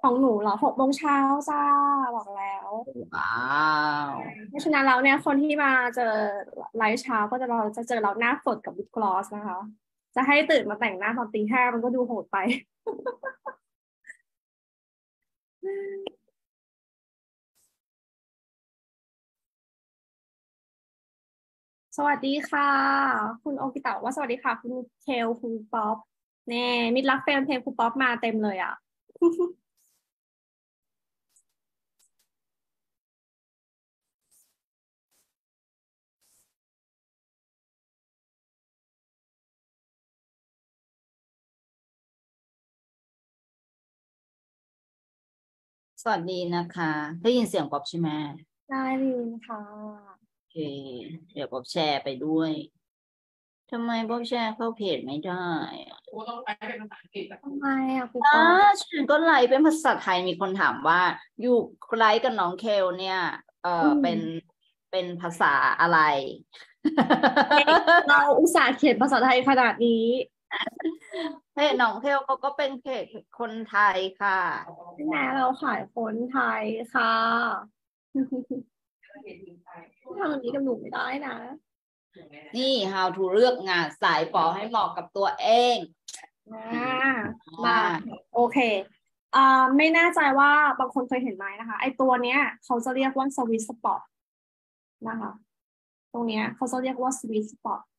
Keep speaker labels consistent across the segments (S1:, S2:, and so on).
S1: ของหนูเหรอ6 โมงเช้าจ้าบอกแล้ว
S2: ว้าว
S1: เพราะฉะนั้นแล้วเนี่ยคนที่มาเจอไลฟ์เช้าก็จะเราจะเจอเราหน้าสดกับลิปกลอสนะคะจะให้ตื่นมาแต่งหน้าตอนตี 5มันก็ดูโหดไปสวัสดีค่ะคุณโอกิตะว่าสวัสดีค่ะคุณเคลคุณป๊อปเน่มิตรรักแฟนเพลงคุณป๊อปมาเต็มเลยอ่ะ
S2: สวัสดีนะคะได้ยินเสียงป๊อปใช่ไหม
S1: ได้ลินค่ะ
S2: โอเคเดี๋ยวป๊อปแชร์ไปด้วยทำไมป๊อปแชร์เข้าเพจไม่ได้อะ
S1: ทำไมอ่ะคุณ
S2: อ่า
S1: ป๊อป
S2: ฉันก็ไลฟ์เป็นภาษาไทยมีคนถามว่าอยู่ไลฟ์กับน้องเคลเนี่ย
S1: อืม
S2: เป็นภาษาอะไร
S1: เอ๊ะเราอุตส่าห์เขียนภาษาไทยขนาดนี้
S2: เพจน้องเคลเขาก็เป็นเพจคนไทยค่ะ
S1: ใช่ไหมเราขายคนไทยค่ะทำแบบนี้กับหนูไม่ได้นะ
S2: นี่ how to เลือกงานสายฝอให้เหมาะกับตัวเอง
S1: อ่
S2: นี่
S1: า
S2: อ่
S1: มา
S2: า
S1: โอเคอ่าไม่แน่ใจว่าบางคนเคยเห็นไหมนะคะไอตัวเนี้ยเขาจะเรียกว่าสวิตสปอร์ตนะคะตรงเนี้ยเขาจะเรียกว่าสวิตสปอร์ต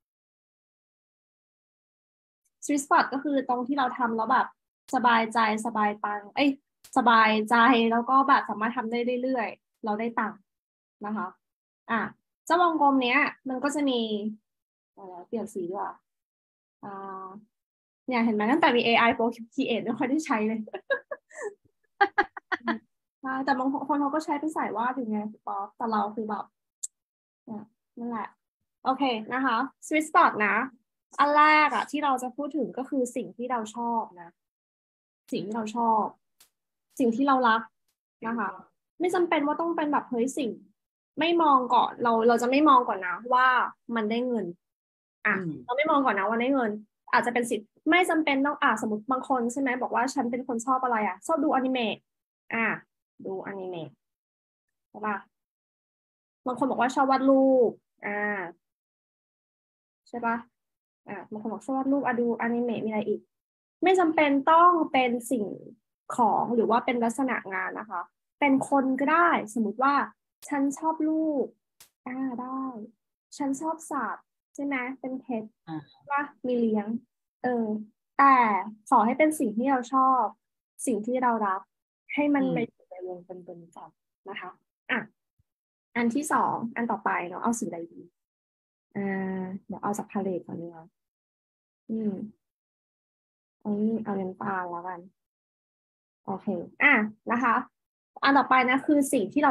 S1: สวิตสปอร์ตก็คือตรงที่เราทำแล้วแบบสบายใจสบายตังค์เอ้ยสบายใจแล้วก็แบบสามารถทำได้เรื่อยๆเราได้ตังค์นะคะอ่ะเจ้าวงกลมเนี้ยมันก็จะมีเปลี่ยนสีด้วย อ่าเนี่ยเห็นไหมตั้งแต่มี AI Procreate ไม่ค่อยได้ใช้เลยใช่แต่บางคนเขาก็ใช้เป็นสายวาดอยู่ไงป๊อปแต่เราคือแบบเนี่ยนั่นแหละโอเคนะคะ Sweet Spot นะอันแรกอะที่เราจะพูดถึงก็คือสิ่งที่เราชอบนะสิ่งที่เราชอบสิ่งที่เรารักนะคะไม่จำเป็นว่าต้องเป็นแบบเฮ้ยสิ่งไม่มองก่อนเราจะไม่มองก่อนนะว่ามันได้เงินอ่ะ
S2: อืม
S1: เราไม่มองก่อนนะว่าได้เงินอาจจะเป็นสิทธิ์ไม่จำเป็นต้องสมมติบางคนใช่ไหมบอกว่าฉันเป็นคนชอบอะไรชอบดูอนิเมะอ่ะดูอนิเมะใช่ปะบางคนบอกว่าชอบวาดรูปอ่าใช่ปะบางคนบอกชอบวาดรูปดูอนิเมะมีอะไรอีกไม่จำเป็นต้องเป็นสิ่งของหรือว่าเป็นลักษณะงานนะคะเป็นคนก็ได้สมมติว่าฉันชอบลูกได้ฉันชอบสัตว์ใช่ไหมเป็นเพช
S2: อ่า
S1: ว่ามีเลี้ยงเออแต่ขอให้เป็นสิ่งที่เราชอบสิ่งที่เรารักให้มัน
S2: อืม
S1: ไปอยู่ในวงเป็นๆก่อนนะคะอ่ะอันที่สองอันต่อไปเนาะเอาสีอะไรดีอ่าเดี๋ยวเอาจากพาเลทก่อนดีกว่าอืมเอาน้ำตาลแล้วกันโอเคอ่ะนะคะอันต่อไปนะคือสิ่งที่เรา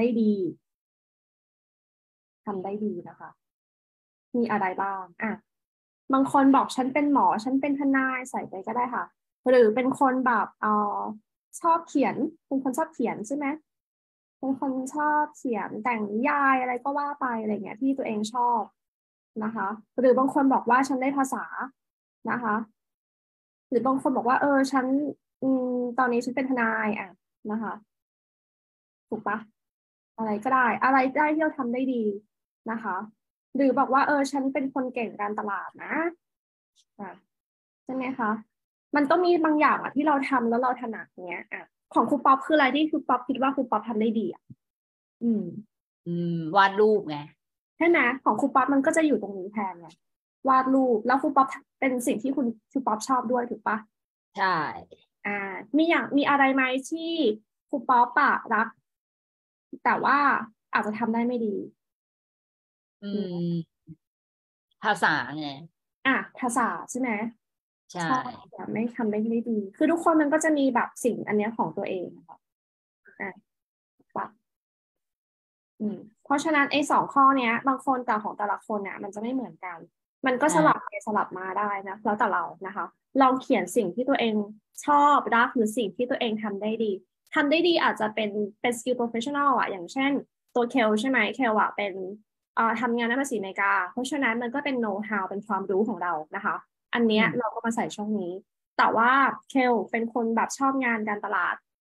S1: ทำได้ดีนะคะมีอะไรบ้างบางคนบอกฉันเป็นหมอฉันเป็นทนายใส่ไปก็ได้ค่ะหรือเป็นคนแบบชอบเขียนเป็นคนชอบเขียนใช่ไหมเป็นคนชอบเขียนแต่งนิยายอะไรก็ว่าไปอะไรเงี้ยที่ตัวเองชอบนะคะหรือบางคนบอกว่าฉันได้ภาษานะคะหรือบางคนบอกว่าฉันอืมตอนนี้ฉันเป็นทนายนะคะถูกปะอะไรก็ได้อะไรได้ที่เราทำได้ดีนะคะหรือบอกว่าฉันเป็นคนเก่งการตลาดนะอ่ะ ใช่ไหมคะ มันต้องมีบางอย่างที่เราทำแล้วเราถนัดเนี้ยของครูป๊อปคืออะไรที่ครูป๊อปคิดว่าครูป๊อปทำได้ดีอืม
S2: อืมวาดรูปไง
S1: ใช่ไหมของครูป๊อปมันก็จะอยู่ตรงนี้แทนไงวาดรูปแล้วครูป๊อปเป็นสิ่งที่ครูป๊อปชอบด้วยถูกปะ
S2: ใช่
S1: อ่ามีอะไรไหมที่ครูป๊อปรักแต่ว่าอาจจะทำได้ไม่ดี
S2: อื
S1: อืม
S2: มภาษาไง
S1: ภาษาใช่ไหม
S2: ใช่
S1: ชอบแต่ไม่ทำได้ไม่ดีคือทุกคนมันก็จะมีแบบสิ่งอันเนี้ยของตัวเองนะคะอ่ะ เพราะฉะนั้นไอ้2 ข้อเนี้ยบางคนแต่ของแต่ละคนเนี่ยมันจะไม่เหมือนกันมันก็สลับ
S2: อ่า
S1: ไปสลับมาได้นะแล้วแต่เรานะคะลองเขียนสิ่งที่ตัวเองชอบรักหรือสิ่งที่ตัวเองทำได้ดีอาจจะเป็นสกิลโปรเฟชชั่นอลอย่างเช่นตัวเคลใช่ไหมเคลเป็นทำงานในภาษีอเมริกาเพราะฉะนั้นมันก็เป็นโน้ตฮาวเป็นความรู้ของเรานะคะอันเนี้ย
S2: อืม
S1: เราก็มาใส่ช่องนี้แต่ว่าเคลเป็นคนแบบชอบงานการตลาด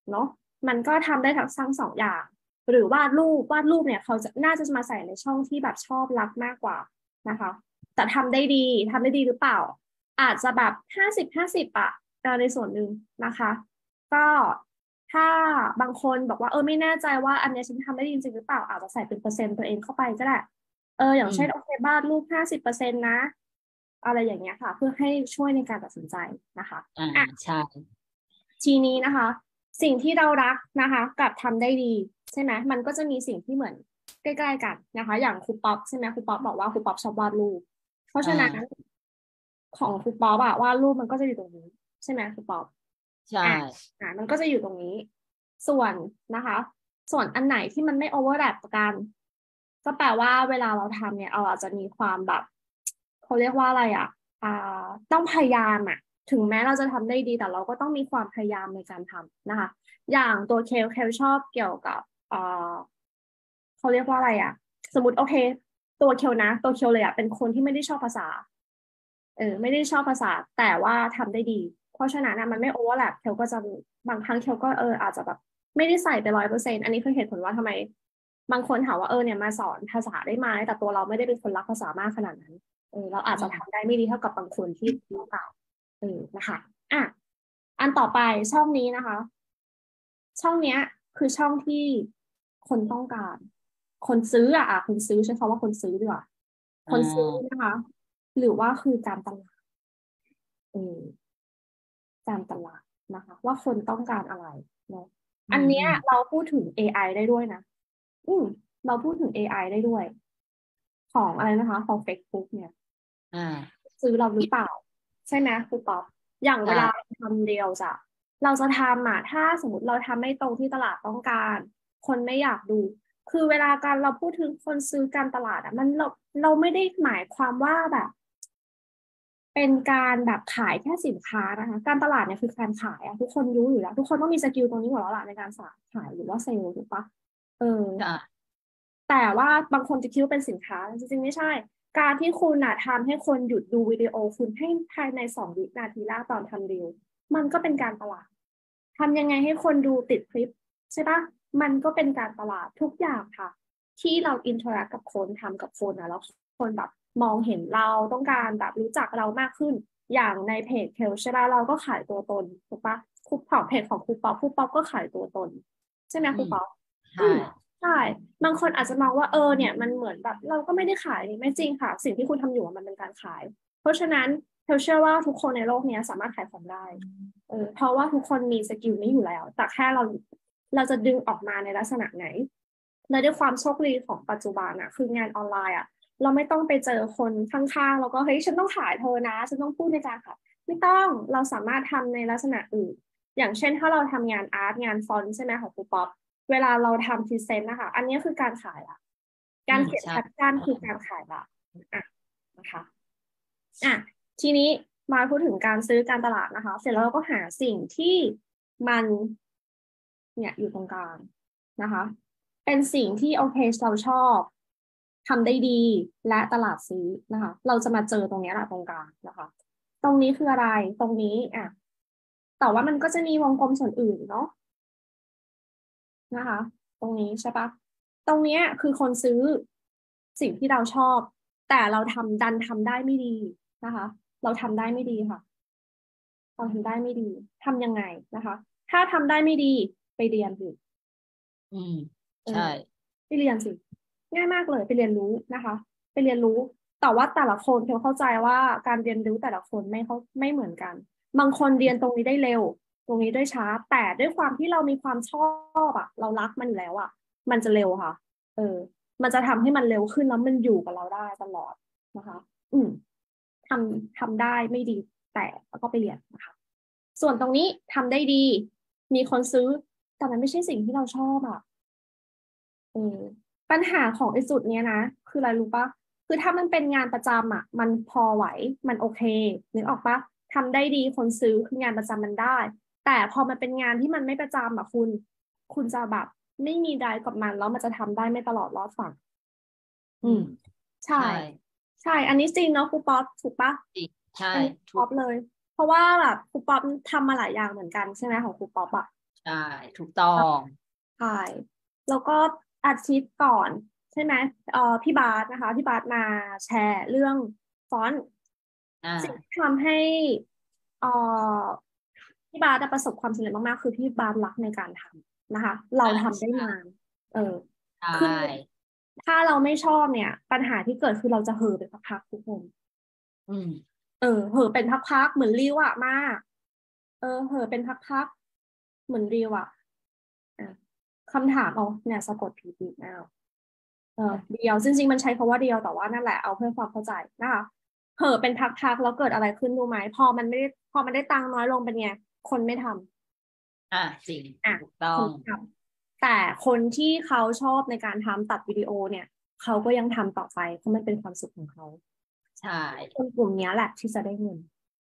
S1: เนาะมันก็ทำได้ทั้งสองอย่างหรือวาดรูปเนี่ยเขาจะน่าจะมาใส่ในช่องที่แบบชอบรักมากกว่านะคะแต่ทำได้ดีหรือเปล่าอาจจะแบบ50-50อะในส่วนหนึ่งนะคะก็ถ้าบางคนบอกว่าไม่แน่ใจว่าอันนี้ฉันทำได้จริงๆหรือเปล่าอาจจะใส่เป็นเปอร์เซ็นต์ตัวเองเข้าไปก็ได้อย่างเช่นโอเควาดรูป50%นะอะไรอย่างเงี้ยค่ะเพื่อให้ช่วยในการตัดสินใจนะคะ
S2: ใช่
S1: ทีนี้นะคะสิ่งที่เรารักนะคะกับทำได้ดีใช่ไหมมันก็จะมีสิ่งที่เหมือนใกล้ๆกันนะคะอย่างครูป๊อปใช่ไหมครูป๊อปบอกว่าครูป๊อปชอบวาดรูปเพราะฉะนั้นของครูป๊อปอะวาดรูปมันก็จะอยู่ตรงนี้ใช่ไหมครูป๊อป
S2: ใช่
S1: มันก็จะอยู่ตรงนี้ส่วนนะคะส่วนอันไหนที่มันไม่โอเวอร์แลปกันก็แปลว่าเวลาเราทำเนี่ยเราอาจจะมีความแบบเขาเรียกว่าอะไรอ่ะต้องพยายามอ่ะถึงแม้เราจะทำได้ดีแต่เราก็ต้องมีความพยายามในการทำนะคะอย่างตัวเคลชอบเกี่ยวกับเขาเรียกว่าอะไรอ่ะสมมติโอเคตัวเคลนะตัวเคลเลยอ่ะเป็นคนที่ไม่ได้ชอบภาษาไม่ได้ชอบภาษาแต่ว่าทำได้ดีเพราะฉะนั้นมันไม่โอเวอร์แลปเคลก็จะบางครั้งเคลก็อาจจะแบบไม่ได้ใส่ไป100%อันนี้คือเหตุผลว่าทำไมบางคนถามว่าเนี่ยมาสอนภาษาได้ไหมแต่ตัวเราไม่ได้เป็นคนรักภาษามากขนาดนั้นเราอาจจะทำได้ไม่ดีเท่ากับบางคนที่รู้เปล่านะคะอันต่อไปช่องนี้นะคะช่องเนี้ยคือช่องที่คนต้องการคนซื้อคนซื้อใช้คำว่าคนซื้อดีกว่าคนซื้อนะคะหรือว่าคือการตลาดการตลาดนะคะว่าคนต้องการอะไรเนาะอันเนี้ยเราพูดถึง AI ได้ด้วยนะเราพูดถึง AI ได้ด้วยของอะไรนะคะของ Facebook เนี่ยซื้อเราหรือเปล่าใช่ไหมครูป๊อปอย่างเวลาทำเดียวเราจะทำถ้าสมมติเราทำไม่ตรงที่ตลาดต้องการคนไม่อยากดูคือเวลาการเราพูดถึงคนซื้อการตลาดมันเราไม่ได้หมายความว่าแบบเป็นการแบบขายแค่สินค้านะคะการตลาดเนี่ยคือการขายทุกคนรู้อยู่แล้วทุกคนต้องมีสกิลตรงนี้อยู่แล้วล่ะในการขายหรือว่าเซลล์ถูกปะแต่ว่าบางคนจะคิดว่าเป็นสินค้าจริงๆไม่ใช่ การที่คุณทำให้คนหยุดดูวิดีโอคุณให้ภายใน2 วินาทีแรกตอนทำรีวมันก็เป็นการตลาดทำยังไงให้คนดูติดคลิปใช่ปะมันก็เป็นการตลาดทุกอย่างค่ะที่เราอินเทอร์แอคกับคนทำกับคนแล้วคนแบบมองเห็นเราต้องการแบบรู้จักเรามากขึ้นอย่างในเพจเคลใช่ปะเราก็ขายตัวตนถูกปะคุปของเพจของครูป๊อปก็ขายตัวตนใช่ไหมครูป๊อปใช่ บางคนอาจจะมองว่าเนี่ยมันเหมือนแบบเราก็ไม่ได้ขายไม่จริงค่ะสิ่งที่คุณทำอยู่มันเป็นการขายเพราะฉะนั้นเชื่อว่าทุกคนในโลกนี้สามารถขายของได้เพราะว่าทุกคนมีสกิลนี้อยู่แล้วแต่แค่เราจะดึงออกมาในลักษณะไหนและด้วยความโชคดีของปัจจุบันคืองานออนไลน์เราไม่ต้องไปเจอคนข้างๆแล้วก็เฮ้ยฉันต้องขายเธอนะฉันต้องพูดในการขายไม่ต้องเราสามารถทำในลักษณะอื่นอย่างเช่นถ้าเราทำงานอาร์ตงานฟอนต์ใช่ไหมของครูป๊อปเวลาเราทำพรีเซนต์นะคะอันนี้คือการขายละการเขียนแคปชั่นคือการขายละนะคะทีนี้มาพูดถึงการซื้อการตลาดนะคะเสร็จแล้วเราก็หาสิ่งที่มันเนี่ยอยู่ตรงกลางนะคะเป็นสิ่งที่โอเคเราชอบทำได้ดีและตลาดซื้อนะคะเราจะมาเจอตรงนี้แหละตรงกลางนะคะตรงนี้คืออะไรตรงนี้แต่ว่ามันก็จะมีวงกลมส่วนอื่นเนาะนะคะตรงนี้ใช่ปะตรงนี้คือคนซื้อสิ่งที่เราชอบแต่เราดันทำได้ไม่ดีนะคะเราทำได้ไม่ดีค่ะเราทำได้ไม่ดีทำยังไงนะคะถ้าทำได้ไม่ดีไปเรียนสิ
S2: ใช่
S1: ไปเรียนสิง่ายมากเลยไปเรียนรู้นะคะไปเรียนรู้แต่ว่าแต่ละคนเข้าใจว่าการเรียนรู้แต่ละคนไม่เหมือนกันบางคนเรียนตรงนี้ได้เร็วตรงนี้ได้ช้าแต่ด้วยความที่เรามีความชอบเรารักมันอยู่แล้วมันจะเร็วค่ะมันจะทำให้มันเร็วขึ้นแล้วมันอยู่กับเราได้ตลอดนะคะทำได้ไม่ดีแต่แล้วก็ไปเรียนนะคะส่วนตรงนี้ทำได้ดีมีคนซื้อแต่มันไม่ใช่สิ่งที่เราชอบปัญหาของไอ้จุดเนี้ยนะคืออะไรรู้ปะคือถ้ามันเป็นงานประจำมันพอไหวมันโอเคนึกออกปะทำได้ดีคนซื้อคืองานประจำมันได้ แต่พอมันเป็นงานที่มันไม่ประจำคุณจะแบบไม่มีได้กับมันแล้วมันจะทำได้ไม่ตลอดรอดฝั่งใช่ใช่ อันนี้จริงเนาะครูป๊อปถูกปะ
S2: ใช่
S1: ครูป๊อปเลย เพราะว่าแบบครูป๊อปทำมาหลายอย่างเหมือนกันใช่ไหมของครูป๊อป
S2: ใช่ถูกต้อง
S1: ใช่แล้วก็อาทิตย์ก่อนใช่ไหมพี่บาสนะคะพี่บาสมาแชร์เรื่องฟอนต์สิ่งที่ทำให้เอ่อพี่บาสประสบความสำเร็จมากๆคือพี่บาสรักในการทำนะคะเราทำได้นาน
S2: ใช่
S1: คือถ้าเราไม่ชอบเนี่ยปัญหาที่เกิดคือเราจะเห่อไปพักๆทุกคนเห่อเป็นพักๆเหมือนริวอะมากเห่อเป็นพักๆเหมือนริวอะคำถามเอาเนี่ยสะกดผิดอีกอ้าวเดียวจริงๆมันใช้คำว่าเดียวแต่ว่านั่นแหละเอาเพื่อความเข้าใจนะคะเห่อเป็นพักๆแล้วเกิดอะไรขึ้นรู้ไหมพอมันได้ตังค์น้อยลงเป็นไงคนไม่ท
S2: จริง
S1: ำ
S2: ถูกต้อ
S1: คน
S2: ง
S1: ทำแต่คนที่เขาชอบในการทำตัดวิดีโอเนี่ยเขาก็ยังทำต่อไปเพราะมันเป็นความสุขของเขา
S2: ใช่
S1: คนกลุ่มนี้แหละที่จะได้เงิน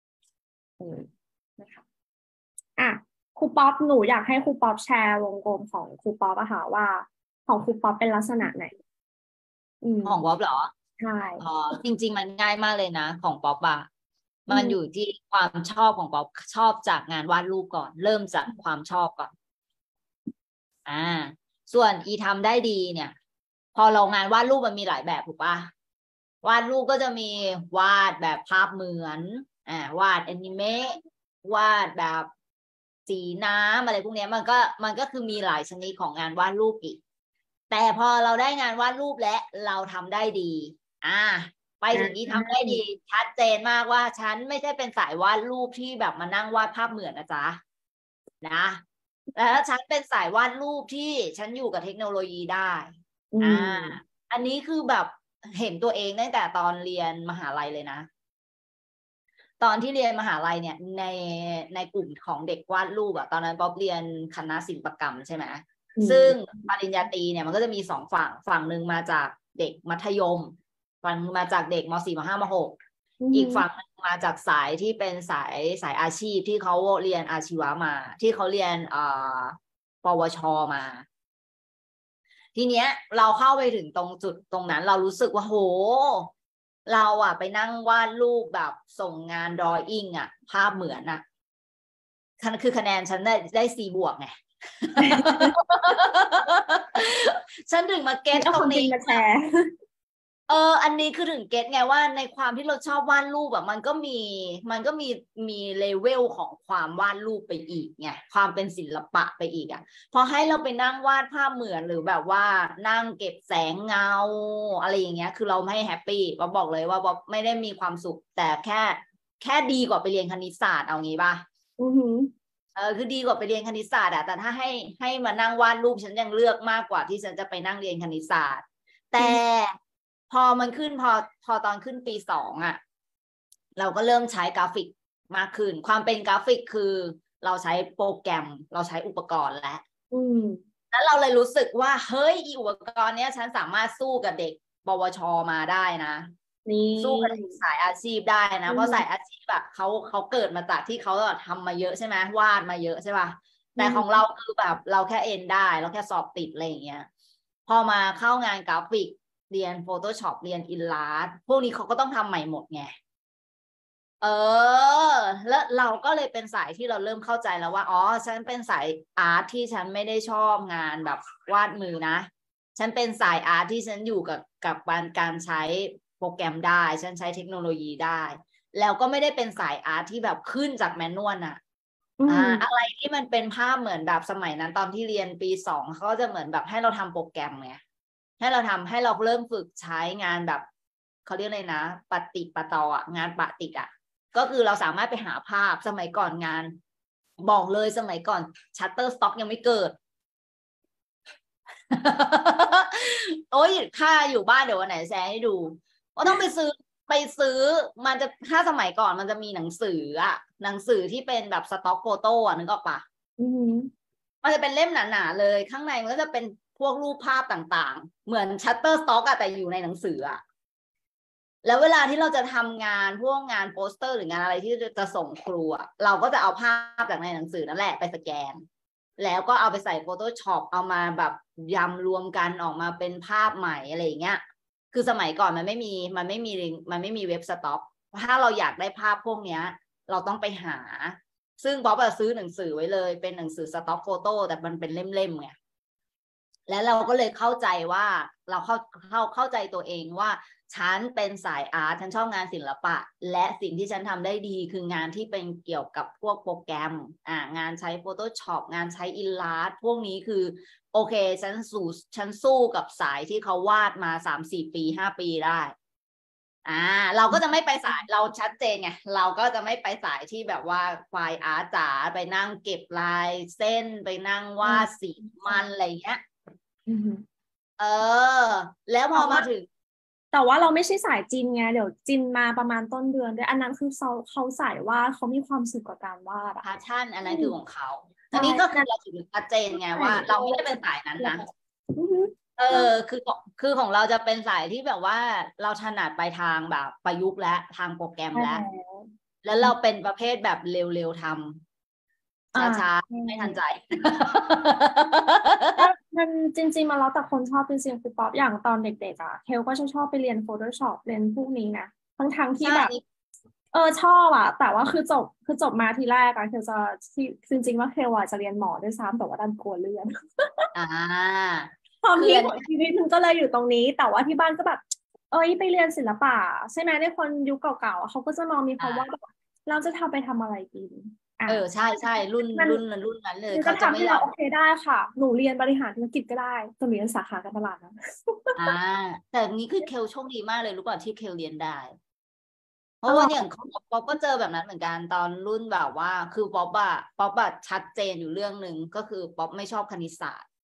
S1: นะคะครูป๊อปหนูอยากให้ครูป๊อปแชร์วงกลมของครูป๊อปอะค่ะว่าของครูป๊อปเป็นลักษณะไหน
S2: ของป๊อปเหรอ
S1: ใช่
S2: จริงๆมันง่ายมากเลยนะของป๊อปอะมันอยู่ที่ความชอบของป๊อปชอบจากงานวาดรูปก่อนเริ่มจากความชอบก่อนส่วนอีทำได้ดีเนี่ย พอเรางานวาดรูปมันมีหลายแบบถูกปะวาดรูปก็จะมีวาดแบบภาพเหมือนวาดแอนิเมะวาดแบบสีน้ำอะไรพวกนี้มันก็คือมีหลายชนิดของงานวาดรูปอีกแต่พอเราได้งานวาดรูปและเราทำได้ดีไปถึงนี้ทำได้ดีชัดเจนมากว่าฉันไม่ใช่เป็นสายวาดรูปที่แบบมานั่งวาดภาพเหมือนนะจ๊ะนะแล้วฉันเป็นสายวาดรูปที่ฉันอยู่กับเทคโนโลยีได้อันนี้คือแบบเห็นตัวเองตั้งแต่ตอนเรียนมหาลัยเลยนะตอนที่เรียนมหาลัยเนี่ยในกลุ่มของเด็กวาดรูปอะตอนนั้นป๊อบเรียนคณะศิลปกรรมใช่ไหมซึ่งปริญญาตรีเนี่ยมันก็จะมี2 ฝั่งหนึ่งมาจากเด็กมัธยมฝั่งมาจากเด็กม.4 ม.5 ม.6อีกฝั่งนึงมาจากสายที่เป็นสายอาชีพที่เขาเรียนอาชีวะมาที่เขาเรียนปวชมา ทีเนี้ยเราเข้าไปถึงตรงจุดตรงนั้นเรารู้สึกว่าโหเราไปนั่งวาดรูปแบบส่งงานดรออิ่งภาพเหมือนคือคะแนนฉันได้4 บวกไง ฉันถึงมาเก็ตตรงนี้
S1: มาแชร์
S2: อันนี้คือถึงเก็ตไงว่าในความที่เราชอบวาดรูปมันก็มีเลเวลของความวาดรูปไปอีกไงความเป็นศิลปะไปอีกพอให้เราไปนั่งวาดภาพเหมือนหรือแบบว่านั่งเก็บแสงเงาอะไรอย่างเงี้ยคือเราไม่แฮปปี้ป๊อบบอกเลยว่าป๊อบไม่ได้มีความสุขแต่แค่ดีกว่าไปเรียนคณิตศาสตร์เอางี้ป่ะคือดีกว่าไปเรียนคณิตศาสตร์แต่ถ้าให้มานั่งวาดรูปฉันยังเลือกมากกว่าที่ฉันจะไปนั่งเรียนคณิตศาสตร์แต่พอมันขึ้นพอตอนขึ้นปี2เราก็เริ่มใช้กราฟิกมากขึ้นความเป็นกราฟิกคือเราใช้โปรแกรมเราใช้อุปกรณ์แล้วเราเลยรู้สึกว่าเฮ้ยอุปกรณ์เนี้ยฉันสามารถสู้กับเด็กปวชมาได้นะสู้กับสายอาชีพได้นะเพราะสายอาชีพเขาเกิดมาจากที่เขาทำมาเยอะใช่ไหมวาดมาเยอะใช่ป่ะแต่ของเราคือแบบเราแค่เอ็นได้เราแค่สอบติดอะไรอย่างเงี้ยพอมาเข้างานกราฟิกเรียน Photoshop เรียน Illustrator พวกนี้เขาก็ต้องทำใหม่หมดไงแล้วเราก็เลยเป็นสายที่เราเริ่มเข้าใจแล้วว่าอ๋อฉันเป็นสายอาร์ตที่ฉันไม่ได้ชอบงานแบบวาดมือนะฉันเป็นสายอาร์ตที่ฉันอยู่กับการใช้โปรแกรมได้ฉันใช้เทคโนโลยีได้แล้วก็ไม่ได้เป็นสายอาร์ตที่แบบขึ้นจากแมนนวลอะไรที่มันเป็นภาพเหมือนแบบสมัยนั้นตอนที่เรียนปี2เขาก็จะเหมือนแบบให้เราทำโปรแกรมไงให้เราเริ่มฝึกใช้งานแบบเขาเรียกอะไรนะปฏิปต่องานปฏิก็คือเราสามารถไปหาภาพสมัยก่อนงานบอกเลยสมัยก่อนชัตเตอร์สต็อกยังไม่เกิด โอ้ยถ้าอยู่บ้านเดี๋ยววันไหนแชร์ให้ดูว่าต้องไปซื้อมันจะถ้าสมัยก่อนมันจะมีหนังสือหนังสือที่เป็นแบบสต็อกโฟโต้นึกออกปะมันจะเป็นเล่มหนาๆเลยข้างในมันก็จะเป็นพวกรูปภาพต่างๆเหมือนชัตเตอร์สต็อกแต่อยู่ในหนังสือแล้วเวลาที่เราจะทำงานพวกงานโปสเตอร์หรืองานอะไรที่จะส่งครูเราก็จะเอาภาพจากในหนังสือนั่นแหละไปสแกนแล้วก็เอาไปใส่ Photoshop เอามาแบบยำรวมกันออกมาเป็นภาพใหม่อะไรอย่างเงี้ยคือสมัยก่อนมันไม่มีเว็บสต็อกถ้าเราอยากได้ภาพพวกเนี้ยเราต้องไปหาซึ่งป๊อปอะซื้อหนังสือไว้เลยเป็นหนังสือสต็อกโฟโต้แต่มันเป็นเล่มๆไงแล้วเราก็เลยเข้าใจว่าเราเข้าใจตัวเองว่าฉันเป็นสายอาร์ตฉันชอบงานศิลปะและสิ่งที่ฉันทำได้ดีคืองานที่เป็นเกี่ยวกับพวกโปรแกรมงานใช้ Photoshop งานใช้ Illustrator พวกนี้คือโอเคฉันสู้กับสายที่เขาวาดมา3-4 ปี5 ปีได้เราก็จะไม่ไปสายเราชัดเจนไงเราก็จะไม่ไปสายที่แบบว่าควายอาร์ตจ๋าไปนั่งเก็บลายเส้นไปนั่งวาดสีมันอะไรเงี้ยแล้วพอมาถึง
S1: แต่ว่าเราไม่ใช่สายจินไงเดี๋ยวจินมาประมาณต้นเดือนด้วยอันนั้นคือเขาสายว่าเขามีความสุขกับการวาด
S2: พาชั่นอันนั้นคือของเขาอันนี้ก็คือเราถือชัดเจนไงว่าเราไม่ได้เป็นสายนั้นนะคือของเราจะเป็นสายที่แบบว่าเราถนัดไปทางแบบประยุกต์และทางโปรแกรมแล้วเราเป็นประเภทแบบเร็วๆทำช้าๆไม่ทันใจ
S1: มันจริงๆมาแล้วแต่คนชอบจริงๆคือป๊อปอย่างตอนเด็กๆเทลก็ชอบไปเรียน Photoshop เรียนพวกนี้นะทั้งที่แบบชอบแต่ว่าคือจบมาทีแรกเทลจะที่จริงๆว่าเทลจะเรียนหมอด้วยซ้ำแต่ว่าดันกลัวเลือดความที่ของชีวิตมันก็เลยอยู่ตรงนี้แต่ว่าที่บ้านก็แบบไปเรียนศิลปะใช่ไหมในคนยุคเก่าๆเขาก็จะมองมีความว่าเราจะไปทำอะไรกิน
S2: ใช่รุ่นนั้นเลย
S1: เขาจะไม่เราโอเคได้ค่ะหนูเรียนบริหารธุรกิจก็ได้จะเรียนสาขาการตลาดนะ
S2: แต่นี้คือเคลโชคดีมากเลยรู้ป่ะที่เคลเรียนได้เพราะว่าอย่างป๊อปก็เจอแบบนั้นเหมือนกันตอนรุ่นแบบว่าคือป๊อปชัดเจนอยู่เรื่องหนึ่งก็คือป๊อปไม่ชอบคณิตศาสตร์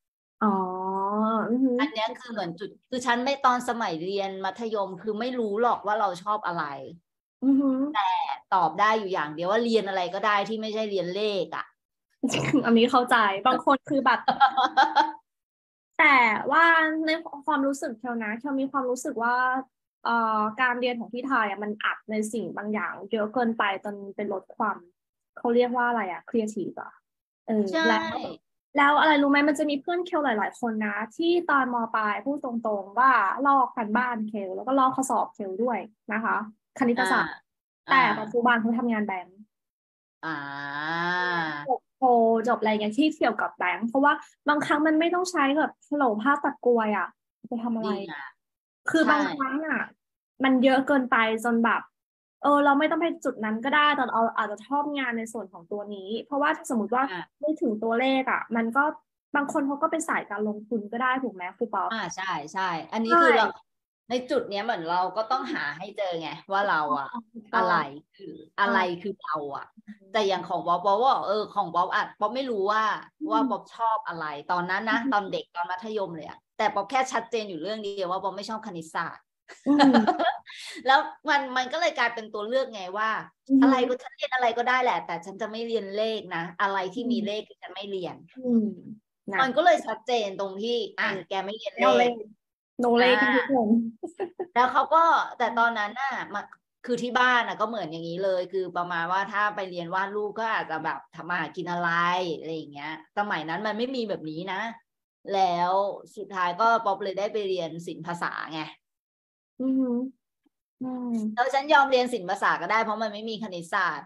S2: อันนี้คือเหมือนจุดคือฉันไม่ตอนสมัยเรียนมัธยมคือไม่รู้หรอกว่าเราชอบอะไรแต่ตอบได้อยู่อย่างเดียวว่าเรียนอะไรก็ได้ที่ไม่ใช่เรียนเลข
S1: อันนี้เข้าใจบางคนคือแบบแต่ว่าในความรู้สึกเทลนะเทลมีความรู้สึกว่าการเรียนของที่ไทยมันอัดในสิ่งบางอย่างเยอะเกินไปจนเป็นลดความเขาเรียกว่าอะไรครีเอทีฟแล้วอะไรรู้ไหมมันจะมีเพื่อนเคลหลายๆคนนะที่ตอนม.ปลายพูดตรงๆว่าลอกกันบ้านเคลแล้วก็ลอกข้อสอบเคลด้วยนะคะคณิตศาสตร์แต่ปัจจุบันเขาทำงานแบงก์จบโทจบอะไรเงี้ยที่เกี่ยวกับแบงก์เพราะว่าบางครั้งมันไม่ต้องใช้แบบโหลภาพตัดกลวยไปทำอะไรคือบางครั้งมันเยอะเกินไปจนแบบเราไม่ต้องไปจุดนั้นก็ได้แต่เราอาจจะชอบงานในส่วนของตัวนี้เพราะว่าถ้าสมมติว่าไม่ถึงตัวเลขมันก็บางคนเขาก็เป็นสายการลงทุนก็ได้ถูกไหมครูป๊อป
S2: ใช่อันนี้คือเราในจุดเนี้ยเหมือนเราก็ต้องหาให้เจอไงว่าเราอะไรคือเราแต่อย่างของบ๊อบว่าของบ๊อบบ๊อบไม่รู้ว่าบ๊อบชอบอะไรตอนนั้นนะตอนเด็กตอนมัธยมเลยแต่บ๊อบแค่ชัดเจนอยู่เรื่องเดียวว่าบ๊อบไม่ชอบคณิตศาสตร์แล้วมันก็เลยกลายเป็นตัวเลือกไงว่าอะไรก็ฉันเรียนอะไรก็ได้แหละแต่ฉันจะไม่เรียนเลขนะอะไรที่มีเลขฉันไม่เรียนมันก็เลยชัดเจนตรงที่แกไม่เรียนเลข
S1: โนเลขทุกคน
S2: แล้วเขาก็แต่ตอนนั้นคือที่บ้านก็เหมือนอย่างนี้เลยคือประมาณว่าถ้าไปเรียนวาดรูปก็อาจจะแบบทำมาหากินอะไรอย่างเงี้ยสมัยนั้นมันไม่มีแบบนี้นะแล้วสุดท้ายก็ป๊อปเลยได้ไปเรียนศิลปภาษาไงแล้วฉันยอมเรียนศิลปภาษาก็ได้เพราะมันไม่มีคณิตศาสตร์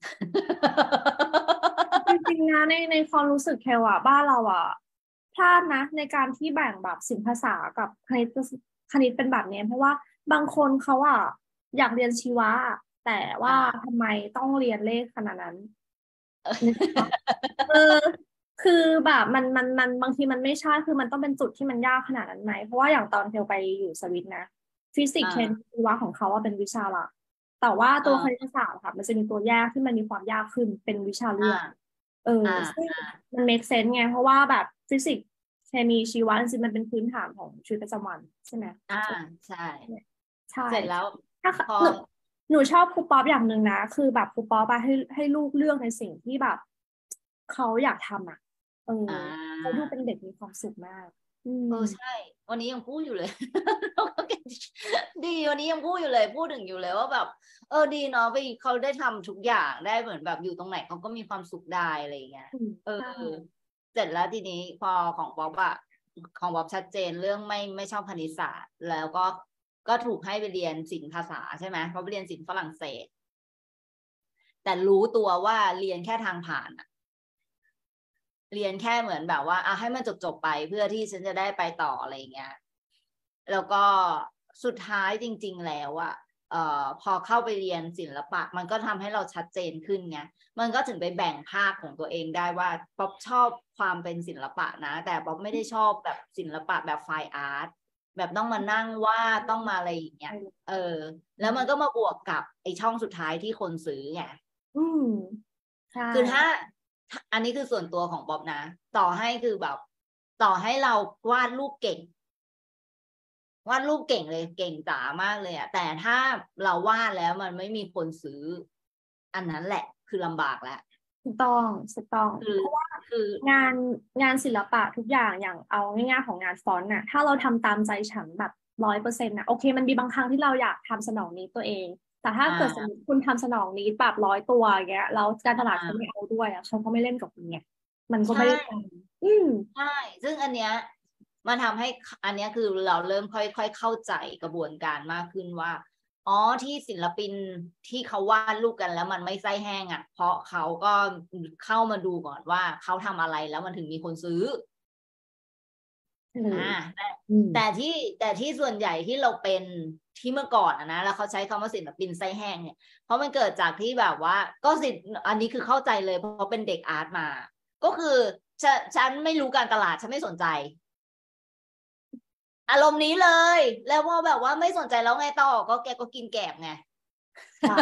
S1: จริงๆนะในความรู้สึกเคลบ้านเราพลาดนะในการที่แบ่งแบบศิลปภาษากับคณิตเป็นแบบนี้เพราะว่าบางคนเขาอยากเรียนชีวะแต่ว่าทำไมต้องเรียนเลขขนาดนั้นคือแบบมันบางทีมันไม่ใช่คือมันต้องเป็นจุดที่มันยากขนาดนั้นไหมเพราะว่าอย่างตอนเทลไปอยู่สวิตนะฟิสิกส์เคมีชีวะของเขาเป็นวิชาหลักแต่ว่าตัวคณิตศาสตร์ค่ะมันจะมีตัวแยกที่มันมีความยากขึ้นเป็นวิชาเลือกซึ่งมัน make sense ไงเพราะว่าแบบฟิสิกส์เคมีชีวะจริงๆมันเป็นพื้นฐานของชีวิตประจำวันใช่ไหม
S2: ใช่
S1: เสร็
S2: จแล้ว
S1: ถ้าหนูชอบครูป๊อปอย่างหนึ่งนะคือแบบครูป๊อปให้ลูกเลือกในสิ่งที่แบบเขาอยากทำเขาดูเป็นเด็กมีความสุขมาก
S2: ใช่วันนี้ยังพูดอยู่เลยดีวันนี้ยังพูดอยู่เลยพูดถึงอยู่เลยว่าแบบดีเนาะไปเขาได้ทำทุกอย่างได้เหมือนแบบอยู่ตรงไหนเขาก็มีความสุขได้อะไรอย่างเงี้ยเสร็จแล้วทีนี้พอของบ๊อบของบ๊อบชัดเจนเรื่องไม่ชอบคณิตศาสตร์แล้วก็ถูกให้ไปเรียนศิลปภาษาใช่ไหมเพราะไปเรียนศิลป์ฝรั่งเศสแต่รู้ตัวว่าเรียนแค่ทางผ่านอะเรียนแค่เหมือนแบบว่าให้มันจบไปเพื่อที่ฉันจะได้ไปต่ออะไรเงี้ยแล้วก็สุดท้ายจริงๆแล้วอะพอเข้าไปเรียนศิลปะมันก็ทำให้เราชัดเจนขึ้นไงมันก็ถึงไปแบ่งภาคของตัวเองได้ว่าป๊อปชอบความเป็นศิลปะนะแต่ป๊อปไม่ได้ชอบแบบศิลปะแบบไฟน์อาร์ตแบบต้องมานั่งวาดต้องมาอะไรอย่างเงี้ยแล้วมันก็มาบวกกับไอ้ช่องสุดท้ายที่คนซื้อไง
S1: ใช่
S2: คือถ้าอันนี้คือส่วนตัวของป๊อปนะต่อให้คือแบบต่อให้เราวาดรูปเก่งวาดรูปเก่งเลยเก่งจ๋ามากเลยอะแต่ถ้าเราวาดแล้วมันไม่มีคนซื้ออันนั้นแหละคือลำบากแล้ว
S1: ถูกต้องเพราะว่า
S2: คือง
S1: านศิลปะทุกอย่างเอาง่ายๆของงานฟอนต์น่ะถ้าเราทำตามใจฉันแบบ100%นะโอเคมันมีบางครั้งที่เราอยากทำสนองนี้ตัวเองแต่ถ้าเกิดสมมติคุณทำสนองนี้แบบ100 ตัวอย่างเงี้ยแล้วการตลาดเขาไม่เอาด้วยอ่ะเขาก็ไม่เล่นกับคุณไงมันก็ไม่ได้
S2: ใช่ซึ่งอันเนี้ยมันทำให้อันเนี้ยคือเราเริ่มค่อยๆเข้าใจกระบวนการมากขึ้นว่าอ๋อที่ศิลปินที่เขาวาดรูปกันแล้วมันไม่ไส้แห้งอ่ะเพราะเขาก็เข้ามาดูก่อนว่าเขาทำอะไรแล้วมันถึงมีคนซื้อแต่ที่ส่วนใหญ่ที่เราเป็นที่เมื่อก่อนนะแล้วเขาใช้คำว่าศิลปินไส้แห้งเนี่ยเพราะมันเกิดจากที่แบบว่าก็อันนี้คือเข้าใจเลยเพราะเป็นเด็กอาร์ตมาก็คือฉันไม่รู้การตลาดฉันไม่สนใจอารมณ์นี้เลยแล้วพอแบบว่าไม่สนใจแล้วไงต่อก็แกก็กินแกบไง
S1: ใช่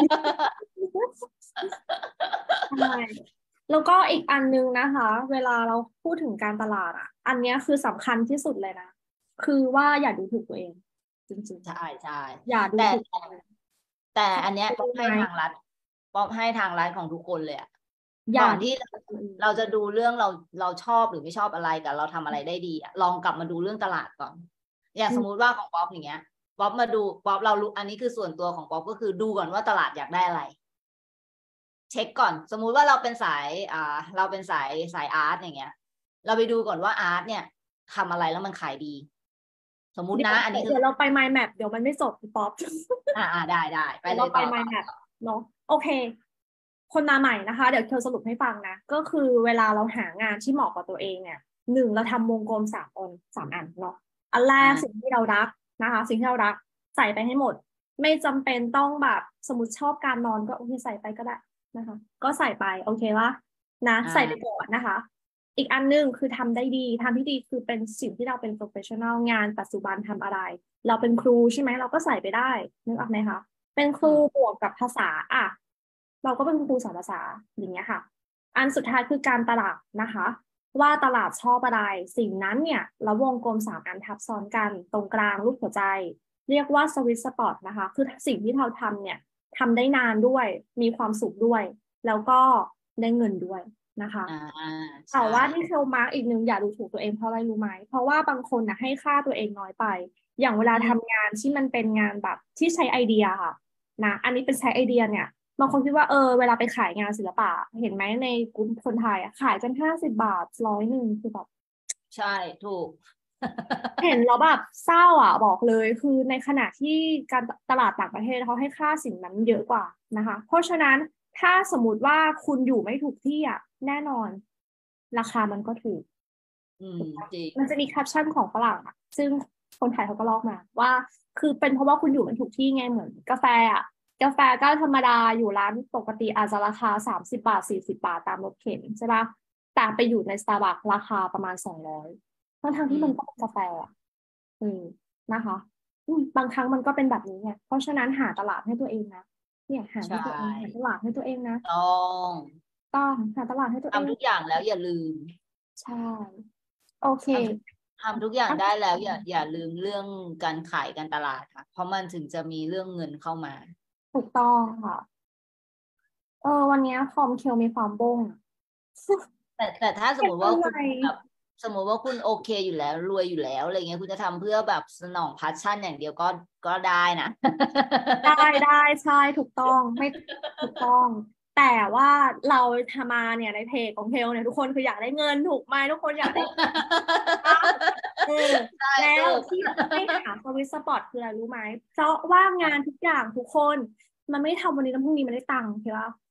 S1: แล้วก็อีกอันนึงนะคะ เวลาเราพูดถึงการตลาดอ่ะอันเนี้ยคือสำคัญที่สุดเลยนะคือว่าอย่าดูถูกตัวเองจริง
S2: ใช่ใช่
S1: ๆอย่าดู
S2: แต่
S1: ถูกตัวเอง
S2: แต่อันเนี้ยป๊อปให้ทางรัฐป๊อปให้ทางรัฐของทุกคนเลยอะก่อนที่เราจะดูเรื่องเราชอบหรือไม่ชอบอะไรกับเราทำอะไรได้ดีอะลองกลับมาดูเรื่องตลาดก่อนอย่างสมมุติว่าของป๊อปอย่างเงี้ยป๊อปมาดูป๊อปเรารู้อันนี้คือส่วนตัวของป๊อปก็คือดูก่อนว่าตลาดอยากได้อะไรเช็คก่อนสมมุติว่าเราเป็นสายเราเป็นสายอาร์ตอย่างเงี้ยเราไปดูก่อนว่าอาร์ตเนี่ยทำอะไรแล้วมันขายดีสมมุตินะอันนี้คือ
S1: เดี๋ยวเราไป mind map เดี๋ยวมันไม่จบป๊อป
S2: ได้ไป
S1: เดี๋ยวเราไป
S2: เลยต่อ
S1: mind map เนาะโอเคคนมาใหม่นะคะเดี๋ยวเธอสรุปให้ฟังนะก็คือเวลาเราหางานที่เหมาะกับตัวเองเนี่ย1เราทำวงกลม3 อันเนาะอันแรกสิ่งที่เรารักนะคะสิ่งที่เรารักใส่ไปให้หมดไม่จำเป็นต้องแบบสมมติชอบการนอนก็โอเคใส่ไปก็ได้นะคะก็ใส่ไปโอเควะนะใส่ไปก่อนนะคะอีกอันนึงคือทำได้ดีทำที่ดีคือเป็นสิ่งที่เราเป็น professional งานปัจจุบันทำอะไรเราเป็นครูใช่ไหมเราก็ใส่ไปได้นึกออกไหมคะเป็นครูบวกกับภาษาอ่ะเราก็เป็นครูสอนภาษาอย่างเงี้ยค่ะอันสุดท้ายคือการตลาดนะคะว่าตลาดชอบอะไรสิ่งนั้นเนี่ยแล้ววงกลม3 อันทับซ้อนกันตรงกลางรูปหัวใจเรียกว่าสวิตสปอตนะคะคือสิ่งที่เราทำเนี่ยทำได้นานด้วยมีความสุขด้วยแล้วก็ได้เงินด้วยนะคะแต่ว่าที่เทลมาร์กอีกหนึ่งอย่าดูถูกตัวเองเพราะอะไรรู้ไหมเพราะว่าบางคนนะให้ค่าตัวเองน้อยไปอย่างเวลาทำงานที่มันเป็นงานแบบที่ใช้ไอเดียค่ะนะอันนี้เป็นใช้ไอเดียเนี่ยบางคนคิดว่าเวลาไปขายงานศิลปะเห็นไหมในกลุ่มคนไทยอะขายกัน50 บาท100คือแบบ
S2: ใช่ถูก
S1: เห็นแล้วแบบเศร้าอ่ะบอกเลยคือในขณะที่การตลาดต่างประเทศเขาให้ค่าสิ่งนั้นเยอะกว่านะคะเพราะฉะนั้นถ้าสมมติว่าคุณอยู่ไม่ถูกที่อ่ะแน่นอนราคามันก็ถูก
S2: จริง
S1: มันจะมีแคปชั่นของฝรั่งอ่ะซึ่งคนไทยเขาก็ลอกมาว่าคือเป็นเพราะว่าคุณอยู่ไม่ถูกที่ไงเหมือนกาแฟอ่ะกาแฟก็ธรรมดาอยู่ร้านปกติอาจจะราคา30 บาท40 บาทตามรถเข็นใช่ปะแต่ไปอยู่ในสตาร์บัคราคาประมาณ200ทั้งที่มันก็เป็นกาแฟอ่ะนะคะบางครั้งมันก็เป็นแบบนี้ไงเพราะฉะนั้นหาตลาดให้ตัวเองนะเนี่ยหาให้ตัวเองหาตลาดให้ตัวเองนะ
S2: ต้อง
S1: ต้องหาตลาดให้ตัวเอง
S2: ทำทุกอย่างแล้วอย่าลืม
S1: ใช่โอเค
S2: ทำทุกอย่างได้แล้วอย่าลืมเรื่องการขายการตลาดค่ะเพราะมันถึงจะมีเรื่องเงินเข้ามา
S1: ถูกต้องค่ะวันนี้คอมเคลมีความบ้ง
S2: แต่ถ้าสม
S1: เป็น
S2: มติว่า
S1: อะไร
S2: คุณแบบสมมติว่าคุณโอเคอยู่แล้วรวยอยู่แล้วอะไรเงี้ยคุณจะทำเพื่อแบบสนองพาชั่นอย่างเดียวก็ได้นะ
S1: ได้ใช่ถูกต้องไม่ถูกต้องแต่ว่าเราทำมาเนี่ยในเพจของเพลเนี่ยทุกคนคืออยากได้เงินถูกไหมทุกคนอยากได้เงินเออ
S2: ใช่
S1: แล้ว
S2: ถูก
S1: ที่ไม่หาสวิตสปอร์ตคืออะไรรู้ไหมเพราะว่างานทุกอย่างทุกคนมันไม่ทำวันนี้แล้วพรุ่งนี้มันได้ตังค์ใช่ปะ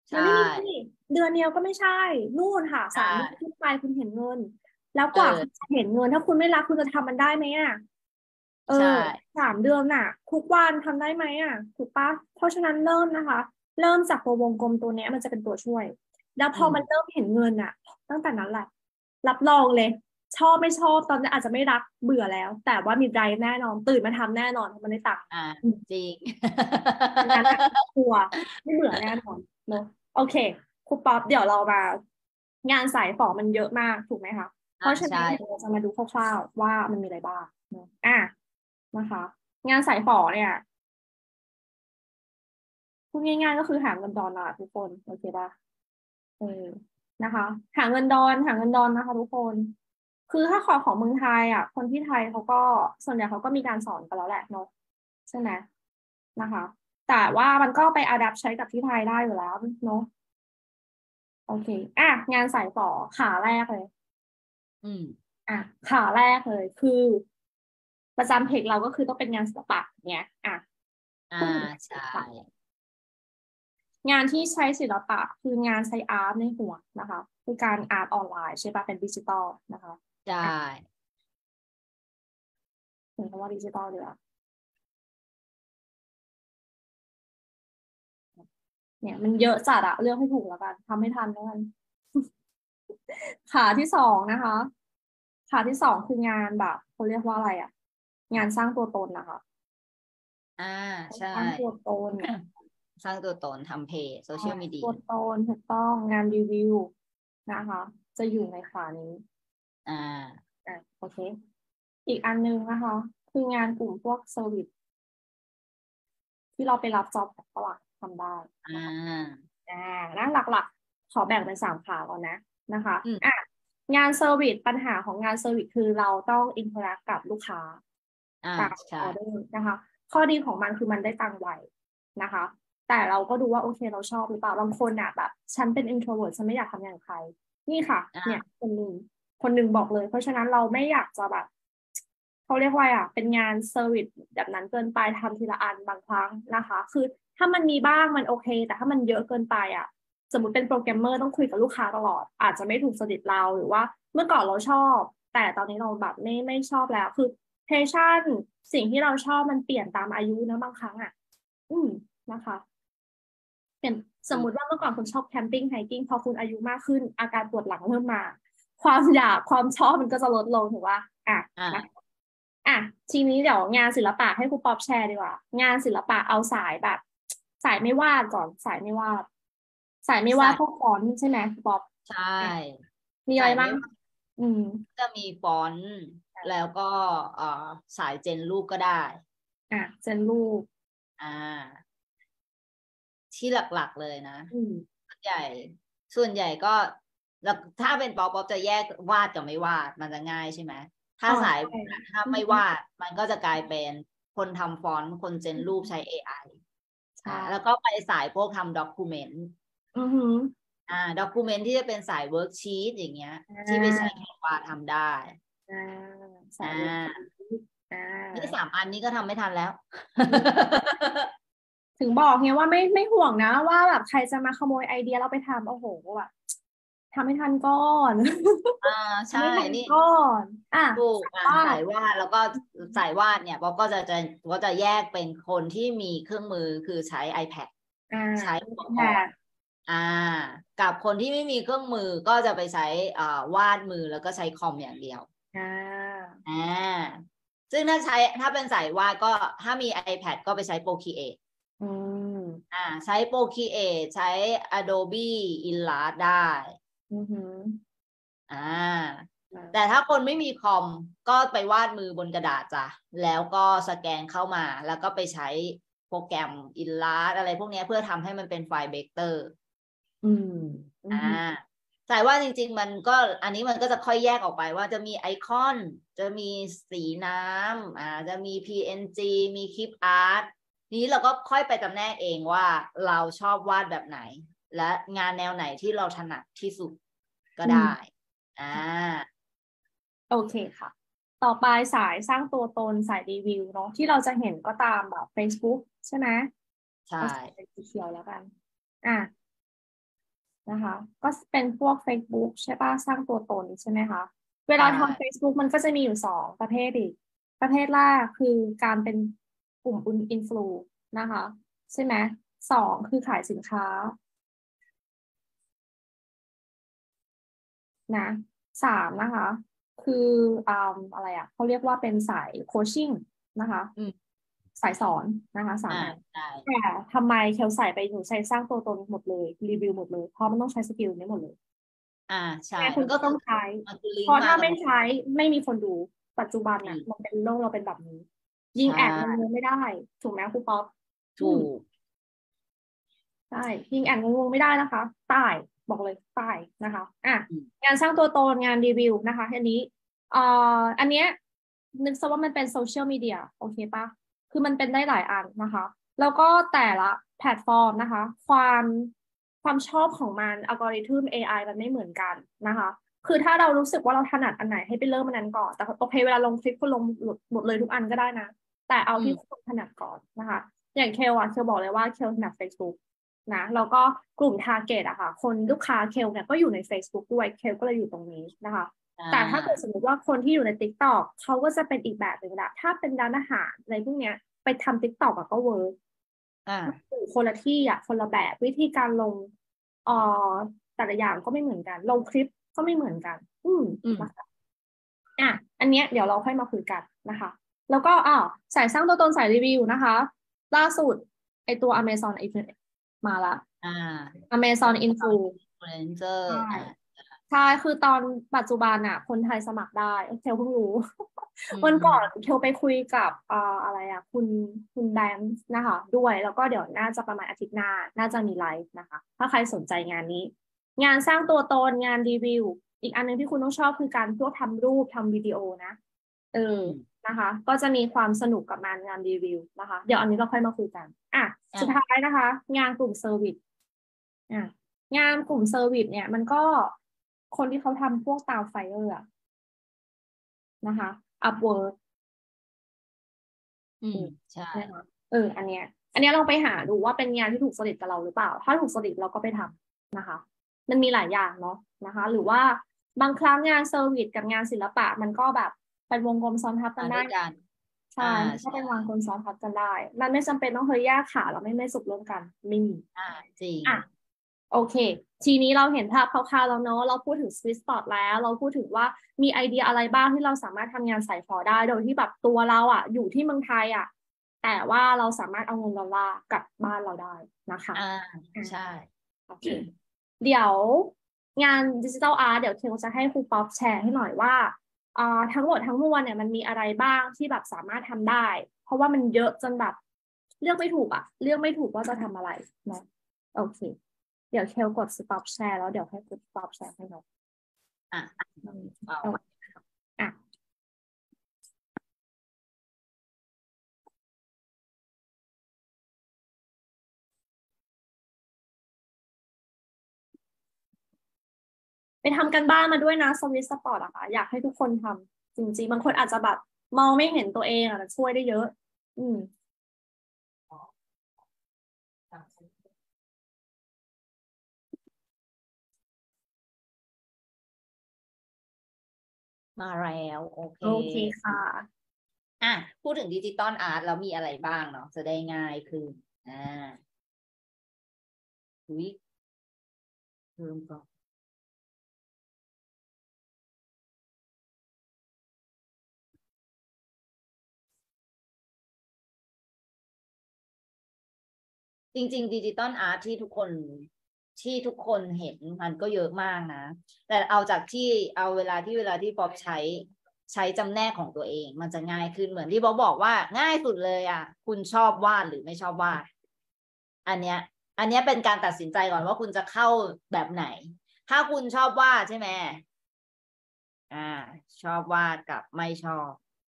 S1: มันไม่มีเดือนเดียวก็ไม่ใช่นู่นค่ะ3 เดือนขึ้นไปคุณเห็นเงิน แล้วกว่าคุณจะเห็นเงินถ้าคุณไม่รักคุณจะทำมันได้ไหมอ่ะ
S2: ใช่
S1: 3 เดือนน่ะทุกวันทำได้ไหมอ่ะถูกปะเพราะฉะนั้นเริ่มนะคะ เริ่มจากตัววงกลมตัวเนี้ยมันจะเป็นตัวช่วย แล้วพอมันเริ่มเห็นเงินอ่ะ ตั้งแต่นั้นแหละรับรองเลย ชอบไม่ชอบตอนนี้อาจจะไม่รักเบื่อแล้ว แต่ว่ามีใจแน่นอนตื่นมาทำแน่นอนมันได้ตังค์
S2: จริง
S1: งานกลัวไม่เบื่อแน่นอนเนอะโอเคครูป๊อปเดี๋ยวเรามางานสายฝอมันเยอะมากถูกไหมคะเพราะฉะนั้นเดี๋ยวเราจะมาดูคร่าวๆว่ามันมีอะไรบ้างเนอะนะคะ งานสายฝอเนี่ยพูดง่ายๆก็คือหาเงินดอลลาร์ทุกคนโอเคป่ะนะคะหาเงินดอนนะคะทุกคนคือถ้าของเมืองไทยอ่ะคนที่ไทยเขาก็ส่วนใหญ่เขาก็มีการสอนกันแล้วแหละเนาะใช่ไหมนะคะแต่ว่ามันก็ไปอะแดปใช้กับที่ไทยได้อยู่แล้วเนาะโอเคงานสายต่อขาแรกเลยขาแรกเลยคือประจำเพจเราก็คือต้องเป็นงานศิลปะเนี้ย
S2: ใช่
S1: งานที่ใช้ศิลปะคืองานใช้อาร์ตในหัวนะคะคือการอาร์ตออนไลน์ใช่ปะเป็นดิจิตอลนะคะ
S2: ใช่
S1: ถึงคำว่าดิจิตอลเลยอะเนี่ยมันเยอะจัดอะเลือกให้ถูกแล้วกันทำให้ทันแล้วกัน ขาที่สองนะคะขาที่สองคืองานแบบเขาเรียกว่าอะไรอะงานสร้างตัวตนนะคะ
S2: ใช่
S1: สร้างตัวตน
S2: สร้างตัวตนทำเพจโซเชียลมีเดีย
S1: ตัวตนถูกต้องงานรีวิวนะคะ จะอยู่ในขานี้โอเค อีกอันนึงนะคะ คืองานกลุ่มพวกเซอร์วิสที่เราไปรับจ็อบจากตลาดทำได้นะหลักๆขอแบ่งเป็น3 ขาก่อนนะคะงานเซอร์วิสปัญหาของงานเซอร์วิสคือเราต้องอินเทอร์แอคกับลูกค้าตามออเดอร์นะคะข้อดีของมันคือมันได้ตังค์ไวนะคะ แต่เราก็ดูว่าโอเคเราชอบหรือเปล่าบางคนอ่ะแบบฉันเป็น introvert ฉันไม่อยากทำงานกับใครนี่ค่ะเนี่ยคนหนึ่งบอกเลยเพราะฉะนั้นเราไม่อยากจะแบบเขาเรียกว่าเป็นงานเซอร์วิสแบบนั้นเกินไปทำทีละอันบางครั้งนะคะคือถ้ามันมีบ้างมันโอเคแต่ถ้ามันเยอะเกินไปสมมติเป็นโปรแกรมเมอร์ต้องคุยกับลูกค้าตลอดอาจจะไม่ถูกจริตเราหรือว่าเมื่อก่อนเราชอบแต่ตอนนี้เราแบบไม่ชอบแล้วคือเพชชั่นสิ่งที่เราชอบมันเปลี่ยนตามอายุนะบางครั้งนะคะเป็นสมมติว่าเมื่อก่อนคุณชอบแคมปิ้งไฮกิ้งพอคุณอายุมากขึ้นอาการปวดหลังเริ่มมาความอยากความชอบมันก็จะลดลงถูกป่ะทีนี้เดี๋ยวงานศิลปะให้ครูป๊อปแชร์ดีกว่างานศิลปะเอาสายแบบสายไม่วาดก่อนสายไม่วาดพวกฟอนต์ใช่ไหมครูป๊อป
S2: ใช่
S1: มีอะไรบ้าง
S2: จะมีฟอนต์แล้วก็สายเจนรูปก็ได้
S1: เจนรูป
S2: ที่หลักๆเลยนะส่วนใหญ่ก็ถ้าเป็นป๊อปจะแยกวาดกับไม่วาดมันจะง่ายใช่ไหมถ้าสายถ้าไม่วาดมันก็จะกลายเป็นคนทำฟอนต์คนเจนรูปใช้ AI แล้วก็ไปสายพวกทำด็อกิเมนต์ด็อกิเมนต์ที่จะเป็นสายเวิร์กชีตอย่างเงี้ยที่ไปใช้แคนวาทำได้นี่3 อันนี้ก็ทำไม่ทันแล้ว
S1: ถึงบอกไงว่าไม่ห่วงนะว่าแบบใครจะมาขโมยไอเดียเราไปทำโอ้โหแบบทำให้ทันก่อน
S2: ใช่นี่
S1: ก่อน
S2: ถูกสายวาดแล้วก็สายวาดเนี่ยป๊อปก็จะแยกเป็นคนที่มีเครื่องมือคือใช้ iPad ใช้อุปกรณ์กับคนที่ไม่มีเครื่องมือก็จะไปใช้วาดมือแล้วก็ใช้คอมอย่างเดียวซึ่งถ้าเป็นสายวาดก็ถ้ามี iPad ก็ไปใช้ Procreate ใช้ Procreate ใช้ Adobe Illustrator ได้แต่ถ้าคนไม่มีคอมก็ไปวาดมือบนกระดาษจ้ะแล้วก็สแกนเข้ามาแล้วก็ไปใช้โปรแกรม Illustrator อะไรพวกนี้เพื่อทำให้มันเป็นไฟล์เวกเตอร์สายว่าจริงๆมันก็อันนี้มันก็จะค่อยแยกออกไปว่าจะมีไอคอนจะมีสีน้ำจะมี PNG มีคลิปอาร์ตนี้เราก็ค่อยไปจำแนกเองว่าเราชอบวาดแบบไหนและงานแนวไหนที่เราถนัดที่สุดก็ได้
S1: โอเคค่ะต่อไปสายสร้างตัวตนสายรีวิวเนาะที่เราจะเห็นก็ตามแบบ Facebook ใช่ไหม
S2: ใช่
S1: เป็นสีเขียวแล้วกันนะคะ ก็เป็นพวก Facebook ใช่ป่ะสร้างตัวตนใช่ไหมคะ เวลาทำ Facebook มันก็จะมีอยู่2ประเภทอีกประเภทแรกคือการเป็นกลุ่มอินฟลูนะคะใช่ไหม2คือขายสินค้านะ3นะคะคืออะไรอ่ะเขาเรียกว่าเป็นสายโคชชิ่งนะคะสายสอนนะคะ3อันแต่ทำไมเคลใส่ไปหนูใช้สร้างตัวตนหมดเลยรีวิวหมดเลยเพราะมันต้องใช้สกิลนี้หมดเลย
S2: ใช่
S1: คุณก็ต้องใช้เพราะถ้าไม่ใช้ไม่มีคนดูปัจจุบันน่ะมันเป็นโลกเราเป็นแบบนี้ยิงแอดเงินไม่ได้ถูกไหมครูป๊อป
S2: ถูก
S1: ใช่ยิงแอดงงไม่ได้นะคะตายบอกเลยตายนะคะงานสร้างตัวตนงานรีวิวนะคะอันนี้อันเนี้ยนึกซะว่ามันเป็นโซเชียลมีเดียโอเคปะคือมันเป็นได้หลายอันนะคะแล้วก็แต่ละแพลตฟอร์มนะคะความชอบของมันอัลกอริทึม AI มันไม่เหมือนกันนะคะคือถ้าเรารู้สึกว่าเราถนัดอันไหนให้ไปเริ่มอันนั้นก่อนแต่โอเคเวลาลงคลิปคุณลงหมดเลยทุกอันก็ได้นะแต่เอาที่คุณถนัดก่อนนะคะอย่างเคลเคลบอกเลยว่าเคลถนัด Facebookนะแล้วก็กลุ่ม target อะค่ะคนลูกค้าเคลเนี่ยก็อยู่ใน Facebook ด้วยเคลก็เลยอยู่ตรงนี้นะคะแต่ถ้าเกิดสมมติว่าคนที่อยู่ใน TikTok เขาก็จะเป็นอีกแบบหนึ่งละถ้าเป็นร้านอาหารอะไรพวกเนี้ยไปทำ TikTok ก็เวิร์กคนละที่อะคนละแบบวิธีการลงเอ่อแต่ละอย่างก็ไม่เหมือนกันลงคลิปก็ไม่เหมือนกันนะคะอันเนี้ยเดี๋ยวเราค่อยมาคุยกันนะคะแล้วก็สายสร้างตัวตนสายรีวิวนะคะล่าสุดไอตัว Amazon มาละAmazon Influencer ใช่คือตอนปัจจุบันอะคนไทยสมัครได้เทลเพิ่งรู้วันก่อนเทลไปคุยกับอะไรอะคุณแบงค์นะคะด้วยแล้วก็เดี๋ยวน่าจะประมาณอาทิตย์หน้าน่าจะมีไลฟ์นะคะถ้าใครสนใจงานนี้งานสร้างตัวตนงานรีวิวอีกอันนึงที่คุณต้องชอบคือการพวกทำรูปทำวิดีโอนะนะคะก็จะมีความสนุกกับงานรีวิวนะคะเดี๋ยวอันนี้เราค่อยมาคุยกันสุดท้ายนะคะงานกลุ่มเซอร์วิสงานกลุ่มเซอร์วิสเนี่ยมันก็คนที่เขาทำพวกตาวไฟเออร์นะคะอัพเวิร์ก
S2: ใช่
S1: อันเนี้ยเราไปหาดูว่าเป็นงานที่ถูกจริตกับเราหรือเปล่าถ้าถูกจริตเราก็ไปทำนะคะมันมีหลายอย่างเนาะนะคะหรือว่าบางครั้งงานเซอร์วิสกับงานศิลปะมันก็แบบเป็นวงกลมซ้อนทับกันได้ใช่ถ้าเป็นวงกลมซ้อนทับกันได้มันไม่จำเป็นต้องเฮ้ยแยกขาเราไม่สุขร่วมกันไม่มี
S2: จริง
S1: โอเคทีนี้เราเห็นภาพคร่าวๆแล้วเนาะเราพูดถึง Sweet Spot แล้วเราพูดถึงว่ามีไอเดียอะไรบ้างที่เราสามารถทำงานสายฟอได้โดยที่แบบตัวเราอยู่ที่เมืองไทยแต่ว่าเราสามารถเอาเงินดอลลาร์กลับบ้านเราได้นะคะ
S2: ใช่
S1: โอเคเดี๋ยวงานดิจิทัลอาร์ตเดี๋ยวเทลจะให้ครูป๊อปแชร์ให้หน่อยว่าทั้งหมดทั้งมวลเนี่ยมันมีอะไรบ้างที่แบบสามารถทำได้เพราะว่ามันเยอะจนแบบเลือกไม่ถูกเลือกไม่ถูกว่าจะทำอะไรเนาะโอเคเดี๋ยวเคลกด stop share แล้วเดี๋ยวให้กด stop share ให้เราไปทำกันบ้านมาด้วยนะสวิตสปอร์ตค่ะอยากให้ทุกคนทำจริงๆบางคนอาจจะแบบมองไม่เห็นตัวเองแต่ช่วยได้เยอะ
S2: มาแล้วโอเค
S1: ค่ะ
S2: พูดถึงดิจิตอลอาร์ตแล้วมีอะไรบ้างเนาะจะได้ง่ายขึ้นเพิ่มก่อนจริงๆดิจิตอลอาร์ตที่ทุกคนเห็นมันก็เยอะมากนะแต่เอาจากที่เอาเวลาที่ป๊อบใช้จำแนกของตัวเองมันจะง่ายขึ้นเหมือนที่ป๊อบบอกว่าง่ายสุดเลยคุณชอบวาดหรือไม่ชอบวาดอันเนี้ยเป็นการตัดสินใจก่อนว่าคุณจะเข้าแบบไหนถ้าคุณชอบวาดใช่ไหมชอบวาดกับไม่ชอบ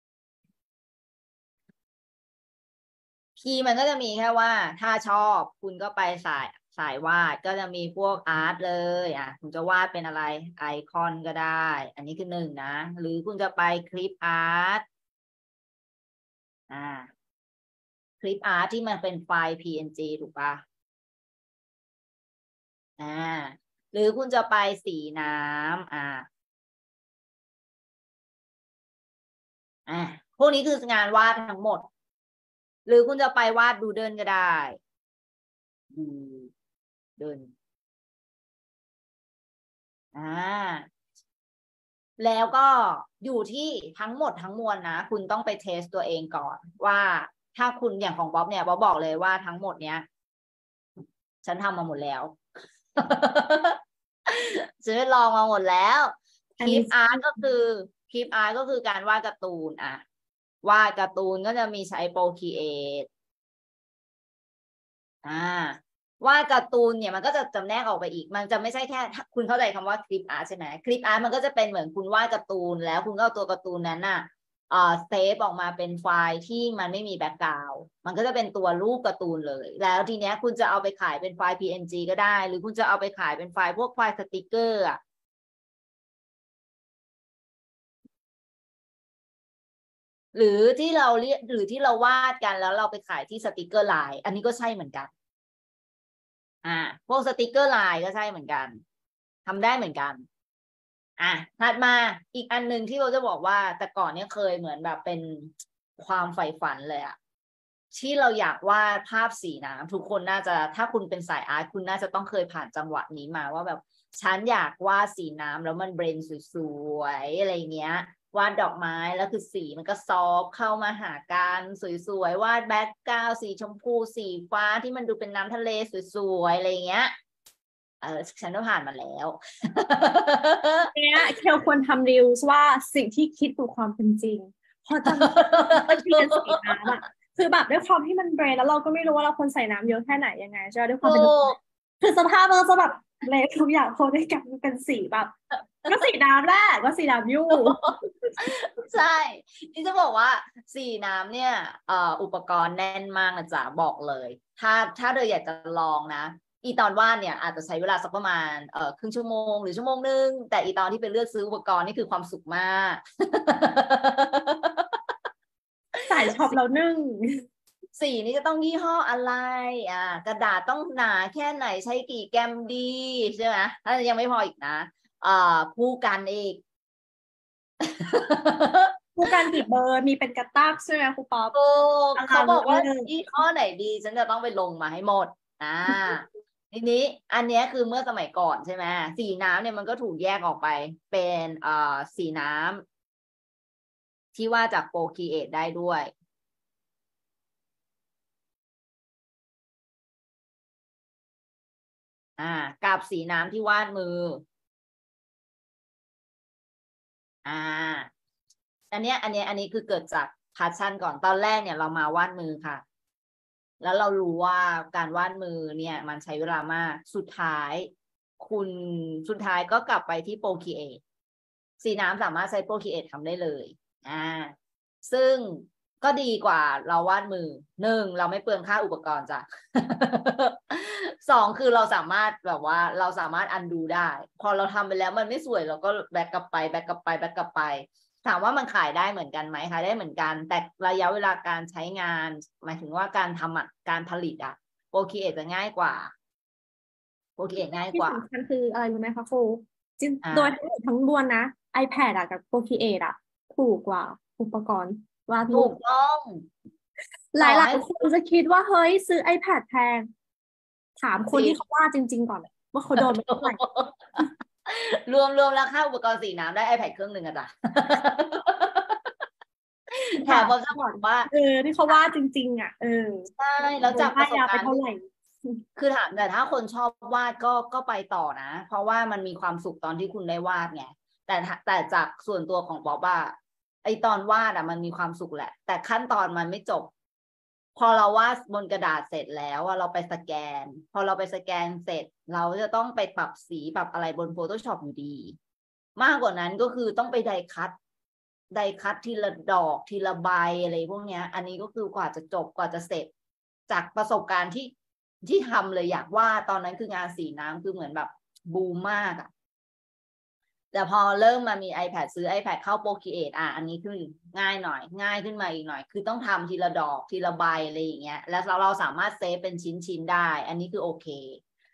S2: มันก็จะมีแค่ว่าถ้าชอบคุณก็ไปสายวาดก็จะมีพวกอาร์ตเลยคุณจะวาดเป็นอะไรไอคอนก็ได้อันนี้คือ1นะหรือคุณจะไปคลิปอาร์ตคลิปอาร์ตที่มันเป็นไฟล์ PNG ถูกปะหรือคุณจะไปสีน้ำพวกนี้คืองานวาดทั้งหมด หรือคุณจะไปวาดดูเดินก็ได้ดูเดินแล้วก็อยู่ที่ทั้งหมดทั้งมวลนะคุณต้องไปเทสตัวเองก่อนว่าถ้าคุณอย่างของบ๊อบเนี่ยบ๊อบบอกเลยว่าทั้งหมดเนี้ยฉันทำมาหมดแล้ว ฉันไปลองมาหมดแล้วคลิปอาร์ตก็คือคลิปอาร์ตก็คือการวาดการ์ตูนวาดการ์ตูนก็จะมีใช้โปรครีเอทวาดการ์ตูนเนี่ยมันก็จะจำแนกออกไปอีกมันจะไม่ใช่แค่คุณเข้าใจคำว่าคลิปอาร์ตใช่ไหมคลิปอาร์ตมันก็จะเป็นเหมือนคุณวาดการ์ตูนแล้วคุณก็เอาตัวการ์ตูนนั้นน่ะเซฟออกมาเป็นไฟล์ที่มันไม่มีแบ็กกราวด์มันก็จะเป็นตัวรูปการ์ตูนเลยแล้วทีเนี้ยคุณจะเอาไปขายเป็นไฟล์ PNG ก็ได้หรือคุณจะเอาไปขายเป็นไฟล์พวกไฟล์สติกเกอร์หรือที่เราเรียกหรือที่เราวาดกันแล้วเราไปขายที่สติกเกอร์ไลน์อันนี้ก็ใช่เหมือนกันพวกสติกเกอร์ไลน์ก็ใช่เหมือนกันทำได้เหมือนกันถัดมาอีกอันหนึ่งที่เราจะบอกว่าแต่ก่อนเนี่ยเคยเหมือนแบบเป็นความใฝ่ฝันเลยที่เราอยากวาดภาพสีน้ำทุกคนน่าจะถ้าคุณเป็นสายอาร์ตคุณน่าจะต้องเคยผ่านจังหวะนี้มาว่าแบบฉันอยากวาดสีน้ำแล้วมันเบรนสวยๆอะไรเงี้ยวาดดอกไม้แล้วคือสีมันก็ซอฟเข้ามาหากันสวยๆวาดแบ็คกราวด์สีชมพูสีฟ้าที่มันดูเป็นน้ำทะเลสวยๆอะไรเงี้ยฉันก็ผ่านมาแล้ว
S1: เนี้ยเคลควรทำรีวิวว่าสิ่งที่คิดคือความเป็นจริงพอจำที่เป็นสีน้ำคือแบบด้วยความที่มันเบรนแล้วเราก็ไม่รู้ว่าเราควรใส่น้ำเยอะแค่ไหนยังไงใช่ไหมด้วยความเป็นคือสภาพมันก็จะแบบเละทุกอย่างโคด้วยกันเป็นสีแบบก็สีน้ำแหละก็สีน้ำยู่
S2: ใช่ที่จะบอกว่าสีน้ำเนี่ยอุปกรณ์แน่นมากนะจ๊ะบอกเลย ถ้าเธออยากจะลองนะอีตอนวาดเนี่ยอาจจะใช้เวลาสักประมาณครึ่งชั่วโมงหรือชั่วโมงนึงแต่อีตอนที่ไปเลือกซื้ออุปกรณ์นี่คือความสุขมาก
S1: สายช็อปแล้วนึ่ง
S2: สีนี้จะต้องยี่ห้ออะไรกระดาษต้องหนาแค่ไหนใช้กี่แกรมดีใช่ไหมถ้ายังไม่พออีกนะผู้กันอีก
S1: ผู้การกี่เบอร์มีเป็นกระตากใช่ไหมครูป๊อป
S2: เขาบอกว่ายี่ห้อไหนดีฉันจะต้องไปลงมาให้หมดทีนี้อันนี้คือเมื่อสมัยก่อนใช่ไหมสีน้ำเนี่ยมันก็ถูกแยกออกไปเป็นสีน้ำที่ว่าจากโปรครีเอทได้ด้วยกับสีน้ำที่วาดมืออันนี้คือเกิดจากพาชั่นก่อนตอนแรกเนี่ยเรามาวาดมือค่ะแล้วเรารู้ว่าการวาดมือเนี่ยมันใช้เวลามากสุดท้ายก็กลับไปที่โปรครีเอทสีน้ำสามารถใช้โปรครีเอททำได้เลยซึ่งก็ดีกว่าเราวาดมือ1เราไม่เปลืองค่าอุปกรณ์จ้ะ 2คือเราสามารถแบบว่าเราสามารถอันดูได้พอเราทำไปแล้วมันไม่สวยเราก็แบ็กกลับไปแบ็กกลับไปแบ็กกลับไปถามว่ามันขายได้เหมือนกันไหมขายได้เหมือนกันแต่ระยะเวลาการใช้งานหมายถึงว่าการทำการผลิตโปรครีเอทจะง่ายกว่าโปรครีเอทง่ายกว่า
S1: ที่สำคัญคืออะไรรู้ไหมคะครูจริงโดยทั้งหมดทั้งมวลนะ iPad กับ Procreate ถูกกว่าอุปกรณ์วาดรู
S2: ถู
S1: ป
S2: กต้อง
S1: หลายๆคนจะคิดว่าเฮ้ยซื้อ iPad แพงถามคนที่เขาวาดจริงๆก่อนว่าเขาโดนไปเท่าไหร่
S2: รวมแล้วค่าอุปกรณ์สีน้ำได้ iPad เครื่องหนึ่งอะจ้ะแถมผมจะบอกว่า
S1: ที่เขาวาดจริงๆ
S2: ใช่แล้วจากประสบการณ์
S1: เท่าไหร่
S2: คือถามแต่ถ้าคนชอบวาดก็ไปต่อนะเพราะว่ามันมีความสุขตอนที่คุณได้วาดไงแต่จากส่วนตัวของป๊อบไอตอนวาดมันมีความสุขแหละแต่ขั้นตอนมันไม่จบพอเราวาดบนกระดาษเสร็จแล้วเราไปสแกนพอเราไปสแกนเสร็จเราจะต้องไปปรับสีปรับอะไรบน Photoshop อยู่ดีมากกว่านั้นก็คือต้องไปไดคัตทีละดอกทีละใบอะไรพวกเนี้ยอันนี้ก็คือกว่าจะจบกว่าจะเสร็จจากประสบการณ์ที่ทำเลยอยากว่าตอนนั้นคืองานสีน้ำคือเหมือนแบบบูมมากแต่พอเริ่มมามี iPad ซื้อ iPad เข้า Procreate อันนี้คือง่ายหน่อยง่ายขึ้นมาอีกหน่อยคือต้องทำทีละดอกทีละใบอะไรอย่างเงี้ยแล้วเราสามารถเซฟเป็นชิ้นได้อันนี้คือโอเค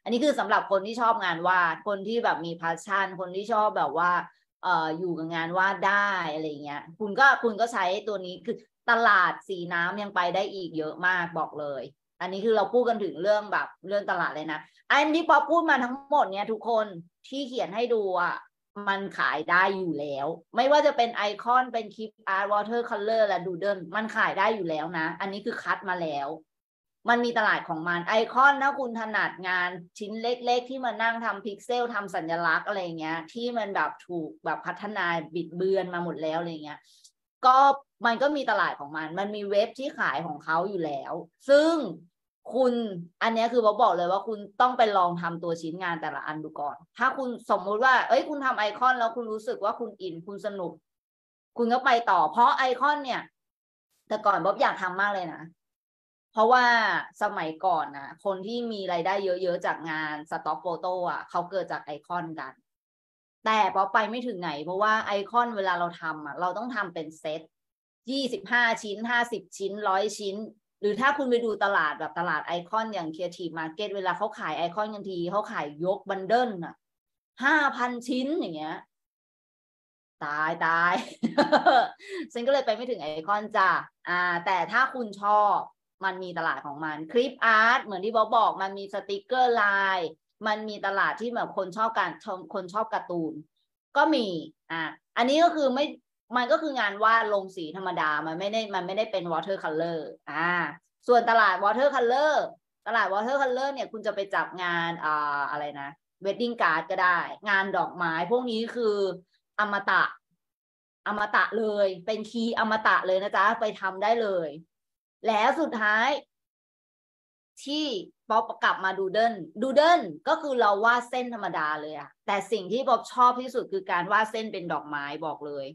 S2: อันนี้คือสำหรับคนที่ชอบงานวาดคนที่แบบมีพาชั่นคนที่ชอบแบบว่าอยู่กับงานวาดได้อะไรเงี้ยคุณก็ใช้ตัวนี้คือตลาดสีน้ำยังไปได้อีกเยอะมากบอกเลยอันนี้คือเราพูดกันถึงเรื่องแบบเรื่องตลาดเลยนะอันที่ป๊อปพูดมาทั้งหมดเนี่ยทุกคนที่เขียนให้ดูอ่ะมันขายได้อยู่แล้วไม่ว่าจะเป็นไอคอนเป็นคลิปอาร์ตวอเตอร์คัลเลอร์และดูเดิลมันขายได้อยู่แล้วนะอันนี้คือคัดมาแล้วมันมีตลาดของมันไอคอนถ้าคุณถนัดงานชิ้นเล็กๆที่มานั่งทำพิกเซลทำสัญลักษณ์อะไรเงี้ยที่มันแบบถูกแบบพัฒนาบิดเบือนมาหมดแล้วอะไรเงี้ยก็มันก็มีตลาดของมันมีเว็บที่ขายของเขาอยู่แล้วซึ่งคุณอันนี้คือบอกเลยว่าคุณต้องไปลองทำตัวชิ้นงานแต่ละอันดูก่อนถ้าคุณสมมุติว่าเอ้ยคุณทำไอคอนแล้วคุณรู้สึกว่าคุณอินคุณสนุกคุณก็ไปต่อเพราะไอคอนเนี่ยแต่ก่อนบ๊อบอยากทำมากเลยนะเพราะว่าสมัยก่อนนะคนที่มีรายได้เยอะๆจากงานสต็อกโฟโต้อ่ะเขาเกิดจากไอคอนกันแต่พอไปไม่ถึงไหนเพราะว่าไอคอนเวลาเราทำอ่ะเราต้องทำเป็นเซต25 ชิ้น50 ชิ้น100 ชิ้นหรือถ้าคุณไปดูตลาดแบบตลาดไอคอนอย่าง Creative Market เวลาเขาขายไอคอนกันทีเขาขายยกบันเดิลอ่ะ5,000 ชิ้นอย่างเงี้ยตายฉันก็เลยไปไม่ถึงไอคอนจ้ะแต่ถ้าคุณชอบมันมีตลาดของมันคลิปอาร์ตเหมือนที่บอกมันมีสติกเกอร์ลายมันมีตลาดที่แบบคนชอบคนชอบการ์ตูนก็มีอันนี้ก็คือไม่มันก็คืองานวาดลงสีธรรมดามันไม่ได้เป็น water color ส่วนตลาด water color เนี่ยคุณจะไปจับงานอะไรนะ wedding card ก็ได้งานดอกไม้พวกนี้คืออมตะเลยเป็นคีย์อมตะเลยนะจ๊ะไปทำได้เลยแล้วสุดท้ายที่ป๊อปกลับมาดูเดิลก็คือเราวาดเส้นธรรมดาเลยอะแต่สิ่งที่ป๊อปชอบที่สุดคือการวาดเส้นเป็นดอกไม้บอกเลย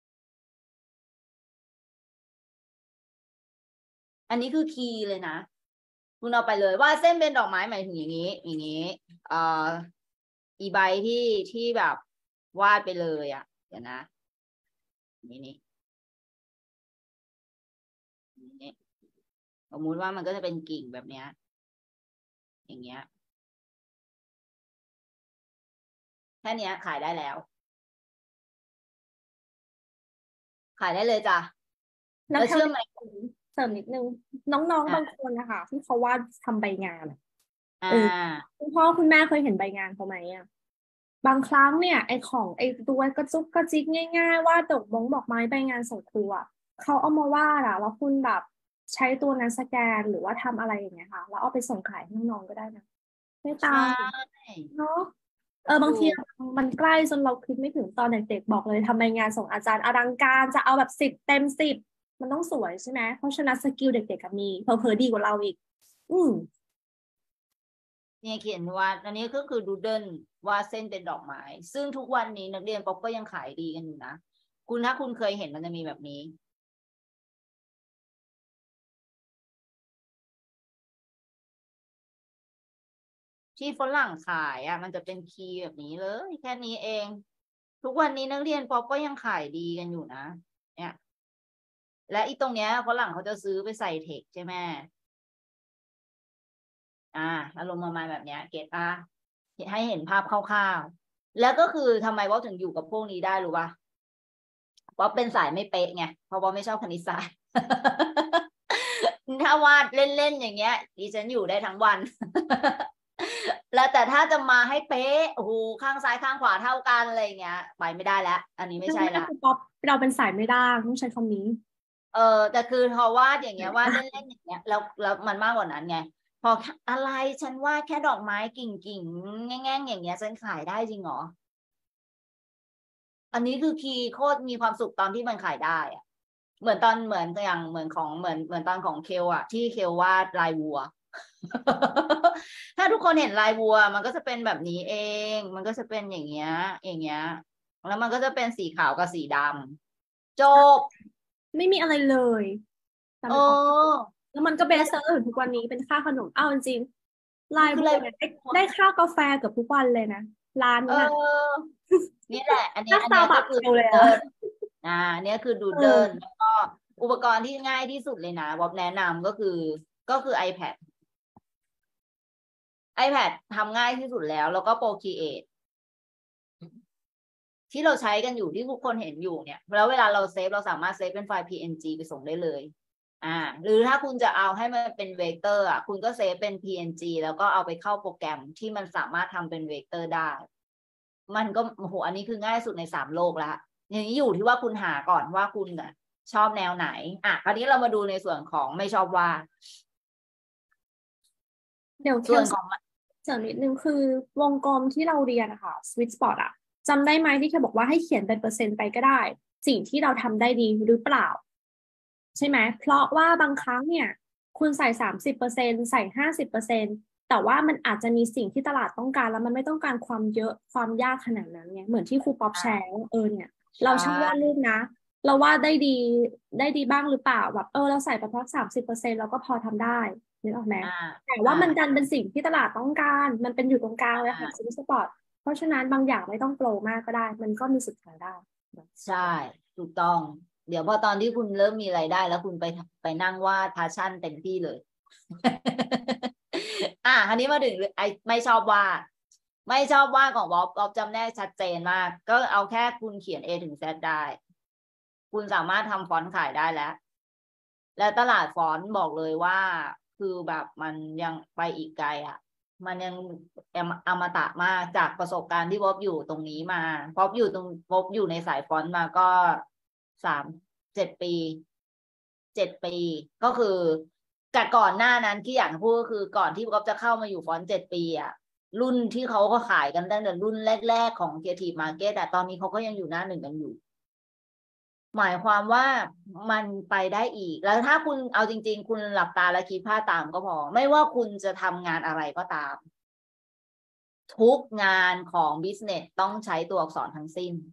S2: อันนี้คือคีย์เลยนะคุณเอาไปเลยวาดเส้นเป็นดอกไม้หมายถึงอย่างนี้เอ่ออีใบที่แบบวาดไปเลยอะเดี๋ยวนะนี่สมมุติว่ามันก็จะเป็นกิ่งแบบเนี้ยอย่างเงี้ยแค่นี้ขายได้แล้วขายได้เลยจ้ะ
S1: แล้ว
S2: เชื่อไหม
S1: เสริมนิดนึงน้องๆบางคนนะคะที่เขาวาดทำใบงานคุณพ่อคุณแม่เคยเห็นใบงานเขาไหมอ่ะบางครั้งเนี่ยไอ้ตัวกระจุกกระจิกง่ายๆว่าดอกไม้ใบงานส่งครูอะเขาเอามาวาดอะแล้วคุณแบบใช้ตัวนั้นสแกนหรือว่าทำอะไรอย่างเงี้ยค่ะแล้วเอาไปส่งขายให้น้องๆก็ได้นะไม่ตามเนาะบางทีมันใกล้จนเราคิดไม่ถึงตอนเด็กๆบอกเลยทำใบงานส่งอาจารย์อลังการจะเอาแบบ10 เต็ม 10มันต้องสวยใช่ไหมเพราะฉะนั้นสกิลเด็กๆกับมีเผลอๆดีกว่าเราอีกอืม
S2: เนี่ยเขียนว่าอันนี้ก็คือดูเดิลว่าเส้นเป็นดอกไม้ซึ่งทุกวันนี้นักเรียนป๊อปก็ยังขายดีกันอยู่นะถ้าคุณเคยเห็นมันจะมีแบบนี้ที่ฝรั่งขายมันจะเป็นคีย์แบบนี้เลยแค่นี้เองทุกวันนี้นักเรียนป๊อปก็ยังขายดีกันอยู่นะเนี่ยและอีตรงเนี้ยฝรั่งเขาจะซื้อไปใส่เทคใช่ไหมอารมณ์ประมาณแบบเนี้ยเก็ตให้เห็นภาพคร่าวๆแล้วก็คือทำไมว่าถึงอยู่กับพวกนี้ได้รู้ป่ะเพราะเป็นสายไม่เป๊ะไงเพราะว่าไม่ชอบคณิตศาสตร์ ถ้าวาดเล่นๆอย่างเงี้ยดิฉันอยู่ได้ทั้งวันแล้วแต่ถ้าจะมาให้เป๊ะโอ้โหข้างซ้ายข้างขวาเท่ากันอะไรเงี้ยไปไม่ได้แล้วอันนี้ไม่ใช่ละ
S1: ป๊อปเราเป็นสายไม่ได้ต้องใช้คำนี้
S2: แต่คือพอวาดอย่างเงี้ยวาดเล่นๆอย่างเงี้ยแล้วมันมากกว่านั้นไงพออะไรฉันวาดแค่ดอกไม้กิ่งๆแง่งๆอย่างเงี้ยฉันขายได้จริงเหรออันนี้คือคีย์โคตรมีความสุขตอนที่มันขายได้อะเหมือนตอนของเคลที่เคลวาดลายวัวถ้าทุกคนเห็นลายวัวมันก็จะเป็นแบบนี้เองมันก็จะเป็นอย่างเงี้ยแล้วมันก็จะเป็นสีขาวกับสีดำจบ
S1: ไม่มีอะไรเลย
S2: โอ้
S1: แล้วมันก็เบสเซอร์ถึงทุกวันนี้เป็นค่าขนมจริงลายบัวได้ค่ากาแฟเกือบทุกวันเลยนะร้านนี้
S2: นี่แหละอันนี้ก็คือ
S1: ดูเลย
S2: เนี่ยคือดูเดินแล้วก็อุปกรณ์ที่ง่ายที่สุดเลยนะวอบแนะนำก็คือiPad iPad ทำง่ายที่สุดแล้วก็ Procreate ที่เราใช้กันอยู่ที่ทุกคนเห็นอยู่เนี่ยแล้วเวลาเราเซฟเราสามารถเซฟเป็นไฟล์ PNG ไปส่งได้เลยหรือถ้าคุณจะเอาให้มันเป็นเวกเตอร์คุณก็เซฟเป็น PNG แล้วก็เอาไปเข้าโปรแกรมที่มันสามารถทำเป็นเวกเตอร์ได้มันก็โอ้โหอันนี้คือง่ายสุดใน3 โลกแล้วอย่างนี้อยู่ที่ว่าคุณหาก่อนว่าคุณชอบแนวไหนคราวนี้เรามาดูในส่วนของไม่ชอบวาด
S1: เดี๋ยว
S2: ส่วนของ
S1: เสริมนิดนึงคือวงกลมที่เราเรียนนะคะสวิตช์สปอตจำได้ไหมที่เคบอกว่าให้เขียนเป็นเปอร์เซ็นต์ไปก็ได้ สิ่งที่เราทำได้ดีหรือเปล่าใช่ไหมเพราะว่าบางครั้งเนี่ยคุณใส่30%ใส่50%แต่ว่ามันอาจจะมีสิ่งที่ตลาดต้องการแล้วมันไม่ต้องการความเยอะความยากขนาดนั้นเนี่ยเหมือนที่ครูป๊อปแชร์เนี่ยเราช่างวาดรูปนะเราวาดได้ดีบ้างหรือเปล่าแบบเราใส่ไปเพราะ30%เราก็พอทำได้นึกออกไหมแต่ว่ามันดันเป็นสิ่งที่ตลาดต้องการมันเป็นอยู่ตรงกลางเลยค่ะสวิตช์สปอตเพราะฉะนั้นบางอย่างไม่ต้องโปรมากก็ได้มันก็มีสิทธิ์ขายได้
S2: ใช่ถูกต้องเดี๋ยวพอตอนที่คุณเริ่มมีรายได้แล้วคุณไปนั่งวาดพาชั่นเต็มที่เลยอันนี้มาถึงไม่ชอบวาดของบ๊อบจำแนกชัดเจนมากก็เอาแค่คุณเขียน A ถึง Z ได้คุณสามารถทำฟอนต์ขายได้และตลาดฟอนต์บอกเลยว่าคือแบบมันยังไปอีกไกลมันยังอมตะมากจากประสบการณ์ที่บ๊อบอยู่ตรงนี้มาบ๊อบอยู่ในสายฟอนต์มาก็7 ปีก็คือก่อนหน้านั้นที่อยากพูดก็คือก่อนที่บ๊อบจะเข้ามาอยู่ฟอนต์7 ปีรุ่นที่เขาก็ขายกันตั้งแต่รุ่นแรกๆของ Creative Market ตอนนี้เขาก็ยังอยู่หน้า1กันอยู่หมายความว่ามันไปได้อีกแล้วถ้าคุณเอาจริงๆคุณหลับตาและคิดภาพตามก็พอไม่ว่าคุณจะทำงานอะไรก็ตามทุกงานของ business ต้องใช้ตัวอักษรทั้งสิ้น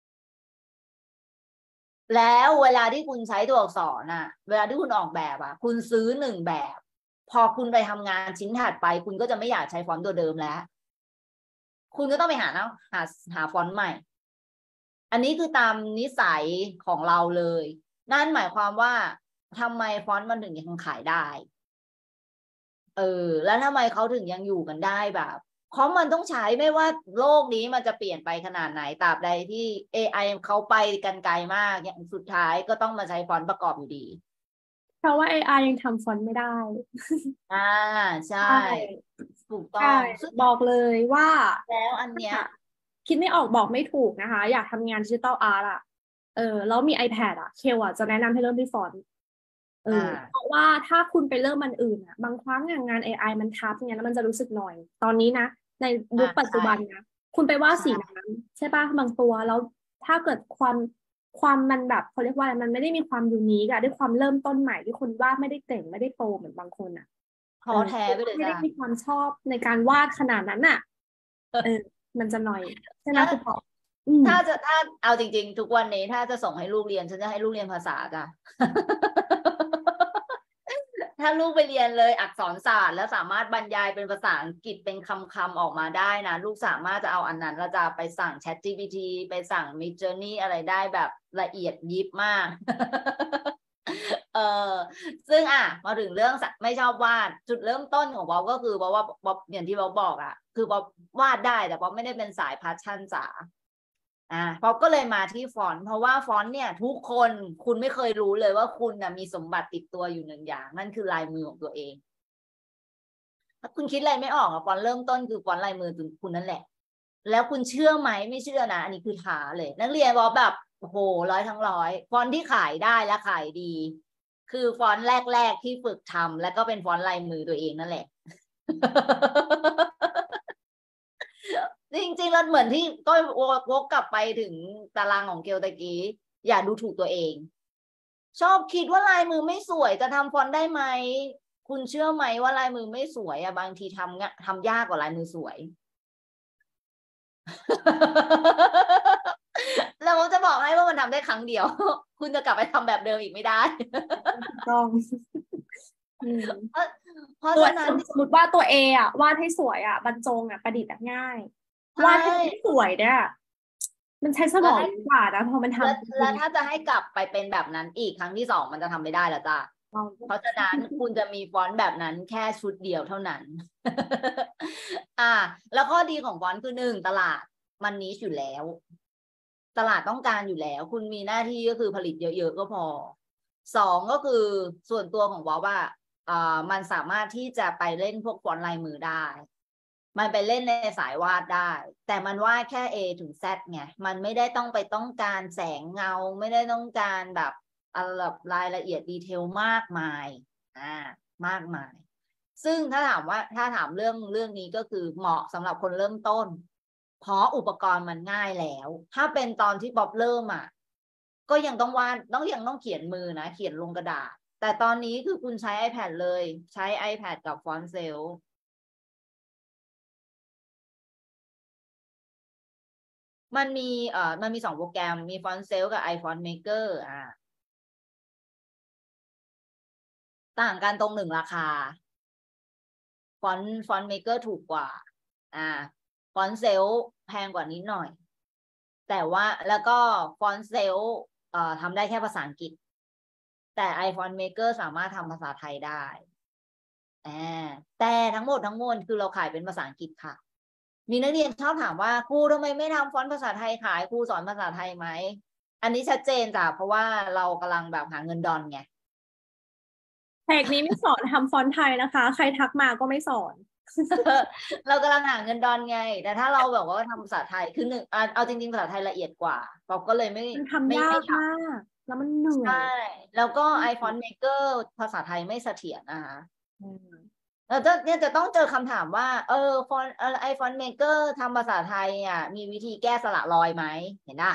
S2: แล้วเวลาที่คุณใช้ตัวอักษรเวลาที่คุณออกแบบคุณซื้อ1 แบบพอคุณไปทำงานชิ้นถัดไปคุณก็จะไม่อยากใช้ฟอนต์ตัวเดิมแล้วคุณก็ต้องไปหาฟอนต์ใหม่อันนี้คือตามนิสัยของเราเลยนั่นหมายความว่าทำไมฟอนต์มันถึงยังขายได้แล้วทำไมเขาถึงยังอยู่กันได้แบบเพราะมันต้องใช้ไม่ว่าโลกนี้มันจะเปลี่ยนไปขนาดไหนตราบใดที่ AI เขาไปกันไกลมากอย่างสุดท้ายก็ต้องมาใช้ฟอนต์ประกอบอยู่ดี
S1: เพราะว่า AI ยังทำฟอนต์ไม่ได้
S2: ใช่ถูกต้อง
S1: บอกเลยว่า
S2: แล้วอันเนี้ย
S1: คิดไม่ออกบอกไม่ถูกนะคะอยากทำงานดิจิตอลอาร์ตแล้วมี iPad เคลจะแนะนำให้เริ่มที่ฟอนต์เพราะว่าถ้าคุณไปเริ่มมันอื่นบางครั้งงาน AI มันทับเนี่ยแล้วมันจะรู้สึกหน่อยตอนนี้นะในยุคปัจจุบันนะคุณไปว่าสีน้ำใช่ป่ะบางตัวแล้วถ้าเกิดความมันแบบเขาเรียกว่ามันไม่ได้มีความยูนิคด้วยความเริ่มต้นใหม่ที่คนวาดไม่ได้เก่งไม่ได้โตเหมือนบางคน
S2: ท้อแท้ไปเลย
S1: ไม่ได้มีความชอบในการวาดขนาดนั้นมันจะหน่อยใช่ไหมคุณปอ
S2: ถ้าเอาจริงๆทุกวันนี้ถ้าจะส่งให้ลูกเรียนฉันจะให้ลูกเรียนภาษาจ้ะ ถ้าลูกไปเรียนเลยอักษรศาสตร์แล้วสามารถบรรยายเป็นภาษาอังกฤษเป็นคำๆออกมาได้นะลูกสามารถจะเอาอันนั้นแล้วจะไปสั่ง ChatGPT ไปสั่ง Midjourney อะไรได้แบบละเอียดยิบมาก ซึ่งมาถึงเรื่องไม่ชอบวาดจุดเริ่มต้นของบ๊อบก็คือบ๊อบว่าบ๊อบอย่างที่บ๊อบบอกคือบ๊อบวาดได้แต่บ๊อบไม่ได้เป็นสายพาชั่นจ๋าป๊อปก็เลยมาที่ฟอนต์เพราะว่าฟอนต์เนี่ยทุกคนคุณไม่เคยรู้เลยว่าคุณมีสมบัติติดตัวอยู่1 อย่างนั่นคือลายมือของตัวเองถ้าคุณคิดอะไรไม่ออกฟอนต์เริ่มต้นคือฟอนต์ลายมือคุณนั่นแหละแล้วคุณเชื่อไหมไม่เชื่อนะอันนี้คือท้าเลยนักเรียนบอกแบบโอ้โห100 ทั้ง 100ฟอนต์ที่ขายได้และขายดีคือฟอนต์แรกๆที่ฝึกทำแล้วก็เป็นฟอนต์ลายมือตัวเองนั่นแหละ จริงๆแล้วเหมือนที่ก็วกกลับไปถึงตารางของเกลตะกี้อย่าดูถูกตัวเองชอบคิดว่าลายมือไม่สวยจะทำฟอนต์ได้ไหมคุณเชื่อไหมว่าลายมือไม่สวยบางทีทำยากกว่าลายมือสวยเราจะบอกให้ว่ามันทำได้ครั้งเดียวคุณจะกลับไปทำแบบเดิมอีกไม่ได้
S1: ต้อง
S2: เพราะฉะนั้น
S1: สมมติว่าตัวเวาดให้สวยบรรจงประดิษฐ์ง่ายวาดให้สวยเนี่ยมันใช้สมองกว่านะพอมันทำ
S2: แล้วถ้าจะให้กลับไปเป็นแบบนั้นอีกครั้งที่ 2มันจะทำไม่ได้แล้วจ้ะ
S1: เรา
S2: เพราะฉะนั้นคุณจะมีฟอนต์แบบนั้นแค่ชุดเดียวเท่านั้น แล้วข้อดีของฟอนต์คือ1ตลาดมันนิชอยู่แล้ว ตลาดต้องการอยู่แล้ว คุณมีหน้าที่ก็คือผลิตเยอะๆก็พอ2ก็คือส่วนตัวของวอว่ามันสามารถที่จะไปเล่นพวกฟอนต์ลายมือได้ มันไปเล่นในสายวาดได้ แต่มันวาดแค่ A ถึง Z ไงมันไม่ได้ต้องการแสงเงาไม่ได้ต้องการแบบรายละเอียดดีเทลมากมายมากมาย ซึ่งถ้าถามเรื่องนี้ก็คือเหมาะสำหรับคนเริ่มต้นเพราะอุปกรณ์มันง่ายแล้ว ถ้าเป็นตอนที่ป๊อบเริ่มก็ยังต้องวาดยังต้องเขียนมือนะเขียนลงกระดาษ แต่ตอนนี้คือคุณใช้ iPad เลยใช้ iPad กับฟอนต์เซลมันมี2โปรแกรมมี Font Cell กับ iFont Maker ต่างกันตรง1ราคา Font Maker ถูกกว่าFont Cell แพงกว่านิดหน่อย แต่ว่าแล้วก็ Font Cell ทำได้แค่ภาษาอังกฤษ แต่ iFont Maker สามารถทำภาษาไทยได้แต่ทั้งหมดทั้งมวลคือเราขายเป็นภาษาอังกฤษค่ะ มีนักเรียนชอบถามว่าครูทำไมไม่ทำฟอนต์ภาษาไทยขายครูสอนภาษาไทยไหมอันนี้ชัดเจนจ้ะเพราะว่าเรากำลังแบบหาเงินดอนไง
S1: เพจนี้ไม่สอนทำฟอนต์ไทยนะคะ ใครทักมาก็ไม่สอน
S2: เรากำลังหาเงินดอนไง แต่ถ้าเราแบบว่าทำภาษาไทยคือเอาจริงๆภาษาไทยละเอียดกว่าเราก็เลย
S1: มันทำยากมากแล้วมันเหนื่อย
S2: ใช่แล้วก็ iFont Maker ภาษาไทยไม่เสถียรนะคะแล้วเนี่ยจะต้องเจอคำถามว่าฟอนiFont Maker ทำภาษาไทยมีวิธีแก้สระรอยไหมเห็นป่ะ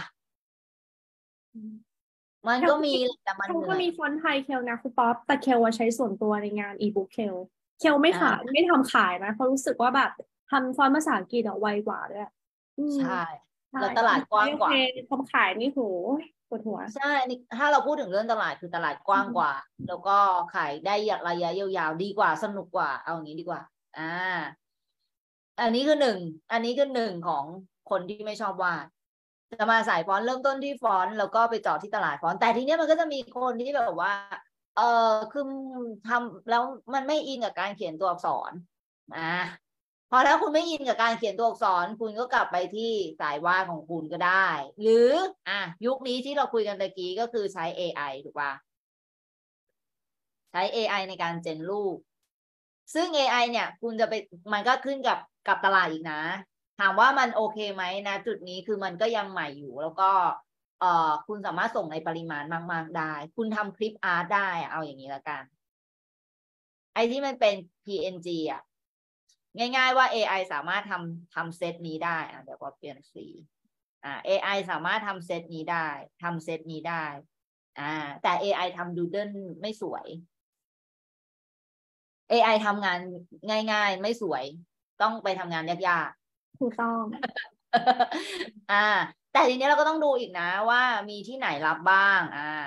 S2: มันก็มีแต่มันเหนื่อย
S1: ก็มีฟอนต์ไทยเคลนะคุณป๊อปแต่เคลใช้ส่วนตัวในงานอีบุ๊กเคลไม่ขายไม่ทำขายนะเพราะรู้สึกว่าแบบทำฟอนต์ภาษาอังกฤษไวกว่าด้วย
S2: ใช่แล้วตลาดกว้างกว่า
S1: ทำขายนี่โหปวดหัว
S2: ใช่นี่ถ้าเราพูดถึงเรื่องตลาดคือตลาดกว้างกว่า แล้วก็ขายได้ระยะยาวๆดีกว่าสนุกกว่าเอาอย่างนี้ดีกว่าอันนี้คือหนึ่งของคนที่ไม่ชอบวาดจะมาสายฟอนต์เริ่มต้นที่ฟอนต์แล้วก็ไปเจาะที่ตลาดฟอนต์แต่ทีนี้มันก็จะมีคนที่แบบว่าคือทำแล้วมันไม่อินกับการเขียนตัวอักษรพอแล้วคุณไม่อินกับการเขียนตัวอักษรคุณก็กลับไปที่สายวาดของคุณก็ได้หรือยุคนี้ที่เราคุยกันตะกี้ก็คือใช้ AI ถูกป่ะใช้ AI ในการเจนรูปซึ่ง AI เนี่ยคุณจะไปมันก็ขึ้นกับตลาดอีกนะถามว่ามันโอเคไหมนะจุดนี้คือมันก็ยังใหม่อยู่แล้วก็คุณสามารถส่งในปริมาณมากๆได้คุณทำคลิปอาร์ตได้เอาอย่างนี้ละกันไอ้ที่มันเป็น PNG ง่ายๆว่า AI สามารถทำเซตนี้ได้เดี๋ยวก็เปลี่ยนสีAI สามารถทำเซตนี้ได้ทำเซตนี้ได้แต่ AI ทำดูเดิลไม่สวย AI ทำงานง่ายๆไม่สวยต้องไปทำงานยาก
S1: ๆถูกต้อง
S2: แต่ทีนี้เราก็ต้องดูอีกนะว่ามีที่ไหนรับบ้าง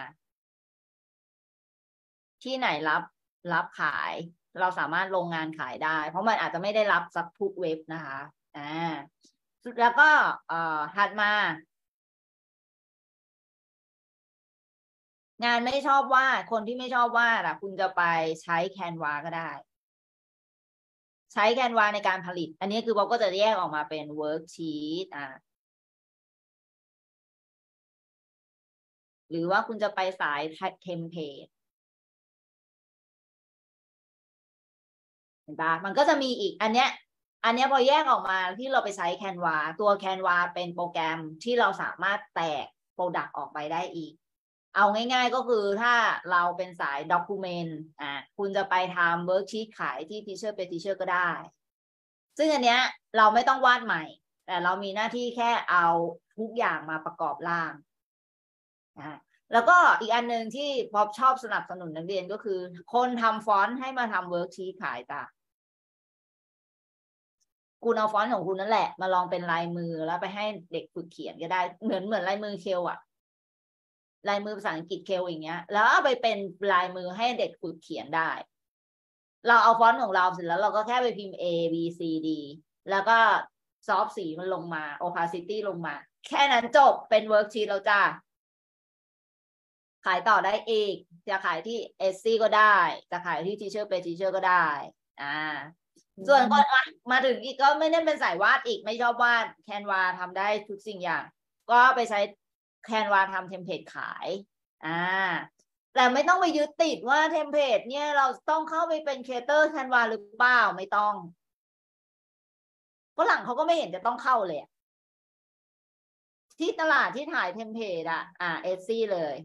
S2: ที่ไหนรับขายเราสามารถลงงานขายได้ เพราะมันอาจจะไม่ได้รับสักทุกเว็บนะคะแล้วก็ถัดมางานไม่ชอบวาดคนที่ไม่ชอบวาดคุณจะไปใช้แคนวาก็ได้ ใช้แคนวาในการผลิต อันนี้คือเราก็จะแยกออกมาเป็นเวิร์กชีตหรือว่าคุณจะไปสายเทมเพลตเห็นปะมันก็จะมีอีกอันเนี้ยพอแยกออกมาที่เราไปใช้แคนวาตัวแคนวาเป็นโปรแกรมที่เราสามารถแตกโปรดักต์ออกไปได้อีก เอาง่ายๆก็คือถ้าเราเป็นสายด็อกิเมนต์คุณจะไปทำเวิร์กชีตขายที่ Teacher Pay Teacher ก็ได้ ซึ่งอันเนี้ยเราไม่ต้องวาดใหม่ แต่เรามีหน้าที่แค่เอาทุกอย่างมาประกอบร่างแล้วก็อีกอันหนึ่งที่ป๊อบชอบสนับสนุนนักเรียนก็คือคนทำฟอนต์ให้มาทำเวิร์กชีตขายจ้ะคุณเอาฟอนต์ของคุณนั่นแหละมาลองเป็นลายมือแล้วไปให้เด็กฝึกเขียนก็ได้เหมือนลายมือเคลลายมือภาษาอังกฤษเคลอย่างเงี้ยแล้วเอาไปเป็นลายมือให้เด็กฝึกเขียนได้ เราเอาฟอนต์ของเราเสร็จแล้วเราก็แค่ไปพิมพ์ A B C D แล้วก็ซอฟสีมันลงมา opacity ลงมาแค่นั้นจบเป็นเวิร์กชีตแล้วจ้าขายต่อได้อีกจะขายที่ Etsy ก็ได้จะขายที่ Teacher Pay Teacher ก็ได้ส่วนคนมาถึงอีกก็ไม่ได้เป็นสายวาดอีกไม่ชอบวาดแคนวาทำได้ทุกสิ่งอย่างก็ไปใช้แคนวาทำเทมเพลตขายแต่ไม่ต้องไปยึดติดว่าเทมเพลตเนี่ยเราต้องเข้าไปเป็นครีเอเตอร์แคนวาหรือเปล่าไม่ต้องฝรั่งเขาก็ไม่เห็นจะต้องเข้าเลยที่ตลาดที่ถ่ายเทมเพลตEtsy เลย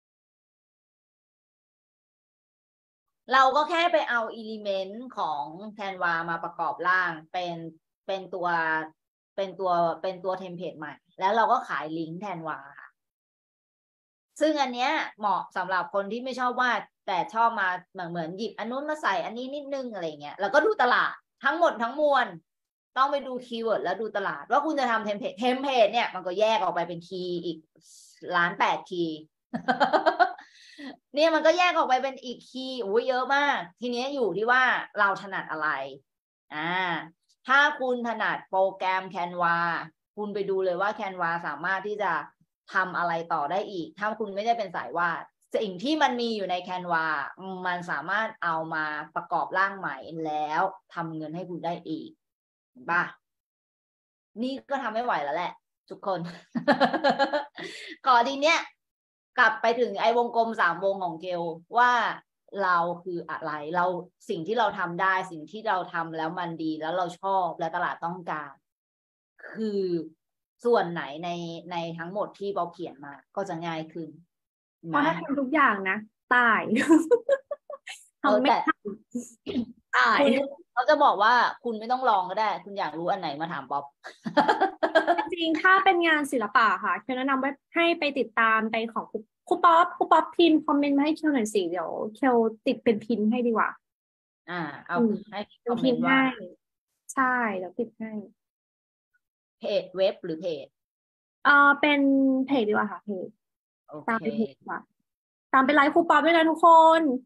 S2: เราก็แค่ไปเอาอิเลเมนต์ของแคนวามาประกอบร่างเป็นตัวเทมเพลตใหม่แล้วเราก็ขายลิงก์แคนวาค่ะซึ่งอันเนี้ยเหมาะสำหรับคนที่ไม่ชอบวาดแต่ชอบมาเหมือนหยิบอันนู้นมาใส่อันนี้นิดนึงอะไรเงี้ยแล้วก็ดูตลาดทั้งหมดทั้งมวลต้องไปดูคีย์เวิร์ดแล้วดูตลาดว่าคุณจะทำเทมเพลตเนี่ยมันก็แยกออกไปเป็นคีย์อีก1,800,000 คีย์ เนี่ยมันก็แยกออกไปเป็นอีกคีย์เยอะมากทีนี้อยู่ที่ว่าเราถนัดอะไรถ้าคุณถนัดโปรแกรม Canva คุณไปดูเลยว่า Canva สามารถที่จะทำอะไรต่อได้อีกถ้าคุณไม่ได้เป็นสายวาดสิ่งที่มันมีอยู่ใน Canva มันสามารถเอามาประกอบร่างใหม่แล้วทำเงินให้คุณได้อีกป่ะนี่ก็ทำไม่ไหวแล้วแหละทุกคน ก่อนทีเนี้ยกลับไปถึงไอ้วงกลม3 วงของเกลว่าเราคืออะไรเราสิ่งที่เราทำได้สิ่งที่เราทำแล้วมันดีแล้วเราชอบและตลาดต้องการคือส่วนไหนในทั้งหมดที่เราเขียนมาก็จะง่ายขึ้น
S1: เพราะถ้าทำทุกอย่างนะตายทำไม่ทันตาย
S2: เขาจะบอกว่าคุณไม่ต้องลองก็ได้คุณอยากรู้อันไหนมาถามป๊อป
S1: จริงถ้าเป็นงานศิลปะค่ะเคียวแนะนำว่าให้ไปติดตามไปของครูป๊อปพิมพ์คอมเมนต์มาให้เคียวหน่อยสิเดี๋ยวเคียวติดเป็นพินให้ดีกว่า
S2: เอาให้คอมเมนต์
S1: ว่าใช่เดี๋ยวติดให้
S2: เพจเว็บหรือเพจ
S1: เป็นเพจดีกว่าค่ะเพจตามไปเพจดีกว่าตามไปไลฟ์ครูป๊อปด้วยนะทุกคน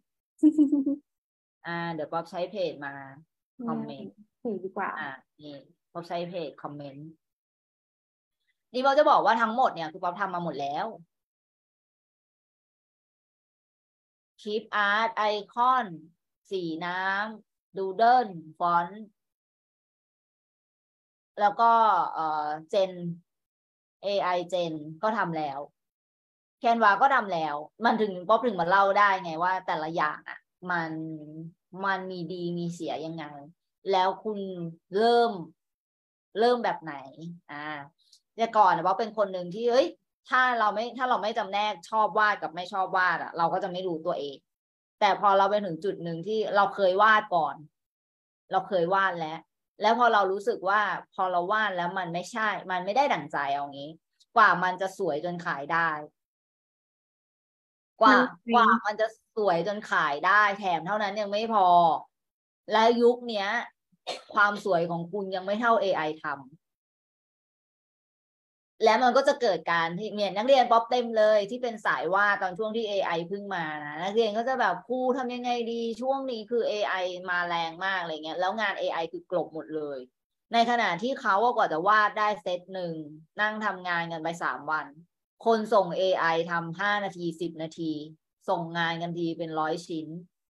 S2: เดี๋ยวป๊อปใช้เพจมาคอมเมนต์
S1: เพจดีกว่า
S2: นี่ป๊อปใช้เพจคอมเมนต์นี่ป๊อปจะบอกว่าทั้งหมดเนี่ยคือป๊อปทำมาหมดแล้วคลิปอาร์ตไอคอนสีน้ำดูเดิลฟอนต์แล้วก็เจน AI เจนก็ทำแล้วแคนวาก็ทำแล้วมันถึงป๊อปถึงมาเล่าได้ไงว่าแต่ละอย่างมันมีดีมีเสียยังไงแล้วคุณเริ่มแบบไหนแต่ก่อนป๊อปเป็นคนหนึ่งที่ถ้าเราไม่จำแนกชอบวาดกับไม่ชอบวาดเราก็จะไม่รู้ตัวเองแต่พอเราไปถึงจุดหนึ่งที่เราเคยวาดก่อนเราเคยวาดแล้วพอเรารู้สึกว่าพอเราวาดแล้วมันไม่ใช่มันไม่ได้ดั่งใจเอางี้กว่ามันจะสวยจนขายได้กว่ามันจะสวยจนขายได้แถมเท่านั้นยังไม่พอและยุคเนี้ยความสวยของคุณยังไม่เท่า AI ทำแล้วมันก็จะเกิดการที่เนี่ยนักเรียนป๊อปเต็มเลยที่เป็นสายวาดตอนช่วงที่ AI เพิ่งมานะนักเรียนก็จะแบบครูทำยังไงดีช่วงนี้คือ AI มาแรงมากอะไรเงี้ยแล้วงาน AI คือกลบหมดเลยในขณะที่เขากว่าจะวาดได้เซตหนึ่งนั่งทำงานกันไป3 วันคนส่ง AI ทำ5 นาที10 นาทีส่งงานกันทีเป็น100 ชิ้น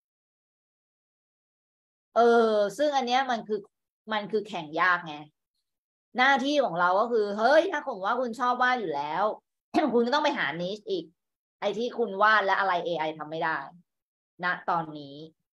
S2: ซึ่งอันเนี้ยมันคือแข่งยากไงหน้าที่ของเราก็คือเฮ้ยถ้าผมว่าคุณชอบวาดอยู่แล้ว คุณก็ต้องไปหานิชอีกไอ้ที่คุณวาดและอะไร AI ทำไม่ได้ณตอนนี้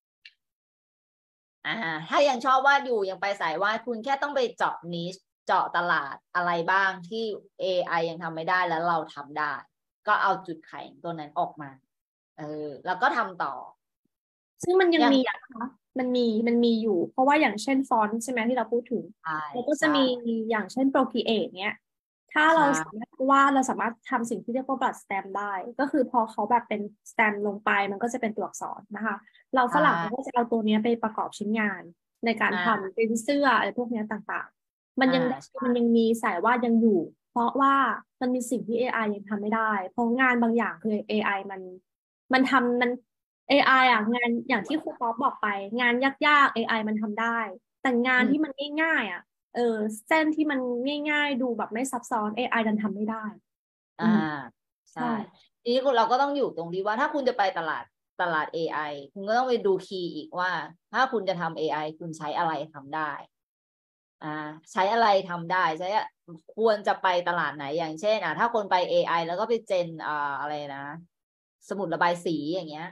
S2: ถ้ายังชอบวาดอยู่ยังไปสายวาดคุณแค่ต้องไปเจาะนิชเจาะตลาดอะไรบ้างที่ AI ยังทำไม่ได้แล้วเราทำได้ก็เอาจุดแข็งตัวนั้นออกมาแล้วก็ทำต่อ
S1: ซึ่งมันยังมีนะคะมันมีอยู่เพราะว่าอย่างเช่นฟอนต์ใช่ไหมที่เราพูดถึงแล้วก็จะมีอย่างเช่น Procreate เนี้ยถ้าเราสามารถวาดเราสามารถทำสิ่งที่เรียกว่า blood stamp ได้ก็คือพอเขาแบบเป็น stamp ลงไปมันก็จะเป็นตัวอักษรนะคะเราฝรั่งก็จะเอาตัวนี้ไปประกอบชิ้นงานในการทำเป็นเสื้ออะไรพวกนี้ต่างๆมันยังมีสายวาดยังอยู่เพราะว่ามันมีสิ่งที่ AI ยังทำไม่ได้เพราะงานบางอย่างคือ AI มันทำมันAI งานอย่างที่ครูป๊อปบอกไปงานยากๆ AI มันทำได้แต่งานที่มันง่ายๆเส้นที่มันง่ายๆดูแบบไม่ซับซ้อน AI ดันทำไม่ได้
S2: ใช่ทีนี้เราก็ต้องอยู่ตรงที่ว่าถ้าคุณจะไปตลาด AI คุณก็ต้องไปดูคีย์อีกว่า ถ้าคุณจะทำ AI คุณใช้อะไรทำได้ใช้อะไรทำได้ใช้ควรจะไปตลาดไหนอย่างเช่นถ้าคนไป AI แล้วก็ไปเจนอะไรนะสมุดระบายสีอย่างเงี้ย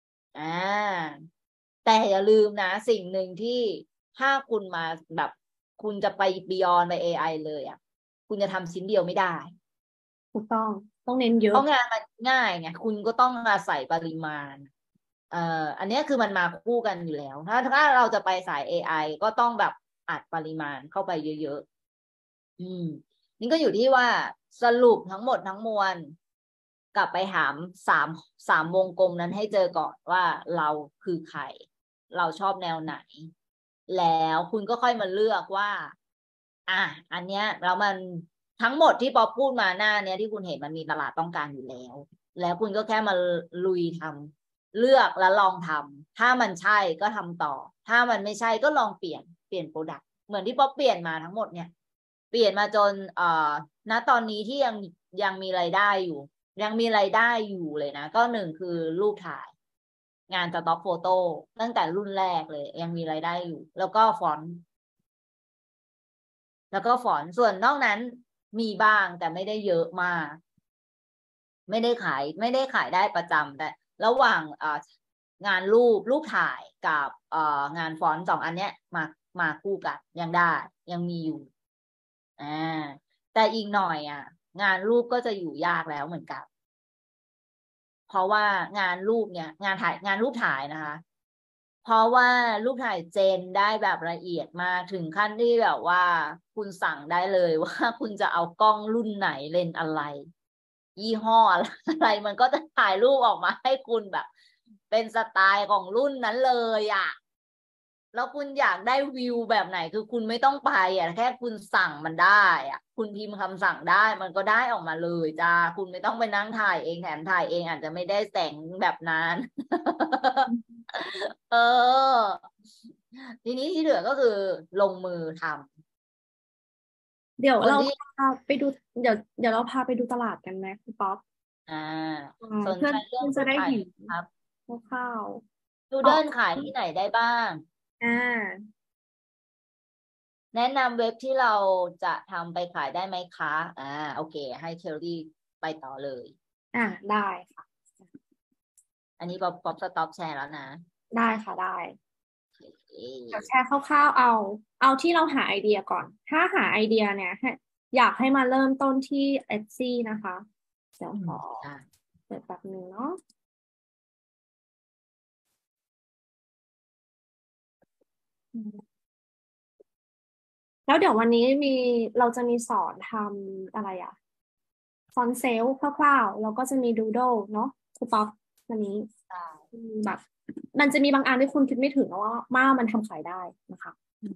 S2: แต่อย่าลืมนะสิ่งหนึ่งที่ถ้าคุณมาแบบคุณจะไปบียอนไป AI เลยคุณจะทำชิ้นเดียวไม่ได้
S1: ถูกต้องเน้นเย
S2: เพ
S1: อะ
S2: ราะงานมันง่ายไงคุณก็ต้องอาศัยปริมาณอันนี้คือมันมาคู่กันอยู่แล้วถ้าเราจะไปสาย AI ก็ต้องแบบอัดปริมาณเข้าไปเยอะๆนี่ก็อยู่ที่ว่าสรุปทั้งหมดทั้งมวลกลับไปถามสามวงกลมนั้นให้เจอก่อนว่าเราคือใครเราชอบแนวไหนแล้วคุณก็ค่อยมาเลือกว่าอันเนี้ยแล้วมันทั้งหมดที่ป๊อปพูดมาหน้าเนี้ยที่คุณเห็นมันมีตลาดต้องการอยู่แล้วคุณก็แค่มาลุยทำเลือกแล้วลองทำถ้ามันใช่ก็ทำต่อถ้ามันไม่ใช่ก็ลองเปลี่ยนโปรดักต์เหมือนที่ป๊อปเปลี่ยนมาทั้งหมดเนี่ยเปลี่ยนมาจนณตอนนี้ที่ยังมีรายได้อยู่ยังมีรายได้อยู่เลยนะก็หนึ่งคือรูปถ่ายงานสต็อกโฟโต้ตั้งแต่รุ่นแรกเลยยังมีรายได้อยู่แล้วก็ฟอนต์ส่วนนอกนั้นมีบ้างแต่ไม่ได้เยอะมากไม่ได้ขายได้ประจำแต่ระหว่างงานรูปถ่ายกับงานฟอนต์สองอันเนี้ยมาคู่กันยังได้ยังมีอยู่อ่าแต่อีกหน่อยงานรูปก็จะอยู่ยากแล้วเหมือนกันเพราะว่างานรูปเนี่ยงานรูปถ่ายนะคะเพราะว่ารูปถ่ายเจนได้แบบละเอียดมากถึงขั้นที่แบบว่าคุณสั่งได้เลยว่าคุณจะเอากล้องรุ่นไหนเลนส์อะไรยี่ห้ออะไรมันก็จะถ่ายรูปออกมาให้คุณแบบเป็นสไตล์ของรุ่นนั้นเลยแล้วคุณอยากได้วิวแบบไหนคือคุณไม่ต้องไปแค่คุณสั่งมันได้คุณพิมพ์คำสั่งได้มันก็ได้ออกมาเลยจ้าคุณไม่ต้องไปนั่งถ่ายเองแถมถ่ายเองอาจจะไม่ได้แสงแบบนั้นเออทีนี้ที่เหลือก็คือลงมือท
S1: เดี๋ยว
S2: ำคน
S1: เรา
S2: ที่
S1: พาไปดูเดี๋ยวเราพาไปดูตลาดกันไหมคุณป๊อป
S2: อ่าสน
S1: เพื่อน
S2: ใจเรื่อง
S1: เพื่อนจะได้
S2: รูปถ่ายไหม
S1: เห็น
S2: ครับ
S1: คร่าว
S2: ดู
S1: ๆ
S2: เดิลขายที่ไหนได้บ้าง
S1: อ่า
S2: แนะนำเว็บที่เราจะทำไปขายได้ไหมคะโอเคให้เคลลี่ไปต่อเลย
S1: ได้ค่ะ
S2: อันนี้ป๊อปสต็อปแชร์แล้วนะ
S1: ได้ค่ะได้
S2: เอ
S1: เดี๋ยวแชร์คร่าวๆเอาที่เราหาไอเดียก่อนถ้าหาไอเดียเนี่ยอยากให้มาเริ่มต้นที่ Etsy นะคะเดี๋ยวขอ
S2: ใช่
S1: เปิดแป๊บนึงเนาะแล้วเดี๋ยววันนี้เราจะมีสอนทำอะไรฟอนต์เซลคร่าวๆแล้วก็จะมีดูโดเนาะครูป๊อปวันนี้
S2: ใช่
S1: แบบมันจะมีบางอันที่คุณคิดไม่ถึงนะว่ามันทำขายได้นะคะ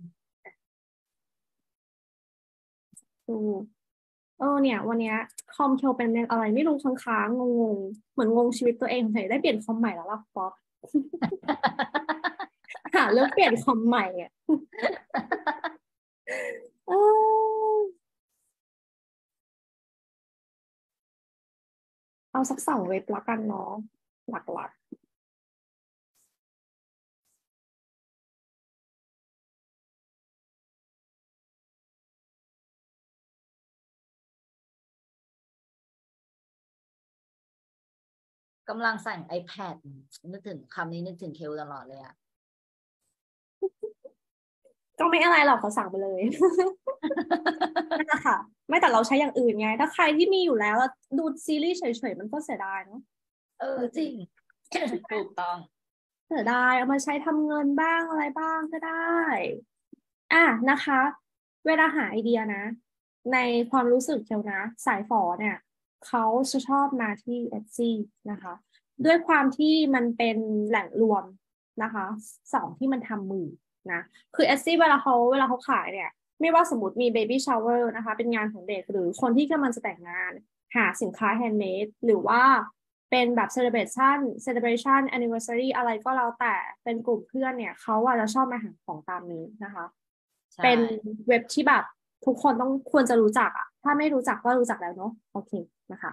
S1: ดูเนี่ยวันเนี้ยคอมโชว์เป็นอะไรไม่รู้ค้างๆงงๆเหมือนงงชีวิตตัวเองเลยได้เปลี่ยนคอมใหม่แล้วล่ะป๊อปหาเรื่องเปลี่ยนคอมใหม่เออเอาสัก2 เว็บละกันเนาะหลัก
S2: กำลังสั่ง iPad นึกถึงคำนี้นึกถึงเคลตลอดเลย
S1: ๆก็ไม่อะไรหรอกเขาสั่งไปเลย นั่นแหละค่ะไม่แต่เราใช้อย่างอื่นไงถ้าใครที่มีอยู่แล้วดูซีรีส์เฉยๆมันก็เสียดายเนาะ
S2: จริงถูกต้อง
S1: เสียดายเอามาใช้ทำเงินบ้างอะไรบ้างก็ได้อ่ะนะคะเวลาหาไอเดียนะในความรู้สึกเชียวนะสายฝอเนี่ยเขาจะชอบมาที่ Etsy นะคะด้วยความที่มันเป็นแหล่งรวมนะคะ2ที่มันทำมือนะคือ Etsy เวลาเขาขายเนี่ย ไม่ว่าสมมติมี baby shower นะคะเป็นงานของเด็กหรือคนที่กำลังจะแต่งงานหาสินค้า handmade หรือว่าเป็นแบบ celebration anniversary อะไรก็แล้วแต่เป็นกลุ่มเพื่อนเนี่ยเขาอาจจะชอบมาหาของตามนี้นะคะ
S2: ใช่
S1: เป็นเว็บที่แบบทุกคนต้องควรจะรู้จักถ้าไม่รู้จักก็รู้จักแล้วเนาะโอเคนะคะ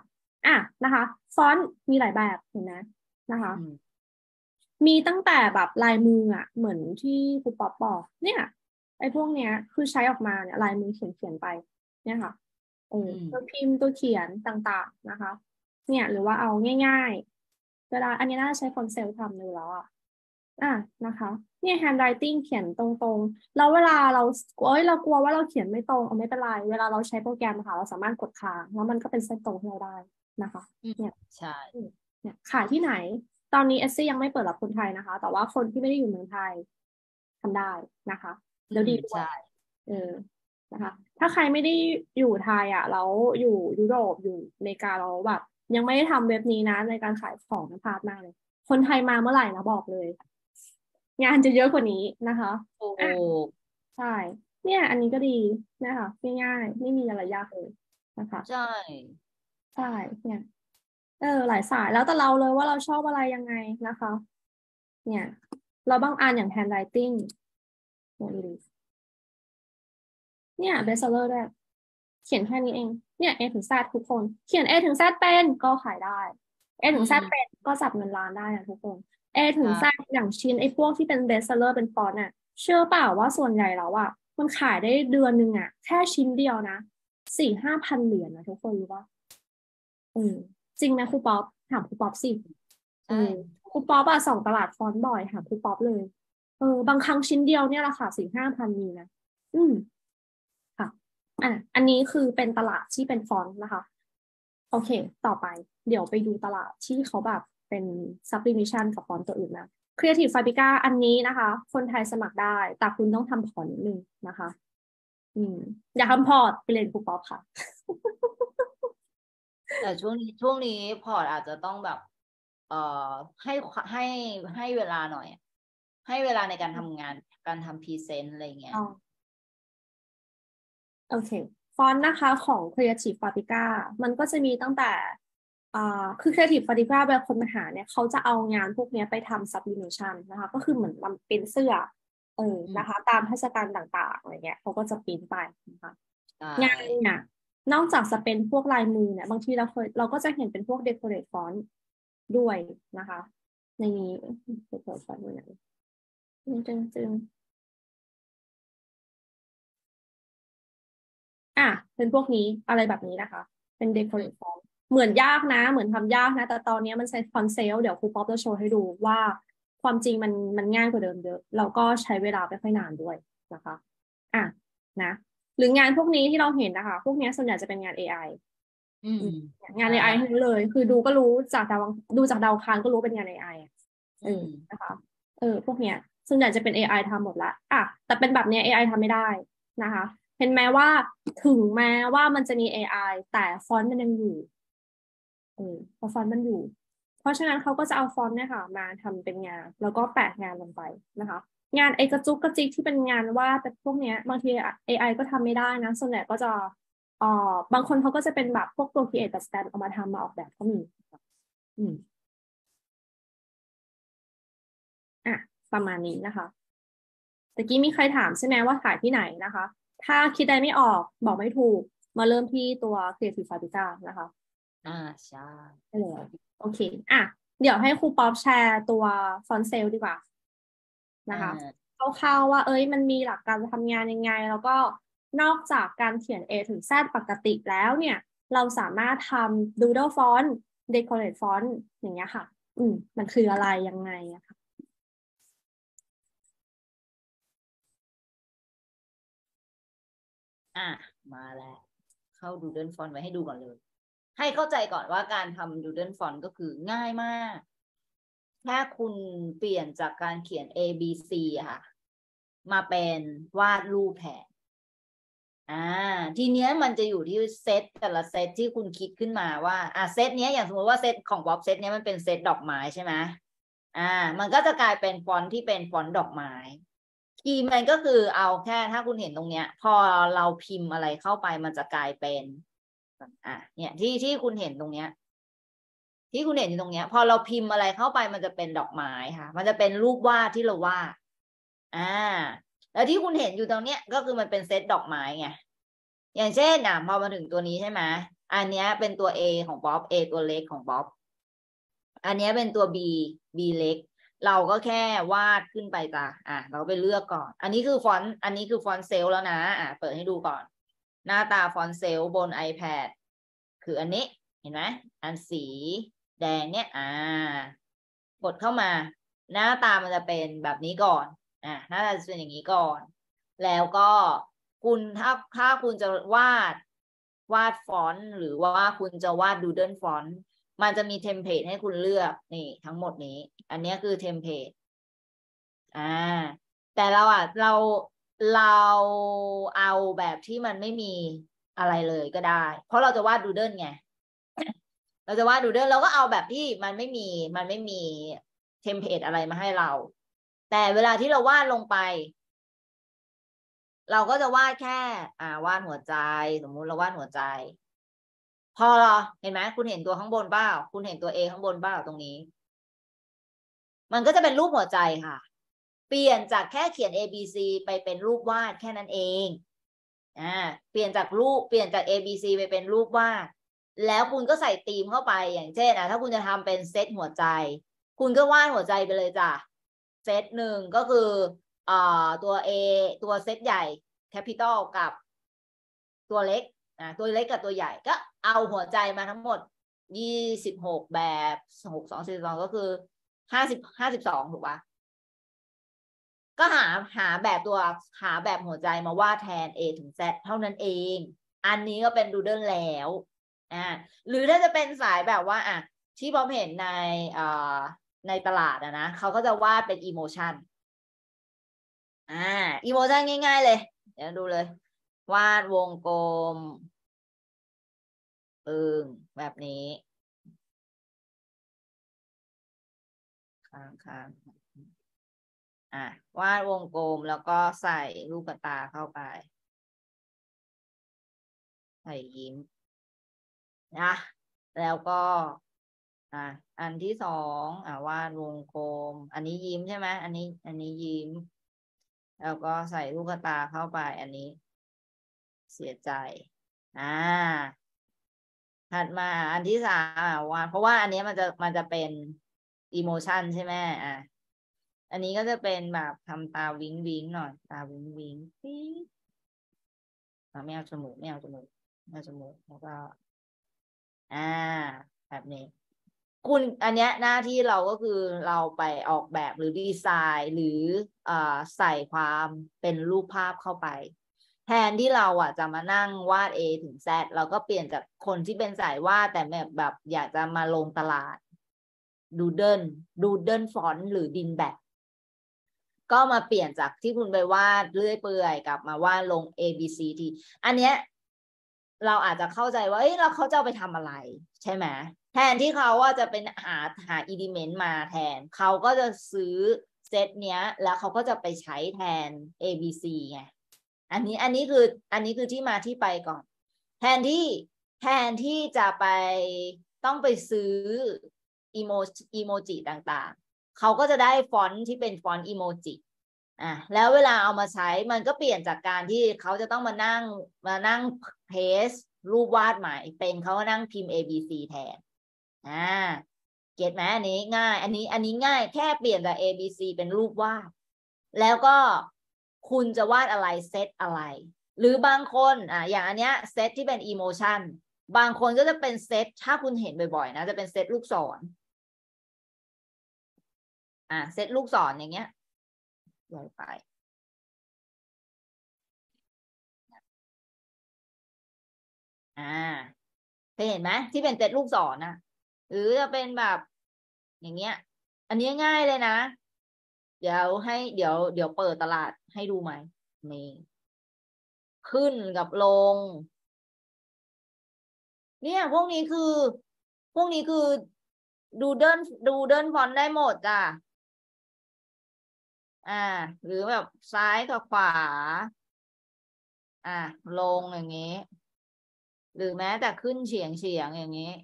S1: นะคะ ฟอนต์มีหลายแบบเห็นไหมนะคะ
S2: อืม
S1: มีตั้งแต่แบบลายมืออ่ะเหมือนที่ครูป๊อปบอกเนี่ยไอ้พวกเนี้ยคือใช้ออกมาเนี่ยลายมือเขียนไปเนี่ยค่ะตัวพิมพ์ตัวเขียนต่างๆนะคะเนี่ยหรือว่าเอาง่ายๆเวลาอันนี้น่าจะใช้ฟอนต์เซลทำเลยแล้วนะคะเนี่ย handwriting เขียนตรงๆแล้วเวลาเรากลัวว่าเราเขียนไม่ตรงเอาไม่เป็นไรเวลาเราใช้โปรแกรมค่ะเราสามารถกดค้างแล้วมันก็เป็นเส้นตรงให้เราได้นะคะเนี่ย
S2: ใช่
S1: เนี่ยขายที่ไหนตอนนี้เอสซี่ยังไม่เปิดรับคนไทยนะคะแต่ว่าคนที่ไม่ได้อยู่เมืองไทยทำได้นะคะแล้วดีด้วยนะคะถ้าใครไม่ได้อยู่ไทยแล้วอยู่ยุโรปอยู่อเมริกาเราแบบยังไม่ได้ทำเว็บนี้นะในการขายของนะพลาดมากเลยคนไทยมาเมื่อไหร่นะบอกเลยงานจะเยอะกว่านี้นะคะ
S2: โอ้
S1: ใช่เนี่ยอันนี้ก็ดีนะคะง่ายๆไม่มีอะไรยากเลยนะคะ
S2: ใช่
S1: ใช่เนี่ยหลายสายแล้วแต่เราเลยว่าเราชอบอะไรยังไงนะคะเนี่ยเราบางอ่านอย่าง handwriting เนี่ยเบสเซอร์ด้วยเขียนแค่นี้เองเนี่ย A ถึง Z ทุกคนเขียน A ถึง Z เป็นก็ขายได้ A ถึง Z เป็นก็จับเงินล้านได้นะทุกคน A ถึง Z อย่างชิ้นไอ้พวกที่เป็นเบสเซอร์เป็นฟอนต์เชื่อเปล่าว่าส่วนใหญ่แล้วมันขายได้เดือนหนึ่งแค่ชิ้นเดียวนะ4-5 พันเหรียญนะทุกคนรู้ป่ะจริงไหมครูป๊อปถามครูป๊อปสิครูป๊อปส่องตลาดฟอนต์บ่อยถามครูป๊อปเลยบางครั้งชิ้นเดียวเนี่ยราคา4-5 พันมีนะค่ะอันนี้คือเป็นตลาดที่เป็นฟอนต์นะคะโอเคต่อไปเดี๋ยวไปดูตลาดที่เขาแบบเป็น sublimation กับฟอนต์ตัวอื่นนะ Creative Fabrica อันนี้นะคะคนไทยสมัครได้แต่คุณต้องทำพอร์ตนิดนึงนะคะอย่าทำพอร์ตไปเรียนครูป๊อปค่ะ
S2: แต่ช่วงนี้พอร์ตอาจจะต้องแบบให้ให้เวลาหน่อยให้เวลาในการทำงานการทำพรีเซนต์อะไรเงี้ย
S1: โอเคฟอนต์นะคะของ Creative Fabrica มันก็จะมีตั้งแต่คือ Creative Fabrica เวลาคนมาหาเนี่ยเขาจะเอางานพวกนี้ไปทำ sublimation นะคะก็คือเหมือนมันเป็นเสื้อนะคะตามเทศกาลต่างๆอะไรเงี้ยเขาก็จะปิ้นไปนะคะงานเนี่ยนอกจากจะเป็นพวกลายมือเนี่ยบางทีเราก็จะเห็นเป็นพวก decorate font ด้วยนะคะในนี้ decorate font ด้วยนะจึงเป็นพวกนี้อะไรแบบนี้นะคะเป็น decorate font เหมือนยากนะเหมือนทำยากนะแต่ตอนนี้มันใช้ฟอนต์เซลเดี๋ยวครูป๊อปจะโชว์ให้ดูว่าความจริงมันง่ายกว่าเดิมเยอะแล้วก็ใช้เวลาไม่ค่อยนานด้วยนะคะนะหรืองานพวกนี้ที่เราเห็นนะคะพวกนี้ส่วนใหญ่จะเป็นงาน AI งาน AI ทั้งนั้นเลยคือดูก็รู้จากดาวคารก็รู้เป็นงาน AI นะคะพวกเนี้ยส่วนใหญ่จะเป็น AI ทำหมดละแต่เป็นแบบนี้ AI ทำไม่ได้นะคะเห็นไหมว่าถึงแม้ว่ามันจะมี AI แต่ฟอนต์มันยังอยู่เพราะฟอนต์มันอยู่เพราะฉะนั้นเขาก็จะเอาฟอนต์เนี่ยค่ะมาทำเป็นงานแล้วก็แปะงานลงไปนะคะงานไอกระจุกกระจิกที่เป็นงานว่าแต่พวกเนี้ยบางที AI ก็ทำไม่ได้นะส่วนใหญ่ก็จะบางคนเขาก็จะเป็นแบบพวกตัว create กับ stamp เอามาทำมาออกแบบก็มีประมาณนี้นะคะตะกี้มีใครถามใช่ไหมว่าขายที่ไหนนะคะ ถ้าคิดได้ไม่ออกบอกไม่ถูกมาเริ่มที่ตัว Creative Fabrica นะคะ
S2: ใช่
S1: โอเคเดี๋ยวให้ครูป๊อปแชร์ตัวฟอนต์เซลดีกว่านะคะคร่าวๆว่ามันมีหลักการทำงานยังไงแล้วก็นอกจากการเขียน A ถึง Z ปกติแล้วเนี่ยเราสามารถทำ Doodle Font Decorate Font อย่างเงี้ยค่ะมันคืออะไรยังไงอะค่ะ
S2: มาแล้วเข้า Doodle Font ไว้ให้ดูก่อนเลยให้เข้าใจก่อนว่าการทำ Doodle Font ก็คือง่ายมากแค่คุณเปลี่ยนจากการเขียน A B C ค่ะมาเป็นวาดรูปแทนทีเนี้ยมันจะอยู่ที่เซตแต่ละเซตที่คุณคิดขึ้นมาว่าเซตเนี้ยอย่างสมมติว่าเซตของบ๊อบเซตเนี้ยมันเป็นเซตดอกไม้ใช่ไหมมันก็จะกลายเป็นฟอนต์ที่เป็นฟอนต์ดอกไม้คีย์มันก็คือเอาแค่ถ้าคุณเห็นตรงเนี้ยพอเราพิมพ์อะไรเข้าไปมันจะกลายเป็นเนี่ยที่คุณเห็นตรงเนี้ยที่คุณเห็นอยู่ตรงเนี้ยพอเราพิมพ์อะไรเข้าไปมันจะเป็นดอกไม้ค่ะมันจะเป็นรูปวาดที่เราวาดแล้วที่คุณเห็นอยู่ตรงเนี้ยก็คือมันเป็นเซตดอกไม้ไงอย่างเช่นพอมาถึงตัวนี้ใช่ไหมอันนี้เป็นตัว A ของบ๊อบ A ตัวเล็กของบ๊อบอันนี้เป็นตัว B เล็กเราก็แค่วาดขึ้นไปจ้ะเราไปเลือกก่อนอันนี้คือฟอนต์เซลล์แล้วนะเปิดให้ดูก่อนหน้าตาฟอนต์เซลล์บน iPad คืออันนี้เห็นไหมอันสีแดงเนี่ยกดเข้ามาหน้าตามันจะเป็นแบบนี้ก่อนหน้าตาจะเป็นอย่างนี้ก่อนแล้วก็คุณถ้าคุณจะวาดฟอนต์หรือว่าคุณจะวาดดูเดิลฟอนต์มันจะมีเทมเพลตให้คุณเลือกนี่ทั้งหมดนี้อันนี้คือเทมเพลตแต่เราเอาแบบที่มันไม่มีอะไรเลยก็ได้เพราะเราจะวาดดูเดิลไงเราจะวาดดูเดิลเราก็เอาแบบที่มันไม่มีเทมเพลตอะไรมาให้เราแต่เวลาที่เราวาดลงไปเราก็จะวาดแค่วาดหัวใจสมมุติเราวาดหัวใจพอเห็นไหมคุณเห็นตัวข้างบนเปล่าคุณเห็นตัว A ข้างบนเปล่าตรงนี้มันก็จะเป็นรูปหัวใจค่ะเปลี่ยนจากแค่เขียน A B C ไปเป็นรูปวาดแค่นั้นเองเปลี่ยนจาก A B C ไปเป็นรูปวาดแล้วคุณก็ใส่ธีมเข้าไปอย่างเช่นถ้าคุณจะทำเป็นเซตหัวใจคุณก็วาดหัวใจไปเลยจ้ะเซตหนึ่งก็คือตัว A ตัวเซตใหญ่แคปิตอลกับตัวเล็กตัวเล็กกับตัวใหญ่ก็เอาหัวใจมาทั้งหมด26แบบ6 2 4 2ก็คือ52ถูกปะก็หาแบบหัวใจมาวาดแทน A ถึง Z เท่านั้นเองอันนี้ก็เป็นดูเดิลแล้วหรือถ้าจะเป็นสายแบบว่าที่ผมเห็นในตลาดนะเขาก็จะวาดเป็นอีโมชันอีโมชันง่ายๆเลยเดี๋ยวดูเลยวาดวงกลมแบบนี้ข้างวาดวงกลมแล้วก็ใส่ลูกตาเข้าไปใส่ยิ้มนะแล้วก็อันที่สองวาดวงกลมอันนี้ยิ้มใช่ไหมอันนี้ยิ้มแล้วก็ใส่ลูกตาเข้าไปอันนี้เสียใจถัดมาอันที่สามวาดเพราะว่าอันนี้มันจะเป็นอีโมชันใช่ไหมอันนี้ก็จะเป็นแบบทำตาวิงวิงหน่อยตาวิงวิงไม่เอาจมูกแล้วก็แบบนี้อันเนี้ยหน้าที่เราก็คือเราไปออกแบบหรือดีไซน์หรือใส่ความเป็นรูปภาพเข้าไปแทนที่เราจะมานั่งวาด A ถึง Z เราก็เปลี่ยนจากคนที่เป็นสายวาดแต่แบบอยากจะมาลงตลาดดูเดิลฟอนต์หรือดินแบบก็มาเปลี่ยนจากที่คุณไปวาดเลื่อยเปื่อยกลับมาวาดลง A B C T อันเนี้ยเราอาจจะเข้าใจว่าเราเขาจะเอาไปทำอะไรใช่ไหมแทนที่เขาว่าจะเป็นหาอิเลเมนต์มาแทนเขาก็จะซื้อเซตเนี้ยแล้วเขาก็จะไปใช้แทน A B C ไงอันนี้คือที่มาที่ไปก่อนแทนที่จะไปต้องไปซื้ออีโมจิต่างๆเขาก็จะได้ฟอนต์ที่เป็นฟอนต์อีโมจิแล้วเวลาเอามาใช้มันก็เปลี่ยนจากการที่เขาจะต้องมานั่งเพสรูปวาดใหม่เป็นเขาก็นั่งพิมพ์ A B C แทนเก็ตไหมอันนี้ง่ายอันนี้ง่ายแค่เปลี่ยนจาก A B C เป็นรูปวาดแล้วก็คุณจะวาดอะไรเซตอะไรหรือบางคนอย่างอันเนี้ยเซตที่เป็น emotion บางคนก็จะเป็นเซตถ้าคุณเห็นบ่อยๆนะจะเป็นเซตลูกศรเซตลูกศรอย่างเงี้ยลงไปเคยเห็นไหมที่เป็นเซตลูกศรนะหรือจะเป็นแบบอย่างเงี้ยอันนี้ง่ายเลยนะเดี๋ยวเปิดตลาดให้ดูไหมนี่ขึ้นกับลงเนี่ยพวกนี้คือดูเดินฟอนต์ได้หมดจ้ะหรือแบบซ้ายกับขวาลงอย่างนี้หรือแม้แต่ขึ้นเฉียงอย่างนี้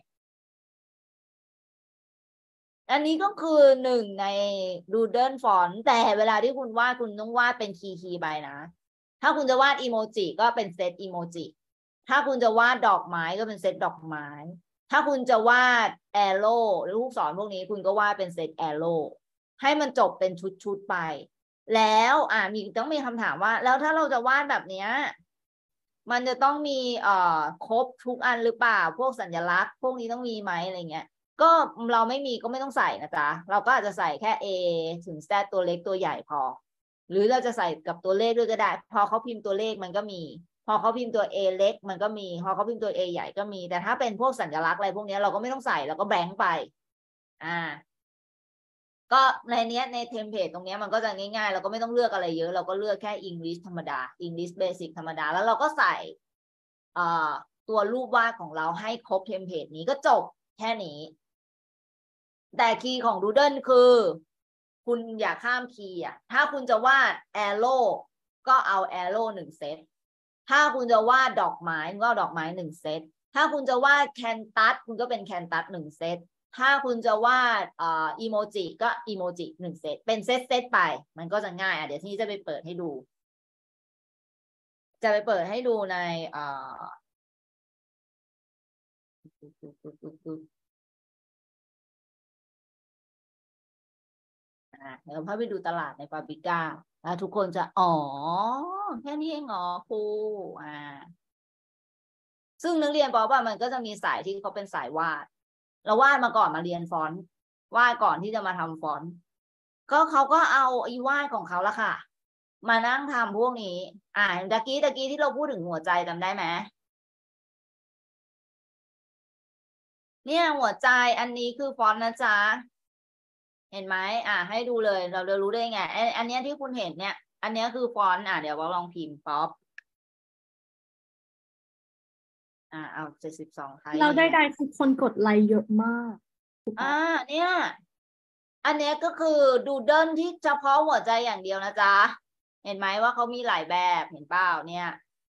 S2: อันนี้ก็คือหนึ่งในดูเดิลฟอนต์แต่เวลาที่คุณวาดคุณต้องวาดเป็นคีย์ไปนะถ้าคุณจะวาดอีโมจิก็เป็นเซตอีโมจิถ้าคุณจะวาดดอกไม้ก็เป็นเซตดอกไม้ ถ้าคุณจะวาดแอโร่หรือลูกศรพวกนี้คุณก็วาดเป็นเซตแอโร่ให้มันจบเป็นชุดๆไปแล้วต้องมีคำถามว่าแล้วถ้าเราจะวาดแบบเนี้ยมันจะต้องมีครบทุกอันหรือเปล่าพวกสัญลักษณ์พวกนี้ต้องมีไหมอะไรเงี้ยก็เราไม่มีก็ไม่ต้องใส่นะจ๊ะเราก็อาจจะใส่แค่ A ถึง Z ตัวเล็กตัวใหญ่พอหรือเราจะใส่กับตัวเลขด้วยก็ได้พอเขาพิมพ์ตัวเลขมันก็มีพอเขาพิมพ์ตัว A เล็กมันก็มีพอเขาพิมพ์ตัว A ใหญ่ก็มีแต่ถ้าเป็นพวกสัญลักษณ์อะไรพวกนี้เราก็ไม่ต้องใส่เราก็แบงค์ไปก็ในเทมเพลตตรงนี้มันก็จะง่ายๆเราก็ไม่ต้องเลือกอะไรเยอะเราก็เลือกแค่ English ธรรมดา English Basic ธรรมดาแล้วเราก็ใส่ตัวรูปวาดของเราให้ครบเทมเพลตนี้ก็จบแค่นี้แต่คีย์ของ Doodle คือคุณอย่าข้ามคีย์ถ้าคุณจะวาด arrow ก็เอา arrow 1 เซตถ้าคุณจะวาดดอกไม้ก็เอาดอกไม้1 เซตถ้าคุณจะวาดแคนตัสคุณก็เป็นแคนตัส1 เซตถ้าคุณจะวาดอีโมจิก็อีโมจิ1 เซตเป็นเซตไปมันก็จะง่ายเดี๋ยวที่จะไปเปิดให้ดูในเดี๋ยวพาไปดูตลาดในปาปริก้าแล้วทุกคนจะแค่นี้เองเหรอครูซึ่งนักเรียนบอกว่ามันก็จะมีสายที่เขาเป็นสายวาดเราวาดมาก่อนมาเรียนฟอนต์วาดก่อนที่จะมาทำฟอนต์ก็เขาก็เอาอีวาดของเขาละค่ะมานั่งทำพวกนี้ตะกี้ที่เราพูดถึงหัวใจจำได้ไหมเนี่ยหัวใจอันนี้คือฟอนต์นะจ๊ะเห็นไหมให้ดูเลยเราจะรู้ได้ไงอันนี้ที่คุณเห็นเนี่ยอันนี้คือฟอนต์เดี๋ยวเราลองพิมพ์ป๊อปเอา72ไทย
S1: เราได้คือคนกดไลค์เยอะมาก
S2: เนี่ยอันนี้ก็คือดูเดิลที่เฉพาะหัวใจอย่างเดียวนะจ๊ะเห็นไหมว่าเขามีหลายแบบเห็นเปล่าเนี่ย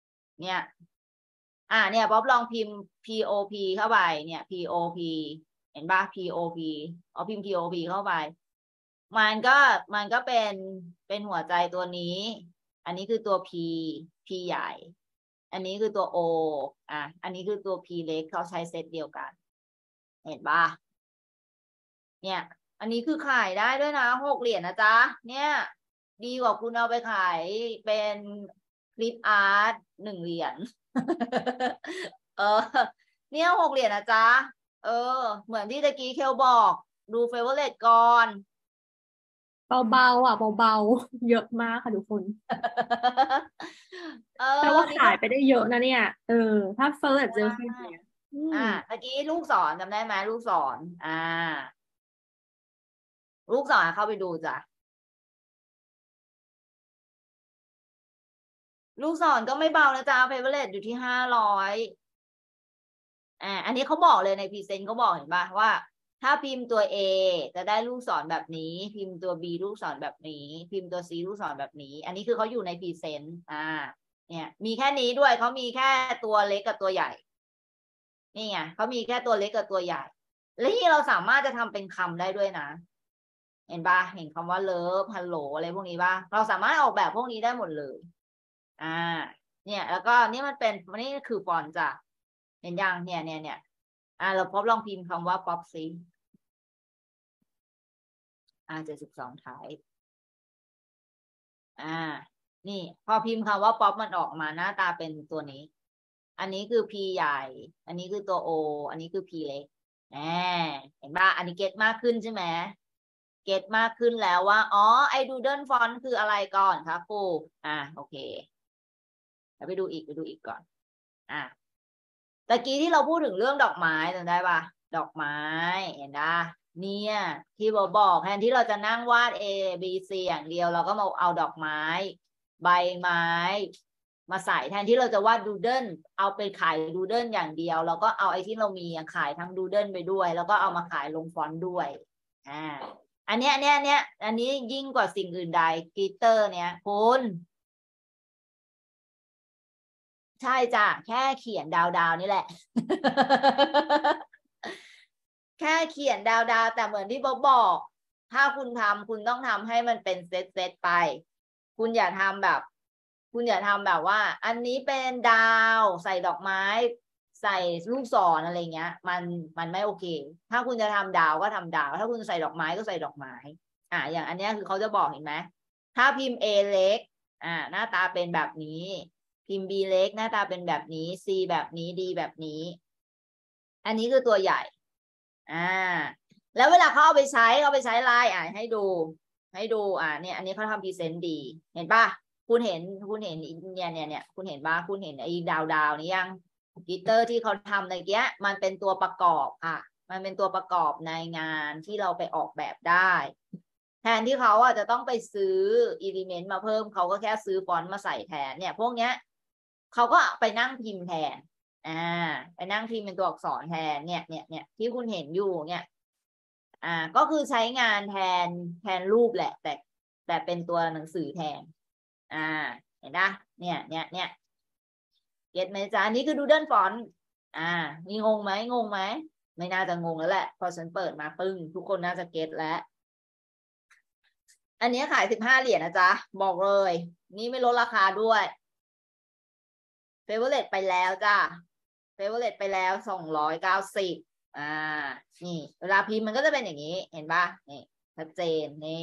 S2: เนี่ยป๊อปลองพิมพ์ POP เข้าไปเนี่ย POP เห็นป่ะ POP เอาพิมพ์ POP เข้าไปมันก็เป็นหัวใจตัวนี้ อันนี้คือตัว P ใหญ่ อันนี้คือตัว O อันนี้คือตัว P เล็กเขาใช้เซตเดียวกัน เห็นป่ะเนี่ยอันนี้คือขายได้ด้วยนะ6 เหรียญนะจ๊ะเนี่ยดีกว่าคุณเอาไปขายเป็นคลิปอาร์ต1 เหรียญเนี่ย6 เหรียญนะจ๊ะเหมือนที่ตะกี้เคลบอกดูเฟเวอร์เรตก่อน
S1: เบาเบาเยอะมากค่ะทุกคนแต่ว่าขายไปได้เยอะนะเนี่ยถ้าเฟิร์สเจอแค่นี้
S2: ตะกี้ลูกศรจำได้ไหมลูกศรลูกศรเข้าไปดูจ้ะลูกศรก็ไม่เบานะจ๊ะเฟเวอร์เรตอยู่ที่500อันนี้เขาบอกเลยในพรีเซนต์เขาบอกเห็นป่ะว่าถ้าพิมพ์ตัว A จะได้ลูกศรแบบนี้พิมพ์ตัว B ลูกศรแบบนี้พิมพ์ตัว C ลูกศรแบบนี้อันนี้คือเขาอยู่ในพรีเซนต์เนี่ยมีแค่นี้ด้วยเขามีแค่ตัวเล็กกับตัวใหญ่นี่ไงเขามีแค่ตัวเล็กกับตัวใหญ่และที่เราสามารถจะทำเป็นคำได้ด้วยนะเห็นป่ะเห็นคำว่าเลิฟฮัลโหลอะไรพวกนี้ป่ะเราสามารถออกแบบพวกนี้ได้หมดเลยเนี่ยแล้วก็นี่มันเป็นนี่คือฟอนต์จ้ะเห็นยังเนี่ยเราพบลองพิมพ์คำว่าป๊อปซิ72ไทยนี่พอพิมพ์คำว่าป๊อปมันออกมาหน้าตาเป็นตัวนี้อันนี้คือ P ใหญ่ อันนี้คือตัว O อันนี้คือ P เล็กเห็นป่ะอันนี้เก็ตมากขึ้นใช่ไหมเก็ตมากขึ้นแล้วว่าไอ้ดูเดิลฟอนต์คืออะไรก่อนคะครูโอเคไปดูอีกก่อนตะกี้ที่เราพูดถึงเรื่องดอกไม้จำได้ปะดอกไม้เห็นปะเนี่ยที่บอกแทนที่เราจะนั่งวาด A B C อย่างเดียวเราก็มาเอาดอกไม้ใบไม้มาใส่แทนที่เราจะวาดดูเดิลเอาไปขายดูเดิลอย่างเดียวเราก็เอาไอ้ที่เรามีขายทั้งดูเดิลไปด้วยแล้วก็เอามาขายลงฟอนต์ด้วยอันนี้ยิ่งกว่าสิ่งอื่นใดกลิตเตอร์เนี่ยคุณใช่จ้ะแค่เขียนดาวนี่แหละ แค่เขียนดาวแต่เหมือนที่บ๊อบบอกถ้าคุณทำคุณต้องทำให้มันเป็นเซตไปคุณอย่าทำแบบคุณอย่าทำแบบว่า อันนี้เป็นดาวใส่ดอกไม้ ใส่ลูกศรอะไรเงี้ยมันไม่โอเคถ้าคุณจะทำดาวก็ทำดาวถ้าคุณใส่ดอกไม้ก็ใส่ดอกไม้อย่างอันนี้คือเขาจะบอกเห็นไหมถ้าพิมพ์ A เล็กหน้าตาเป็นแบบนี้พิมพ์ B เล็กหน้าตาเป็นแบบนี้ C แบบนี้ D แบบนี้อันนี้คือตัวใหญ่แล้วเวลาเขาเอาไปใช้ไลน์ให้ดูเนี่ยอันนี้เขาทำพรีเซนต์ดีเห็นป่ะคุณเห็นเนี่ยคุณเห็นป่ะคุณเห็นไอ้ดาวนี้ยังกิตเตอร์ที่เขาทำในเกี้ยมันเป็นตัวประกอบมันเป็นตัวประกอบในงานที่เราไปออกแบบได้แทนที่เขาจะต้องไปซื้ออิเลเมนต์มาเพิ่มเขาก็แค่ซื้อฟอนต์มาใส่แทนเนี่ยพวกเนี้ยเขาก็ไปนั่งพิมพ์แทนไปนั่งพิมพ์เป็นตัวอักษรแทนเนี่ยที่คุณเห็นอยู่เนี่ยก็คือใช้งานแทนรูปแหละแต่เป็นตัวหนังสือแทนเห็นปะเนี่ยเก็ตไหมจ๊ะอันนี้คือ Doodle Font มีงงไหมไม่น่าจะงงแล้วแหละพอฉันเปิดมาปึ้งทุกคนน่าจะเก็ตแล้วอันนี้ขาย15 เหรียญนะจ๊ะบอกเลยนี่ไม่ลดราคาด้วยเฟเวอร์เรตไปแล้วจ้ะเฟเวอร์เรตไปแล้ว290นี่เวลาพิมพ์มันก็จะเป็นอย่างนี้เห็นป่ะนี่ชัดเจนนี่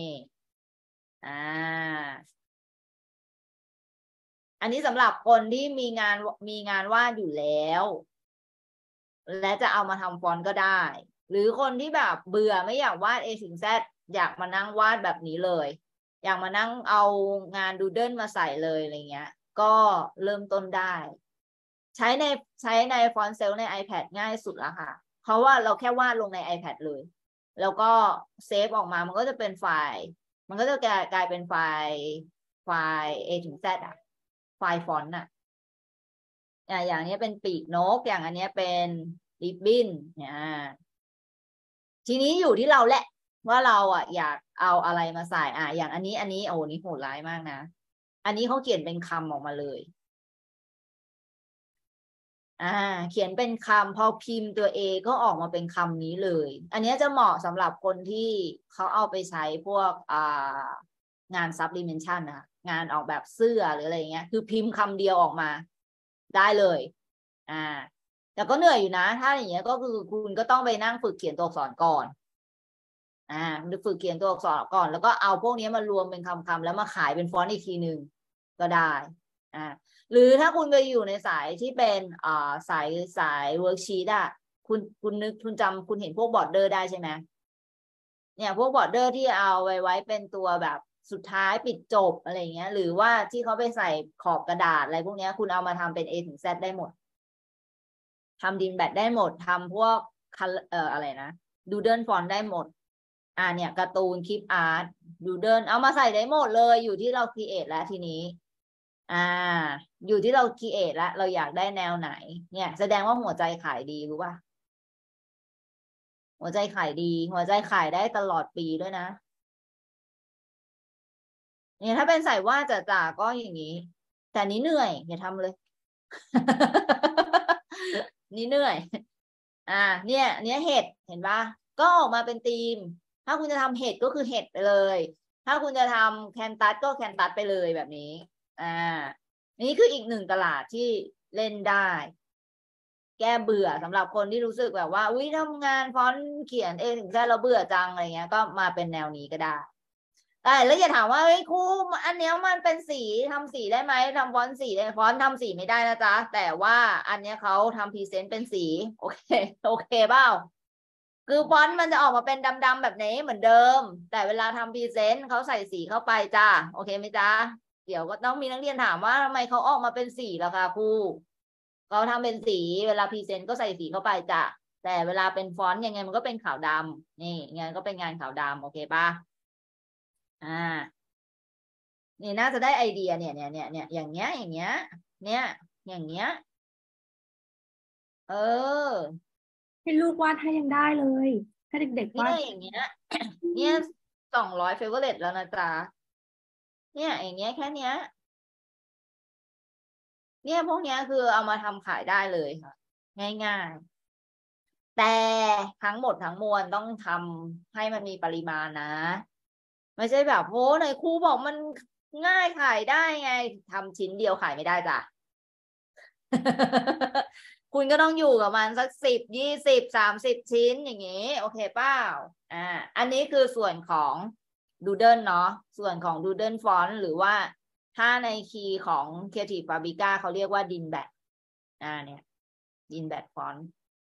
S2: อันนี้สำหรับคนที่มีงานวาดอยู่แล้วและจะเอามาทำฟอนต์ก็ได้หรือคนที่แบบเบื่อไม่อยากวาด A ถึง Z อยากมานั่งวาดแบบนี้เลยอยากมานั่งเอางานดูเดิลมาใส่เลยอะไรเงี้ยก็เริ่มต้นได้ใช้ในฟอนต์เซลใน iPad ง่ายสุดแล้วค่ะเพราะว่าเราแค่วาดลงใน iPad เลยแล้วก็เซฟออกมามันก็จะเป็นไฟล์มันก็จะกลายเป็นไฟล์ A ถึง Z ไฟล์ฟอนต์อย่างนี้เป็นปีกนกอย่างอันนี้เป็นริบบิ้นทีนี้อยู่ที่เราแหละว่าเราอยากเอาอะไรมาใส่อย่างอันนี้โอ้นี่โหดร้ายมากนะอันนี้เขาเขียนเป็นคำออกมาเลยเขียนเป็นคำพอพิมพ์ตัว A ก็ออกมาเป็นคำนี้เลยอันนี้จะเหมาะสำหรับคนที่เขาเอาไปใช้พวกงานซับดิเมนชันงานออกแบบเสื้อหรืออะไรเงี้ยคือพิมพ์คำเดียวออกมาได้เลยแต่ก็เหนื่อยอยู่นะถ้าอย่างเงี้ยก็คือคุณก็ต้องไปนั่งฝึกเขียนตัวอักษรก่อนฝึกเขียนตัวอักษรก่อนแล้วก็เอาพวกนี้มารวมเป็นคำแล้วมาขายเป็นฟอนต์อีกทีหนึ่งก็ได้หรือถ้าคุณไปอยู่ในสายที่เป็นสายเวิร์กชีตคุณนึกคุณจำคุณเห็นพวกบอร์ดเดอร์ได้ใช่ไหมเนี่ยพวกบอร์ดเดอร์ที่เอาไว้เป็นตัวแบบสุดท้ายปิดจบอะไรเงี้ยหรือว่าที่เขาไปใส่ขอบกระดาษอะไรพวกนี้คุณเอามาทำเป็น A ถึง Z ได้หมดทำดินแบดได้หมดทำพวกอะไรนะดูเดิลฟอนต์ได้หมดเนี่ยการ์ตูนคลิปอาร์ตดูเดิลเอามาใส่ได้หมดเลยอยู่ที่เราครีเอทแล้วทีนี้อยู่ที่เราครีเอทแล้วเราอยากได้แนวไหนเนี่ยแสดงว่าหัวใจขายดีรู้ป่ะหัวใจขายดีหัวใจขายได้ตลอดปีด้วยนะเนี่ยถ้าเป็นสายวาดจ๋าก็อย่างนี้แต่นี้เหนื่อยอย่าทำเลยนี่เหนื่อยเนี่ยเห็ดเห็นปะก็ออกมาเป็นธีมถ้าคุณจะทำเห็ดก็คือเห็ดไปเลยถ้าคุณจะทำแคนตัสก็แคนตัสไปเลยแบบนี้นี่คืออีกหนึ่งตลาดที่เล่นได้แก้เบื่อสำหรับคนที่รู้สึกแบบว่าอุ้ยทำงานฟอนต์เขียนถึงแค่เราเบื่อจังอะไรเงี้ยก็มาเป็นแนวนี้ก็ได้แล้วอย่าถามว่าเฮ้ยครูอันเนี้ยมันเป็นสีทำสีได้ไหมทำฟอนต์สีได้ฟอนต์ทำสีไม่ได้นะจ๊ะแต่ว่าอันเนี้ยเขาทำพรีเซนต์เป็นสีโอเคเปล่าคือฟอนต์มันจะออกมาเป็นดำๆแบบนี้เหมือนเดิมแต่เวลาทำพรีเซนต์เขาใส่สีเข้าไปจ้าโอเคไหมจ๊ะเดี๋ยวก็ต้องมีนักเรียนถามว่าทำไมเขาออกมาเป็นสีล่ะคะครูเขาทำเป็นสีเวลาพรีเซนต์ก็ใส่สีเข้าไปจ้ะแต่เวลาเป็นฟอนต์ยังไงมันก็เป็นขาวดำนี่งานก็เป็นงานขาวดำโอเคป่ะนี่น่าจะได้ไอเดียเนี่ยอย่างเงี้ยเนี่ยอย่างเงี้ย
S1: ให้ลูกวาดให้ยังได้เลยถ้าเด็กๆวาด
S2: อย่างเงี้ยเนี่ย200เฟเวอร์เรตแล้วนะจ๊ะเนี่ยอย่างเงี้ยแค่เนี้ยเนี่ยพวกเนี้ยคือเอามาทำขายได้เลยค่ะง่ายๆแต่ทั้งหมดทั้งมวลต้องทำให้มันมีปริมาณนะไม่ใช่แบบโหไหนครูบอกมันง่ายขายได้ไงทำชิ้นเดียวขายไม่ได้จ้ะ คุณก็ต้องอยู่กับมันสัก10 20 30 ชิ้นอย่างนี้โอเคเปล่าอันนี้คือส่วนของ Doodle เนาะส่วนของ Doodle Font หรือว่าถ้าในคีย์ของ Creative Fabrica เขาเรียกว่า Dinbat เนี่ย Dinbat Font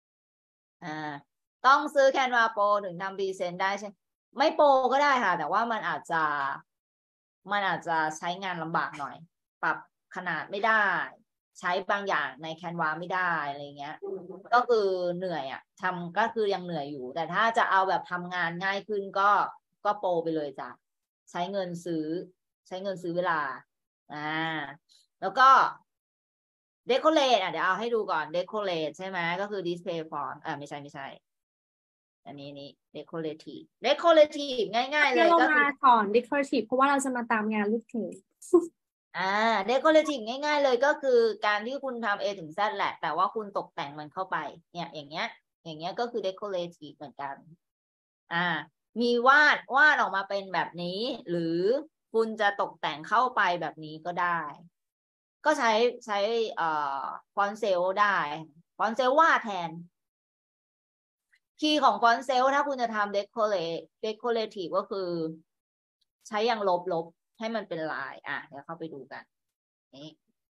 S2: ต้องซื้อ Canva Pro ถึงทำพรีเซนต์ได้ใช่ไม่โปรก็ได้ค่ะแต่ว่ามันอาจจะใช้งานลำบากหน่อยปรับขนาดไม่ได้ใช้บางอย่างใน Canva ไม่ได้อะไรเงี้ยก็คือเหนื่อยทำก็คือยังเหนื่อยอยู่แต่ถ้าจะเอาแบบทำงานง่ายขึ้นก็โปรไปเลยจ้ะใช้เงินซื้อเวลาแล้วก็ decorate เดี๋ยวเอาให้ดูก่อน decorate ใช่ไหมก็คือ display font ไม่ใช่อันนี้decorative ง่ายๆเลย
S1: เรา
S2: ก็
S1: มา
S2: คือ
S1: สอน decorative เพราะว่าเราจะมาตามงานลูกเทป
S2: decorative ง่ายๆเลยก็คือการที่คุณทำ A ถึง Z แหละแต่ว่าคุณตกแต่งมันเข้าไปเนี่ยอย่างเงี้ยก็คือ decorative เหมือนกันมีวาดออกมาเป็นแบบนี้หรือคุณจะตกแต่งเข้าไปแบบนี้ก็ได้ก็ใช้ฟอนต์เซลได้ฟอนต์เซลวาดแทนคีย์ของฟอนต์เซลถ้าคุณจะทำ decorative ก็คือใช้อย่างลบให้มันเป็นลายเดี๋ยวเข้าไปดูกันนี่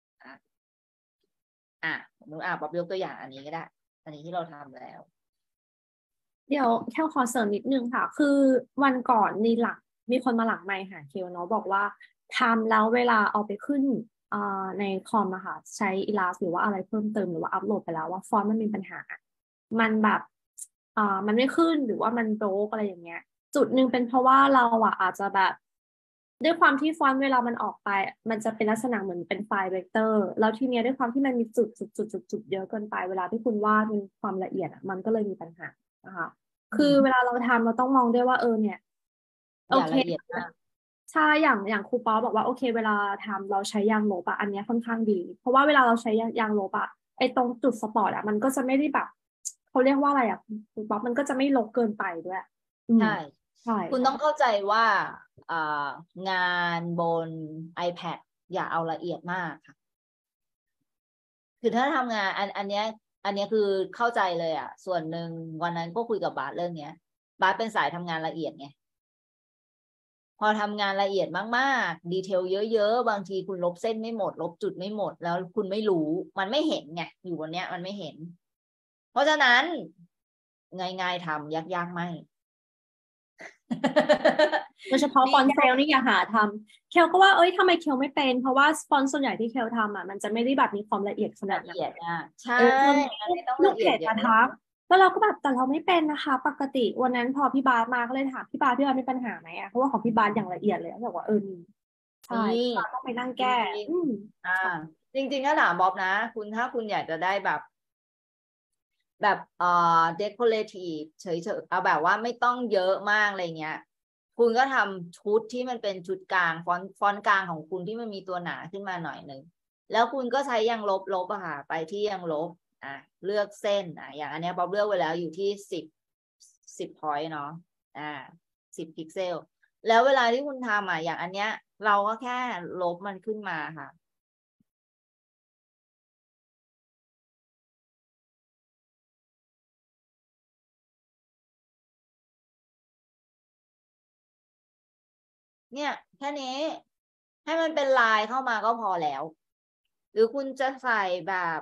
S2: หนูป๊อบยกตัวอย่างอันนี้ก็ได้อันนี้ที่เราทำแล้ว
S1: เดี๋ยวแค่ขอเสริมนิดนึงค่ะคือวันก่อนมีคนมาหลังไมค์หาเคลเนาะบอกว่าทำแล้วเวลาเอาไปขึ้นในคอมอะค่ะใช้อีลาสหรือว่าอะไรเพิ่มเติมหรือว่าอัปโหลดไปแล้วว่าฟอนต์มันมีปัญหามันแบบมันไม่ขึ้นหรือว่ามันโบรกอะไรอย่างเงี้ยจุดหนึ่งเป็นเพราะว่าเราอาจจะแบบด้วยความที่ฟอนต์เวลามันออกไปมันจะเป็นลักษณะเหมือนเป็นไฟล์เวกเตอร์แล้วทีเนี้ยด้วยความที่มันมีจุดเยอะเกินไปเวลาที่คุณวาดมีความละเอียดมันก็เลยมีปัญหานะคะคือเวลาเราทำเราต้องมองด้วยว่าเนี่ยโอเค
S2: ละเอียดมาก
S1: ใช่อย่างครูป๊อบอกว่าโอเคเวลาทำเราใช้ยางลบอันนี้ค่อนข้างดีเพราะว่าเวลาเราใช้ยางลบไอ้ตรงจุดสปอร์ตมันก็จะไม่ได้แบบเขาเรียกว่าอะไรครูป๊อมันก็จะไม่รกเกินไปด้วย
S2: ใช่
S1: ใช่
S2: คุณต้องเข้าใจว่างานบน iPad อย่าเอาละเอียดมากค่ะคือถ้าทำงานอันเนี้ยคือเข้าใจเลยส่วนหนึ่งวันนั้นก็คุยกับบาสเรื่องเนี้ยบาสเป็นสายทำงานละเอียดไงพอทำงานละเอียดมากๆดีเทลเยอะๆบางทีคุณลบเส้นไม่หมดลบจุดไม่หมดแล้วคุณไม่รู้มันไม่เห็นไงอยู่บนเนี้ยมันไม่เห็นเพราะฉะนั้นง่ายๆทำยากๆไม่
S1: โดยเฉพาะฟอนต์เซลนี่อย่าหาทำเคลก็ว่าทำไมเคลไม่เป็นเพราะว่าฟอนต์ส่วนใหญ่ที่เคลทำมันจะไม่ได้แบบมีความละเอียดขนาดนั้น
S2: ละเอียดใช่
S1: จน
S2: อันนี้ต้อง
S1: ลูกเพ
S2: ละเอียด
S1: จมาทักแล้วเราก็แบบแต่เราไม่เป็นนะคะปกติวันนั้นพอพี่บาสมาก็เลยถามพี่บาสมีปัญหาไหมเพราะว่าของพี่บาสอย่างละเอียดเลยบอกว่ามีใช่
S2: นี่
S1: พี่บาสต้องไปนั่งแก้
S2: จริงๆถ้าถามบ๊อบนะถ้าคุณอยากจะได้แบบdecorative เฉยๆเอาแบบว่าไม่ต้องเยอะมากอะไรเงี้ยคุณก็ทำชุดที่มันเป็นชุดกลางฟอนต์กลางของคุณที่มันมีตัวหนาขึ้นมาหน่อยหนึ่งแล้วคุณก็ใช้ยางลบค่ะไปที่ยางลบเลือกเส้นอย่างอันนี้บ๊อบเลือกไว้แล้วอยู่ที่10 point เนาะ10 พิกเซลแล้วเวลาที่คุณทำอย่างอันเนี้ยเราก็แค่ลบมันขึ้นมาค่ะเนี่ยแค่นี้ให้มันเป็นลายเข้ามาก็พอแล้ว หรือคุณจะใส่แบบ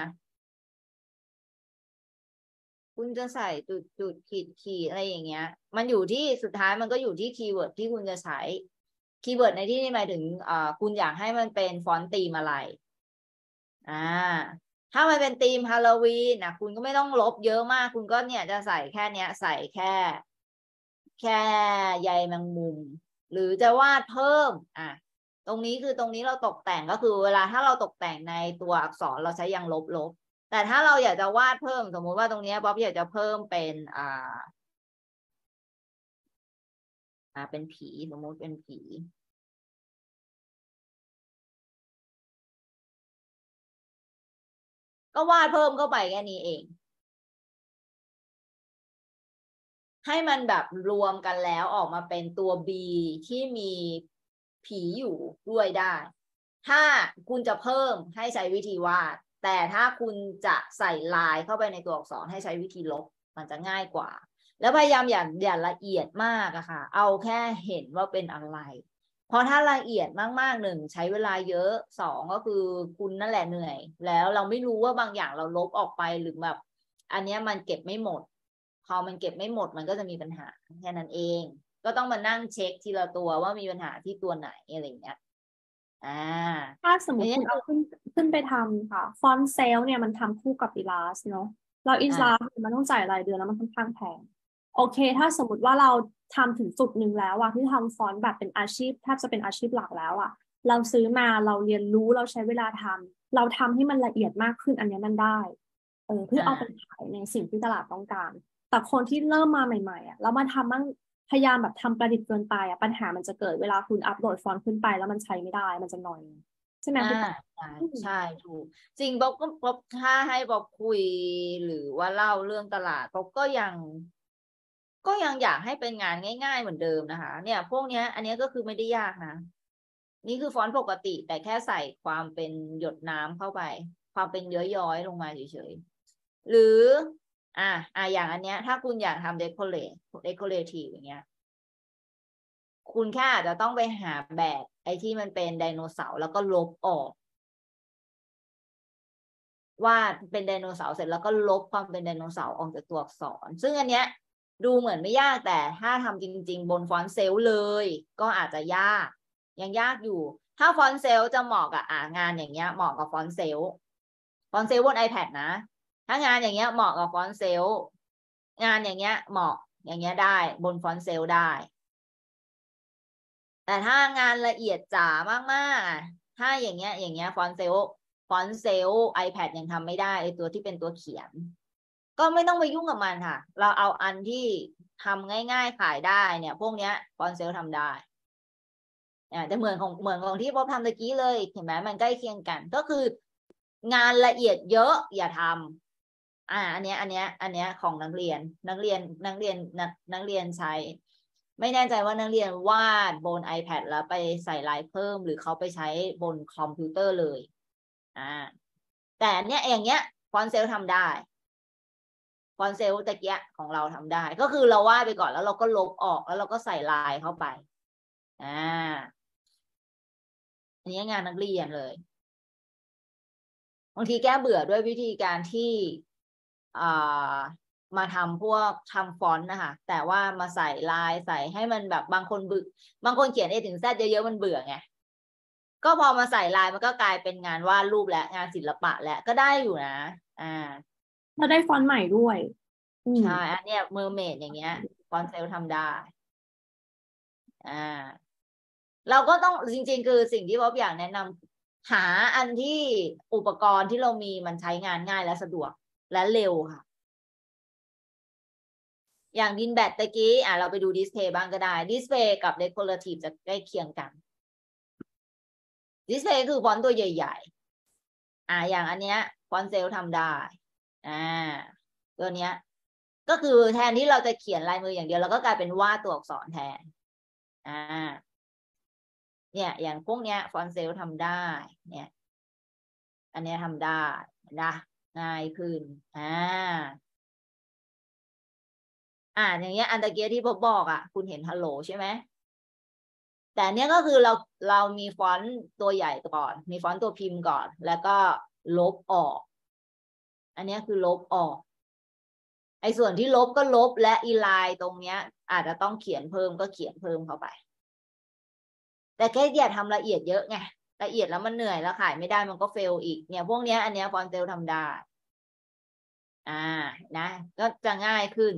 S2: คุณจะใส่จุดขีดอะไรอย่างเงี้ยมันอยู่ที่สุดท้ายมันก็อยู่ที่คีย์เวิร์ดที่คุณจะใช้คีย์เวิร์ดในที่นี้หมายถึงคุณอยากให้มันเป็นฟอนต์ธีมอะไรอ่าถ้ามันเป็นธีมฮาโลวีนคุณก็ไม่ต้องลบเยอะมากคุณก็เนี่ยจะใส่แค่เนี้ยใส่แค่ใยแมงมุมหรือจะวาดเพิ่มตรงนี้เราตกแต่งก็คือเวลาถ้าเราตกแต่งในตัวอักษรเราใช้ยางลบแต่ถ้าเราอยากจะวาดเพิ่มสมมุติว่าตรงนี้บ๊อบอยากจะเพิ่มเป็นเป็นผีสมมุติเป็นผีก็วาดเพิ่มเข้าไปแค่นี้เองให้มันแบบรวมกันแล้วออกมาเป็นตัว B ที่มีผีอยู่ด้วยได้ ถ้าคุณจะเพิ่มให้ใช้วิธีวาดแต่ถ้าคุณจะใส่ลายเข้าไปในตัวอักษรให้ใช้วิธีลบมันจะง่ายกว่าแล้วพยายามอย่าละเอียดมากอะค่ะเอาแค่เห็นว่าเป็นอะไรเพราะถ้าละเอียดมากๆหนึ่งใช้เวลาเยอะสองก็คือคุณนั่นแหละเหนื่อยแล้วเราไม่รู้ว่าบางอย่างเราลบออกไปหรือแบบอันนี้มันเก็บไม่หมดพอมันเก็บไม่หมดมันก็จะมีปัญหาแค่นั้นเองก็ต้องมานั่งเช็คทีละตัวว่ามีปัญหาที่ตัวไหนอะไรอย่างเงี้ย
S1: ถ้าสมมติ
S2: อันนี้
S1: คุณเอาขึ้นไปทำค่ะฟอนต์เซลเนี่ยมันทำคู่กับอิลาสเนาะเราอิลาสมันต้องจ่ายรายเดือนแล้วมันค่อนข้างแพงโอเคถ้าสมมติว่าเราทำถึงจุดหนึ่งแล้วอะที่ทำฟอนต์แบบเป็นอาชีพแทบจะเป็นอาชีพหลักแล้วอะเราซื้อมาเราเรียนรู้เราใช้เวลาทำเราทำให้มันละเอียดมากขึ้นอันนี้มันได้เพื่อเอาไปขายในสิ่งที่ตลาดต้องการแต่คนที่เริ่มมาใหม่ๆอะแล้วมาทำมั่งพยายามแบบทำประดิษฐ์เกินไปอะปัญหามันจะเกิดเวลาคุณอัปโหลดฟอนต์ขึ้นไปแล้วมันใช้ไม่ได้มันจะนอยใช่ไหมคุณ
S2: ใช่ถูกจริงบ๊อบก็บ๊อบถ้าให้บ๊อบคุยหรือว่าเล่าเรื่องตลาดบ๊อบก็ยังอยากให้เป็นงานง่ายๆเหมือนเดิมนะคะเนี่ยพวกเนี้ยอันนี้ก็คือไม่ได้ยากนะนี่คือฟอนต์ปกติแต่แค่ใส่ความเป็นหยดน้ำเข้าไปความเป็นย้อยๆลงมาเฉยๆหรืออย่างอันเนี้ยถ้าคุณอยากทำdecorative อย่างเงี้ยคุณแค่อาจจะต้องไปหาแบบไอ้ที่มันเป็นไดโนเสาร์แล้วก็ลบออกวาดเป็นไดโนเสาร์เสร็จแล้วก็ลบความเป็นไดโนเสาร์ออกจากตัวอักษรซึ่งอันเนี้ยดูเหมือนไม่ยากแต่ถ้าทำจริงๆบนฟอนต์เซลล์เลยก็อาจจะยากยังยากอยู่ถ้าฟอนต์เซลล์จะเหมาะกับงานอย่างเงี้ยเหมาะกับฟอนต์เซลล์บน iPad นะถ้างานอย่างเงี้ยเหมาะกับฟอนต์เซลล์งานอย่างเงี้ยเหมาะอย่างเงี้ยได้บนฟอนต์เซลล์ได้แต่ถ้างานละเอียดจ๋ามากๆถ้าอย่างเงี้ยฟอนต์เซลล์ iPad ยังทำไม่ได้ไอตัวที่เป็นตัวเขียนก็ไม่ต้องไปยุ่งกับมันค่ะเราเอาอันที่ทำง่ายๆขายได้เนี่ยพวกเนี้ยฟอนต์เซลล์ทำได้แต่เหมือนของที่ป๊อบทำตะกี้เลยเห็นไหมมันใกล้เคียงกันก็คืองานละเอียดเยอะอย่าทำอันเนี้ยของนักเรียนใช้ไม่แน่ใจว่านักเรียนวาดบน iPad แล้วไปใส่ลายเพิ่มหรือเขาไปใช้บนคอมพิวเตอร์เลยแต่เนี้ยอย่างเงี้ยฟอนต์เซลล์ทำได้ฟอนต์เซลล์ตะเกียของเราทำได้ก็คือเราวาดไปก่อนแล้วเราก็ลบออกแล้วเราก็ใส่ลายเข้าไปอันนี้งานนักเรียนเลยบางทีแก้เบื่อด้วยวิธีการที่มาทำพวกทำฟอนต์นะคะแต่ว่ามาใส่ลายใส่ให้มันแบบบางคนบางคนเขียน A ถึง Z เยอะๆมันเบื่อไงก็พอมาใส่ลายมันก็กลายเป็นงานวาดรูปและงานศิลปะและก็ได้อยู่นะ
S1: เราได้ฟอนต์ใหม่ด้วย
S2: ใช่อันเนี้ยเมอร์เมดอย่างเงี้ยฟอนต์เซลล์ทำได้เราก็ต้องจริงๆคือสิ่งที่บ๊อบอยากแนะนำหาอันที่อุปกรณ์ที่เรามีมันใช้งานง่ายและสะดวกและเร็วค่ะอย่างดินแบตตะกี้เราไปดูดิสเพย์บ้างก็ได้ดิสเพย์กับเดคอเรทีฟจะใกล้เคียงกันดิสเพย์คือฟอนต์ตัวใหญ่ๆอย่างอันเนี้ยฟอนต์เซลล์ทำได้ตัวเนี้ยก็คือแทนที่เราจะเขียนลายมืออย่างเดียวเราก็กลายเป็นวาดตัวอักษรแทนเนี่ยอย่างพวกเนี้ยฟอนต์เซลล์ทำได้เนี่ยอันเนี้ยทำได้นะง่ายขึ้นอย่างเงี้ยอันตะเกียที่บอกคุณเห็นฮัลโหลใช่ไหมแต่เนี้ยก็คือเรามีฟอนต์ตัวใหญ่ก่อนมีฟอนต์ตัวพิมพ์ก่อนแล้วก็ลบออกอันนี้คือลบออกไอ้ส่วนที่ลบก็ลบและอีไลน์ตรงเนี้ยอาจจะต้องเขียนเพิ่มก็เขียนเพิ่มเข้าไปแต่แค่อย่าทำละเอียดเยอะไงละเอียดแล้วมันเหนื่อยแล้วขายไม่ได้มันก็เฟลอีกเนี่ยพวกเนี้ยอันเนี้ยฟอนต์เซลทำได้นะก็จะง่ายขึ้น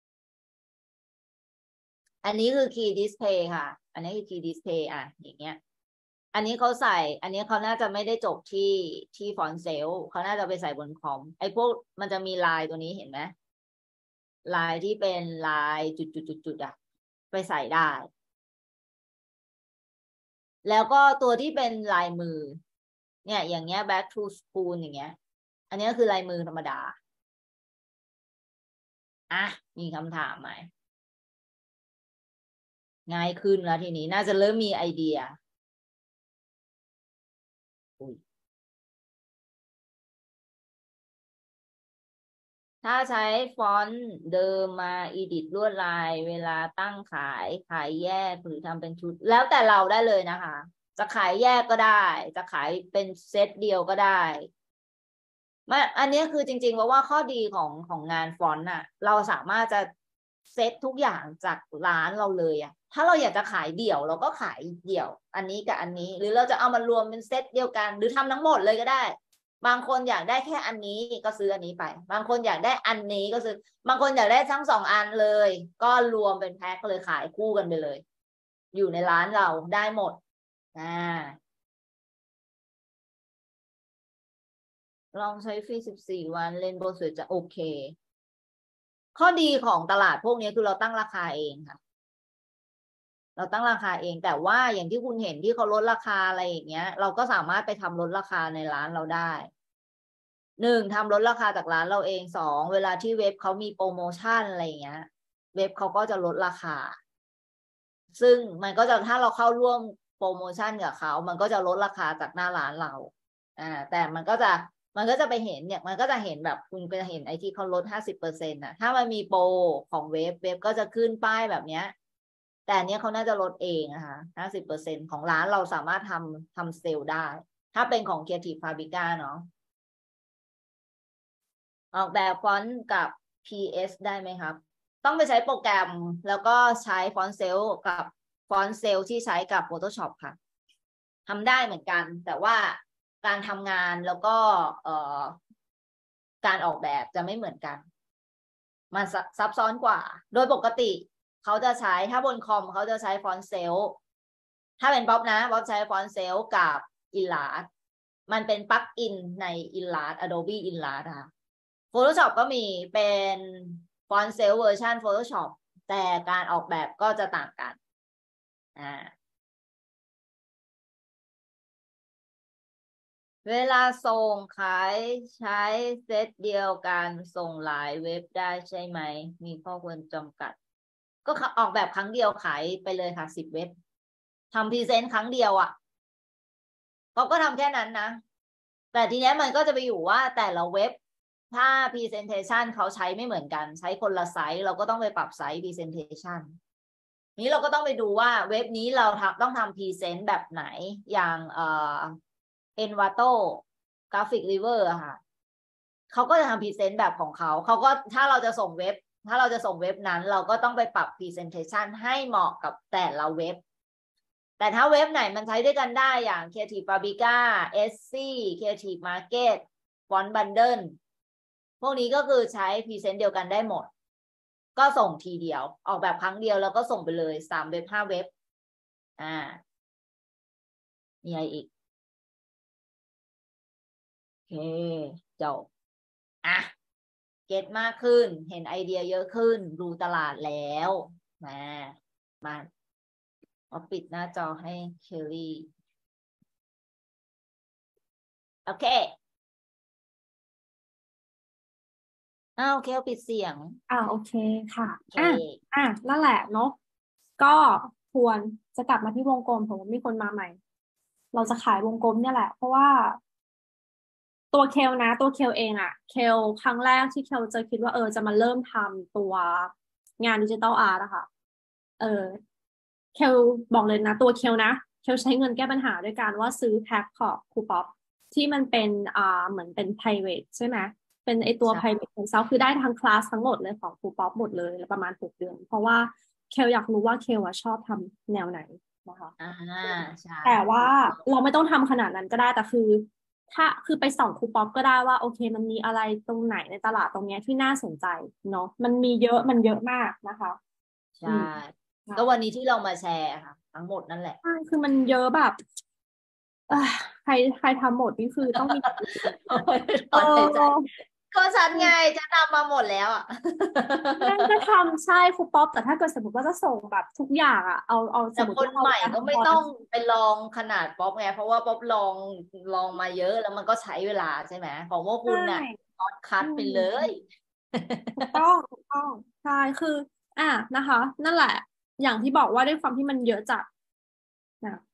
S2: อันนี้คือ Key Display ค่ะอันนี้คือ Key Display อย่างเงี้ยอันนี้เขาใส่อันนี้เขาน่าจะไม่ได้จบที่ฟอนต์เซลเขาน่าจะไปใส่บนคอมไอ้พวกมันจะมีลายตัวนี้เห็นไหมลายที่เป็นลายจุดไปใส่ได้ แล้วก็ตัวที่เป็นลายมือเนี่ยอย่างเงี้ย back to school อย่างเงี้ยอันนี้ก็คือลายมือธรรมดามีคำถามไหมง่ายขึ้นแล้วทีนี้น่าจะเริ่มมีไอเดียถ้าใช้ฟอนต์เดิมมาอีดิทลวดลายเวลาตั้งขายแยกหรือทำเป็นชุดแล้วแต่เราได้เลยนะคะ จะขายแยกก็ได้ จะขายเป็นเซตเดียวก็ได้อันนี้คือจริงๆว่าข้อดีของงานฟอนต์น่ะเราสามารถจะเซตทุกอย่างจากร้านเราเลยอะถ้าเราอยากจะขายเดี่ยวเราก็ขายเดี่ยวอันนี้กับอันนี้หรือเราจะเอามารวมเป็นเซตเดียวกันหรือทำทั้งหมดเลยก็ได้บางคนอยากได้แค่อันนี้ก็ซื้ออันนี้ไปบางคนอยากได้อันนี้ก็ซื้อบางคนอยากได้ทั้ง2 อันเลยก็รวมเป็นแพ็คเลยขายคู่กันไปเลยอยู่ในร้านเราได้หมดลองใช้ฟรี14 วันเรนโบว์สวยจะโอเคข้อดีของตลาดพวกนี้คือเราตั้งราคาเองค่ะเราตั้งราคาเองแต่ว่าอย่างที่คุณเห็นที่เขาลดราคาอะไรอย่างเงี้ยเราก็สามารถไปทำลดราคาในร้านเราได้1ทำลดราคาจากร้านเราเอง2เวลาที่เว็บเขามีโปรโมชั่นอะไรอย่างเงี้ยเว็บเขาก็จะลดราคาซึ่งมันก็จะถ้าเราเข้าร่วมโปรโมชั่นกับเขามันก็จะลดราคาจากหน้าร้านเราแต่มันก็จะไปเห็นเนี่ยมันก็จะเห็นแบบคุณก็จะเห็นไอ้ที่เขาลด50%นะถ้ามันมีโปรของเว็บก็จะขึ้นป้ายแบบเนี้ยแต่อันนี้เขาน่าจะลดเองนะคะ50%ของร้านเราสามารถทำเซลล์ได้ ถ้าเป็นของ Creative Fabrica เนาะออกแบบฟอนต์กับ PS ได้ไหมครับต้องไปใช้โปรแกรมแล้วก็ใช้ฟอนต์เซลล์กับฟอนต์เซลล์ที่ใช้กับ Photoshop ค่ะทำได้เหมือนกันแต่ว่าการทำงานแล้วก็การออกแบบจะไม่เหมือนกันมันซับซ้อนกว่าโดยปกติเขาจะใช้ถ้าบนคอมเขาจะใช้ฟอนต์เซลล์ถ้าเป็นบ๊อบนะบ๊อบใช้ฟอนต์เซลล์กับ Illustrator มันเป็นปลั๊กอินใน Illustrator Adobe Illustrator ค่ะ Photoshop ก็มีเป็นฟอนต์เซลล์เวอร์ชัน Photoshop แต่การออกแบบก็จะต่างกันเวลาส่งขายใช้เซตเดียวกันส่งหลายเว็บได้ใช่ไหมมีข้อควรจำกัดก็ออกแบบครั้งเดียวขายไปเลยค่ะ10 เว็บทำพรีเซนต์ครั้งเดียวอ่ะเขาก็ทำแค่นั้นนะแต่ทีนี้มันก็จะไปอยู่ว่าแต่ละเว็บถ้า Presentation เขาใช้ไม่เหมือนกันใช้คนละไซส์เราก็ต้องไปปรับไซส์ Presentation นี้เราก็ต้องไปดูว่าเว็บนี้เราต้องทำพรีเซนต์แบบไหนอย่างEnvato Graphic River อะค่ะเขาก็จะทำพรีเซนต์แบบของเขาก็ถ้าเราจะส่งเว็บนั้นเราก็ต้องไปปรับ Presentation ให้เหมาะกับแต่ละเว็บแต่ถ้าเว็บไหนมันใช้ด้วยกันได้อย่าง Creative Fabrica Etsy Creative Market Font Bundle พวกนี้ก็คือใช้พรีเซนต์เดียวกันได้หมดก็ส่งทีเดียวออกแบบครั้งเดียวแล้วก็ส่งไปเลย3 เว็บ5 เว็บมีอะไรอีกโอเคจบเก็ตมากขึ้นเห็นไอเดียเยอะขึ้นดูตลาดแล้วมาปิดหน้าจอให้เคลลี่โอเคโอเคปิดเสียง
S1: โอเคค่ะนั่นแหละเนาะก็ควรจะกลับมาที่วงกลมผมมีคนมาใหม่ เราจะขายวงกลมเนี่ยแหละเพราะว่าตัวเคลนะตัวเคลเองอะเคลครั้งแรกที่เคลจะคิดว่าจะมาเริ่มทำตัวงานดิจิตอลอาร์ตอะค่ะเคลบอกเลยนะตัวเคลนะเคลใช้เงินแก้ปัญหาด้วยการว่าซื้อแพ็คของครูป๊อปที่มันเป็นเหมือนเป็น private ใช่ไหมเป็นไอตัว private ของเซาคือได้ทั้งคลาสทั้งหมดเลยของครูป๊อปหมดเลยประมาณ6 เดือนเพราะว่าเคลอยากรู้ว่าเคลชอบทำแนวไหนนะคะ
S2: ใช่
S1: แต่ว่าเราไม่ต้องทำขนาดนั้นก็ได้แต่คือถ้าคือไปส่องครูป๊อปก็ได้ว่าโอเคมันมีอะไรตรงไหนในตลาดตรงนี้ที่น่าสนใจเนาะมันมีเยอะมันเยอะมากนะคะ
S2: ใช่ก็วันนี้ที่เรามาแชร์ค่ะทั้งหมดนั่นแหละ
S1: ใช่คือมันเยอะแบบใครทำหมดนี่คือต้องมี
S2: ก็ฉันไงจะทำมาหมดแล้วอ่ะ
S1: นั่นก็ทำใช่ครูป๊อปแต่ถ้าเกิดสมมติว่าจะส่งแบบทุกอย่างอ่ะเอาสมมติ
S2: คนใหม่ก็ไม่ต้องไปลองขนาดป๊อปไงเพราะว่าป๊อปลองมาเยอะแล้วมันก็ใช้เวลาใช่ไหมของพวกคุณน่ะช็อตคัทไปเลย
S1: ถูกต้องใช่คือนะคะนั่นแหละอย่างที่บอกว่าด้วยความที่มันเยอะจัดนะ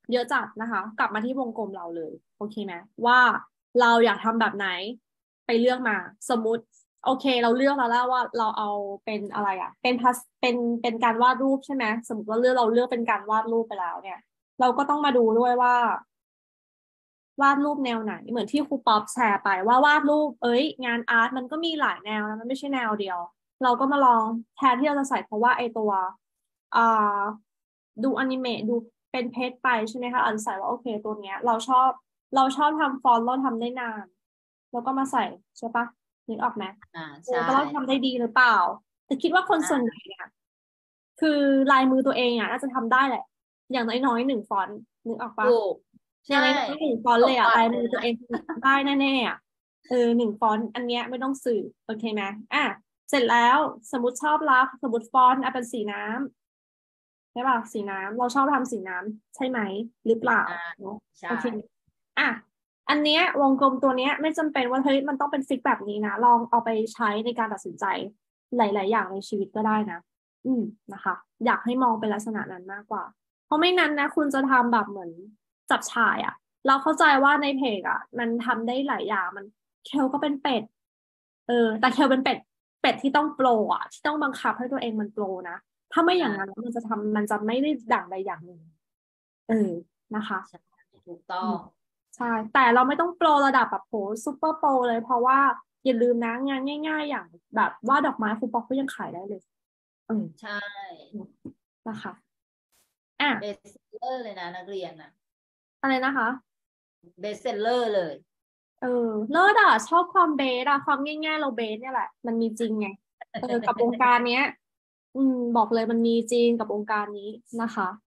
S1: เยอะจัดนะคะ กลับมาที่วงกลมเราเลยโอเคไหมว่าเราอยากทำแบบไหนไปเลือกมาสมมติโอเคเราเลือกแล้วว่าเราเอาเป็นอะไรอะเป็นพัสเป็นการวาดรูปใช่ไหมสมมติว่าเราเลือกเป็นการวาดรูปไปแล้วเนี่ยเราก็ต้องมาดูด้วยว่าวาดรูปแนวไหนเหมือนที่ครูป๊อปแชร์ไปว่าวาดรูปงานอาร์ตมันก็มีหลายแนวนะมันไม่ใช่แนวเดียวเราก็มาลองแทนที่เราจะใส่เพราะว่าไอตัวอ่าดูอนิเมะดูเป็นเพจไปใช่ไหมคะอาจจะใส่ว่าโอเคตัวเนี้ยเราชอบทำฟอนต์เราทำได้นานแล้วก็มาใส่ใช่ปะนึกออกไหม
S2: ใช่
S1: แต่เราทำได้ดีหรือเปล่าแต่คิดว่าคนส่วนใหญ่เนี่ยคือลายมือตัวเองอ่ะน่าจะทำได้แหละอย่างน้อยๆ1 ฟอนต์นึกออกปะ
S2: ถูก
S1: อย่าง
S2: ใช่
S1: น้อยๆ1 ฟอนต์เลยอ่ะ
S2: สมบั
S1: ลาย
S2: ติเลยนะ
S1: มือตัวเองได้แน่ๆอ่ะ1 ฟอนต์อันเนี้ยไม่ต้องสื่อโอเคไหมเสร็จแล้วสมมติชอบรับสมมติฟอนต์เป็นสีน้ำใช่ป่ะสีน้ำเราชอบทำสีน้ำใช่ไหมหรือเปล่า
S2: อ่า
S1: เนาะ
S2: ใช่
S1: โอเคอ่ะอันเนี้ยวงกลมตัวเนี้ยไม่จำเป็นว่าเฮ้ยมันต้องเป็นฟิกแบบนี้นะลองเอาไปใช้ในการตัดสินใจหลายๆอย่างในชีวิตก็ได้นะนะคะอยากให้มองเป็นลักษณะนั้นมากกว่าเพราะไม่นั้นนะคุณจะทำแบบเหมือนจับฉ่ายอ่ะ เราเข้าใจว่าในเพจอ่ะมันทำได้หลายอย่างมันเคลก็เป็นเป็ดแต่เคลเป็นเป็ดที่ต้องโปรอ่ะที่ต้องบังคับให้ตัวเองมันโปรนะถ้าไม่อย่างนั้นมันจะไม่ได้ดั่งใดอย่างหนึ่งเออนะคะ
S2: ใช่ถูกต้อ
S1: อืม
S2: ง
S1: ใช่แต่เราไม่ต้องโปรระดับแบบโหซูเปอร์โปรเลยเพราะว่าอย่าลืมนะงานง่ายๆอย่างแบบว่าดอกไม้ครูปอกก็ยังขายได้เลยเออ
S2: ใช่
S1: นะคะอ่ะ
S2: เบสเซลเลอร์เลยนะนักเรียนนะ
S1: อะไรนะคะ
S2: เบสเซลเลอร์เลย
S1: เออเลิศอ่ะชอบความเบสอ่ะความง่ายๆเราเบสเนี่ยแหละมันมีจริงไงกับวงการเนี้ยบอกเลยมันมีจริงกับวงการนี้นะคะ